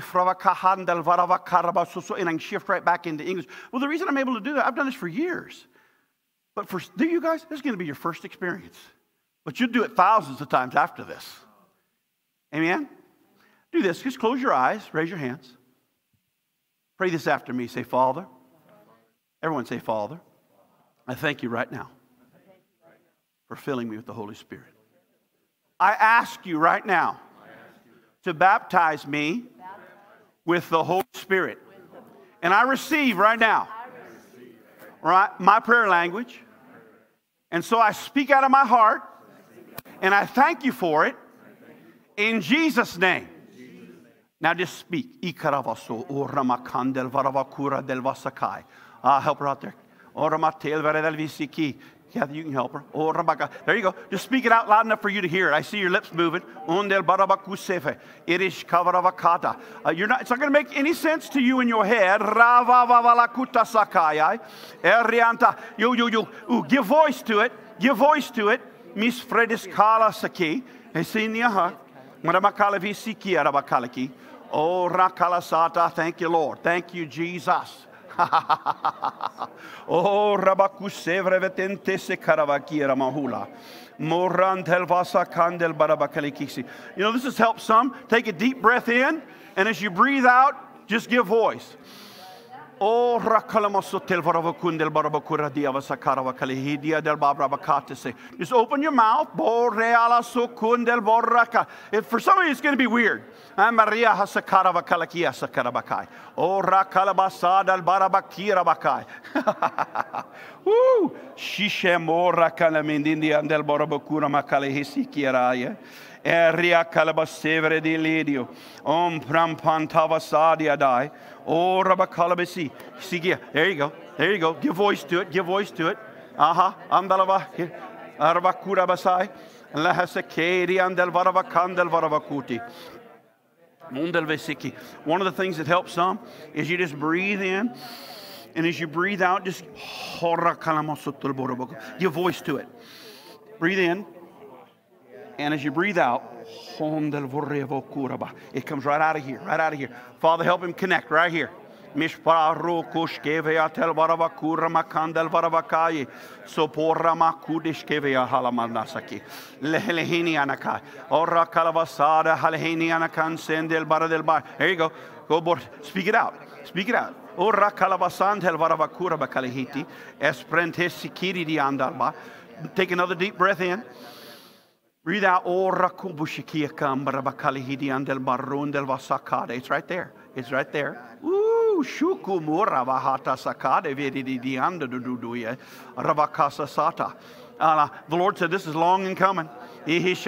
can shift right back into English. Well, the reason I'm able to do that, I've done this for years. But for you guys, this is going to be your first experience. But you'll do it thousands of times after this. Amen? Do this. Just close your eyes. Raise your hands. Pray this after me. Say, Father. Everyone say, Father. I thank you right now for filling me with the Holy Spirit. I ask you right now to baptize me with the Holy Spirit. And I receive right now, right, my prayer language. And so I speak out of my heart, and I thank you for it in Jesus' name. Now just speak. Ah, help her out there. Kathy, you can help her. There you go. Just speak it out loud enough for you to hear it. I see your lips moving. Uh, you're not, it's not going to make any sense to you in your head. You, you, you. Ooh, give voice to it. Give voice to it. Miss Fredis Kala Saki. Oh, Rakalasata. Thank you, Lord. Thank you, Jesus. Oh, Rabakusevre vetente se karavakira mahula. Morantel vasa kandel barabakalikisi. You know, this has helped some. Take a deep breath in, and as you breathe out, just give voice. Oh, Rakalamasotel varavakundel barabakura diavasakara kalihidia del babrabakatese. Just open your mouth. Boreala sokundel boraka. If for some of you it's going to be weird. Maria hasakara vakalakia sakarabakai. Oh, Rakalabasada al barabakira bakai. Woo! Shishemora kalamindindi andel barabakura makalehisi kiraya. Eria kalabasevere di lidio. Om prampantava sadia dai. Oh, Rabakalabasi. There you go. There you go. Give voice to it. Give voice to it. Aha. Andalava. Arabakura basai. Lahasakedi andel varavakandel varavakuti. One of the things that helps some is you just breathe in, and as you breathe out, just give voice to it. Breathe in, and as you breathe out, it comes right out of here, right out of here. Father, help him connect right here. Mishparu kushkevea tel varavakura makandel varavakaye sopora makudishkevea halamanasaki lehelehini anakai ora kalavasada halehini anakan sendel baradel bar. There you go. Go board. Speak it out. Speak it out. Ora kalavasantel varavakura bakalehiti esprentesi kiri di andalba. Take another deep breath in. Breathe out. Ora kubushikia kambara bakalehidi andel barun del vasakade. It's right there. It's right there. Shuku mura vahata sakade vedi di anda duduye ravakasa sata. The Lord said, "This is long in coming." It's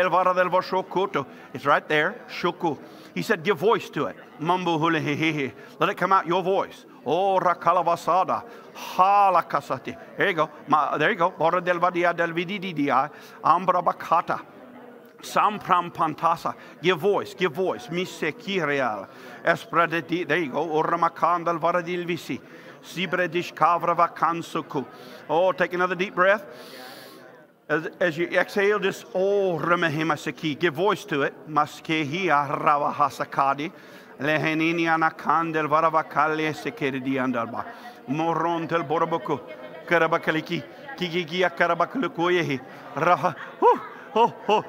right there. Shuku. He said, "Give voice to it." Mambu hulehehe. Let it come out your voice. Oh, rakalavasada. Halakasati. There you go. There you go. Bora del vadia del vididia. Ambra bakata. Sampram pantasa. Give voice, give voice. Mise kireal. Espradeti. There you go. Oramakandal varadil visi. Sibredish kavra vakansuku. Oh, take another deep breath. As, as you exhale, just oh remahimasaki. Give voice to it. Maskehia ravahasakadi. Lehenini anakandel varavakale sekeridi andalba. Morontel borabuku. Karabakaliki. Kigigia karabakalukoyehi. Raha. Oh, oh.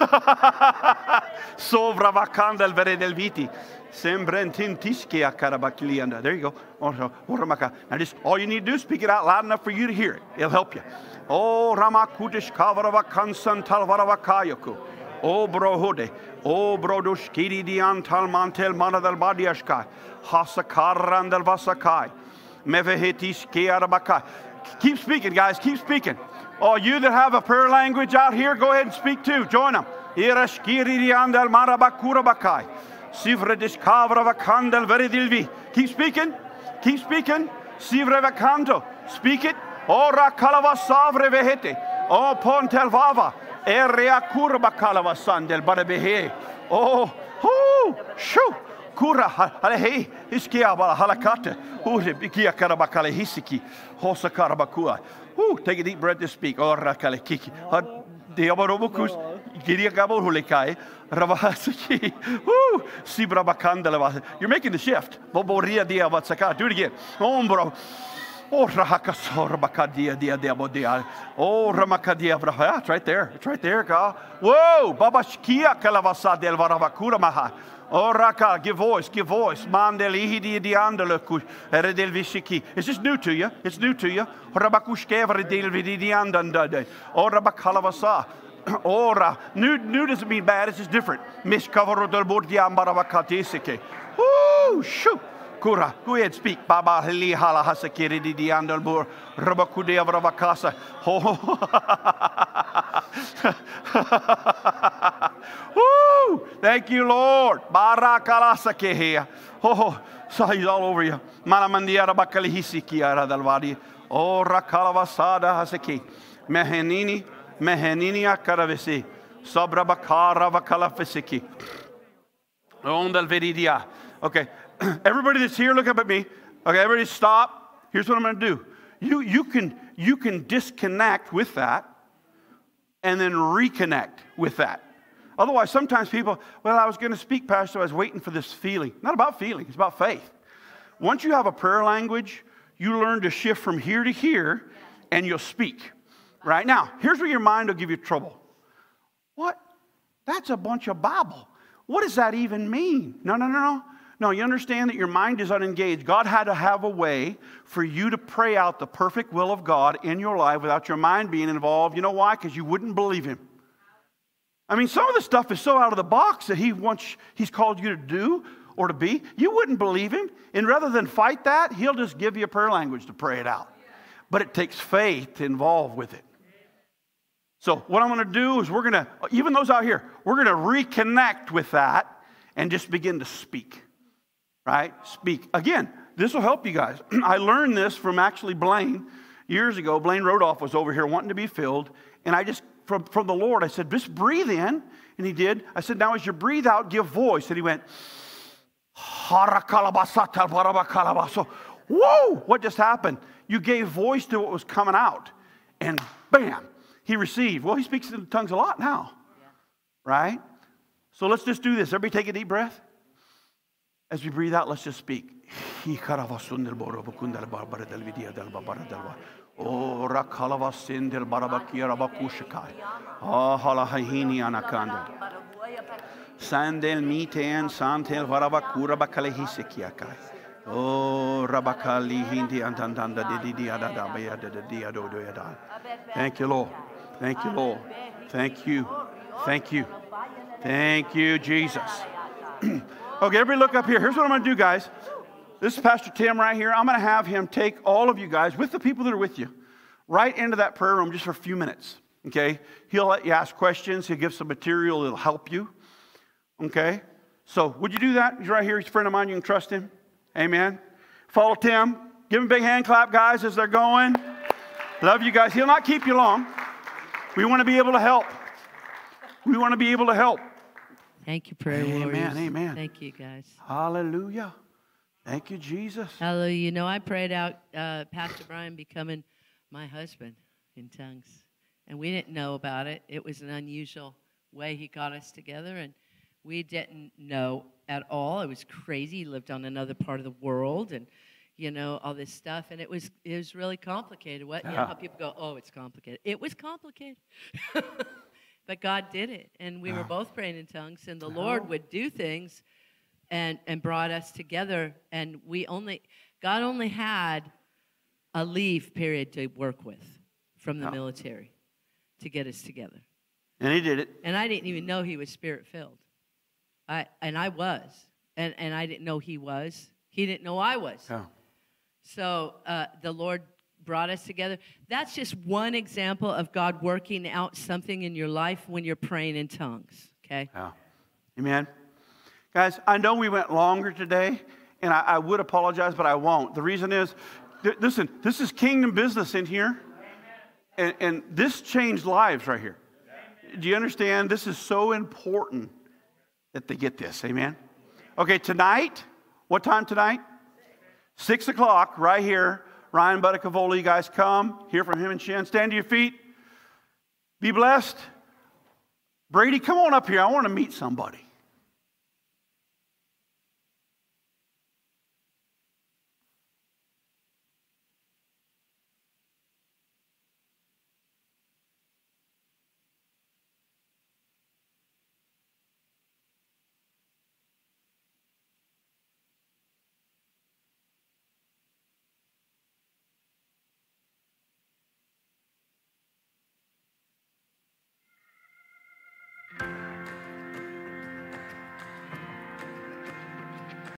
Sovravakandel veredel viti. Sembrentintiskia karabaklianda. There you go. Now just all you need to do is speak it out loud enough for you to hear it. It'll help you. Oh Ramakudish Kavaravakansan Talvaravakayaku. Oh Brohode. Oh Brodushkiri Diantal Mantel Manadal Badiashkai. Hasakarandal Vasakai. Mevehetis Kearabakai. Keep speaking, guys. Keep speaking. Oh, you that have a prayer language out here, go ahead and speak too. Join them. Irashkiri Diandal Marabakurabakai. Sivredish Kavravakandal Veridilvi. Keep speaking. Keep speaking. Sivrevakanto. Speak it. Ora kalava savre vehete. Oh pontel vava. Erea kurba kalava sandel barabehe. Oh, oh, shoo. Kura halehe. Iskia bala halakate. Ure bikia karabakale hisiki. Hosa karabakua. Ooh, take a deep breath to speak. Ora kalekiki. Diabarobukus. Giria gabo hulekai. Ravasiki. Ooh, sibra bakandela. You're making the shift. Boboria dia vatsaka. Do it again. Ombro. Oh, Rahakasor Bakadia dia diabodia. Oh, Ramakadia Braha. It's right there. It's right there, God. Whoa, Babashkia Kalavasa del Varavakura Maha. Oh, Raka, give voice, give voice. Mandelihi di diandalaku, Eredel Vishiki. It's just new to you. It's new to you. Rabakushkever del Vidiandandade. Oh, Rabakalavasa. Ora. New, new doesn't mean bad, it's just different. Mishkavaro del Burdiam Baravakatisike. Woo, shoot. Kura, go ahead, speak. Baba Heli Hala Hasakiri di Andalbur, Rabakude of Ravakasa. Woo! Thank you, Lord. Barakalasake here. Oh, so he's all over you. Manamandia Rabakali Hisiki Aradalvadi. Oh, Rakalavasada Hasaki. Mehenini, Meheninia Karavisi. Sabrabakara Vakalafisiki. Ondal Veridia. Okay. Everybody that's here, look up at me. Okay, everybody stop. Here's what I'm going to do. You, you, can, you can disconnect with that and then reconnect with that. Otherwise, sometimes people, well, I was going to speak, Pastor. I was waiting for this feeling. Not about feeling. It's about faith. Once you have a prayer language, you learn to shift from here to here, and you'll speak. Right? Now, here's where your mind will give you trouble. What? That's a bunch of babble. What does that even mean? No, no, no, no. No, you understand that your mind is unengaged. God had to have a way for you to pray out the perfect will of God in your life without your mind being involved. You know why? Because you wouldn't believe Him. I mean, some of the stuff is so out of the box that He wants, He's called you to do or to be. You wouldn't believe Him. And rather than fight that, He'll just give you a prayer language to pray it out. But it takes faith to involve with it. So what I'm going to do is we're going to, even those out here, we're going to reconnect with that and just begin to speak. Right? Speak. Again, this will help you guys. I learned this from actually Blaine years ago. Blaine Rodolph was over here wanting to be filled. And I just, from, from the Lord, I said, just breathe in. And he did. I said, now as you breathe out, give voice. And he went, whoa, what just happened? You gave voice to what was coming out. And bam, he received. Well, he speaks in tongues a lot now. Right? So let's just do this. Everybody take a deep breath. As we breathe out, let's just speak. Oh, rakalavasin barabakia rabakushakai. Oh, halahini anakanda. Sandel mitean santel varabakura bakalehisekiakai. Oh, rabakali hindi antandanda didi adada bayada diado doyada. Thank you, Lord. Thank you, Lord. Thank you. Thank you. Thank you, Jesus. Okay, everybody look up here. Here's what I'm going to do, guys. This is Pastor Tim right here. I'm going to have him take all of you guys, with the people that are with you, right into that prayer room just for a few minutes, okay? He'll let you ask questions. He'll give some material. It'll help you, okay? So would you do that? He's right here. He's a friend of mine. You can trust him. Amen. Follow Tim. Give him a big hand clap, guys, as they're going. Love you guys. He'll not keep you long. We want to be able to help. We want to be able to help. Thank you, prayer Amen, warriors. amen. Thank you, guys. Hallelujah. Thank you, Jesus. Hallelujah. You know, I prayed out uh, Pastor Brian becoming my husband in tongues. And we didn't know about it. It was an unusual way he got us together. And we didn't know at all. It was crazy. He lived on another part of the world and, you know, all this stuff. And it was it was really complicated. What, you know how people go, oh, it's complicated. It was complicated. But God did it. And we were both praying in tongues. And the Lord would do things and, and brought us together. And we only, God only had a leave period to work with from the military to get us together. And he did it. And I didn't even know he was spirit-filled. I and I was. And, and I didn't know he was. He didn't know I was. Yeah. So uh, the Lord brought us together. That's just one example of God working out something in your life when you're praying in tongues, okay? Yeah. Amen. Guys, I know we went longer today, and I, I would apologize, but I won't. The reason is, th- listen, this is kingdom business in here, and, and this changed lives right here. Do you understand? This is so important that they get this. Amen? Okay, tonight, what time tonight? Six o'clock, right here. Ryan Buddicavola, you guys come, hear from him and Shen. Stand to your feet. Be blessed. Brady, come on up here. I want to meet somebody.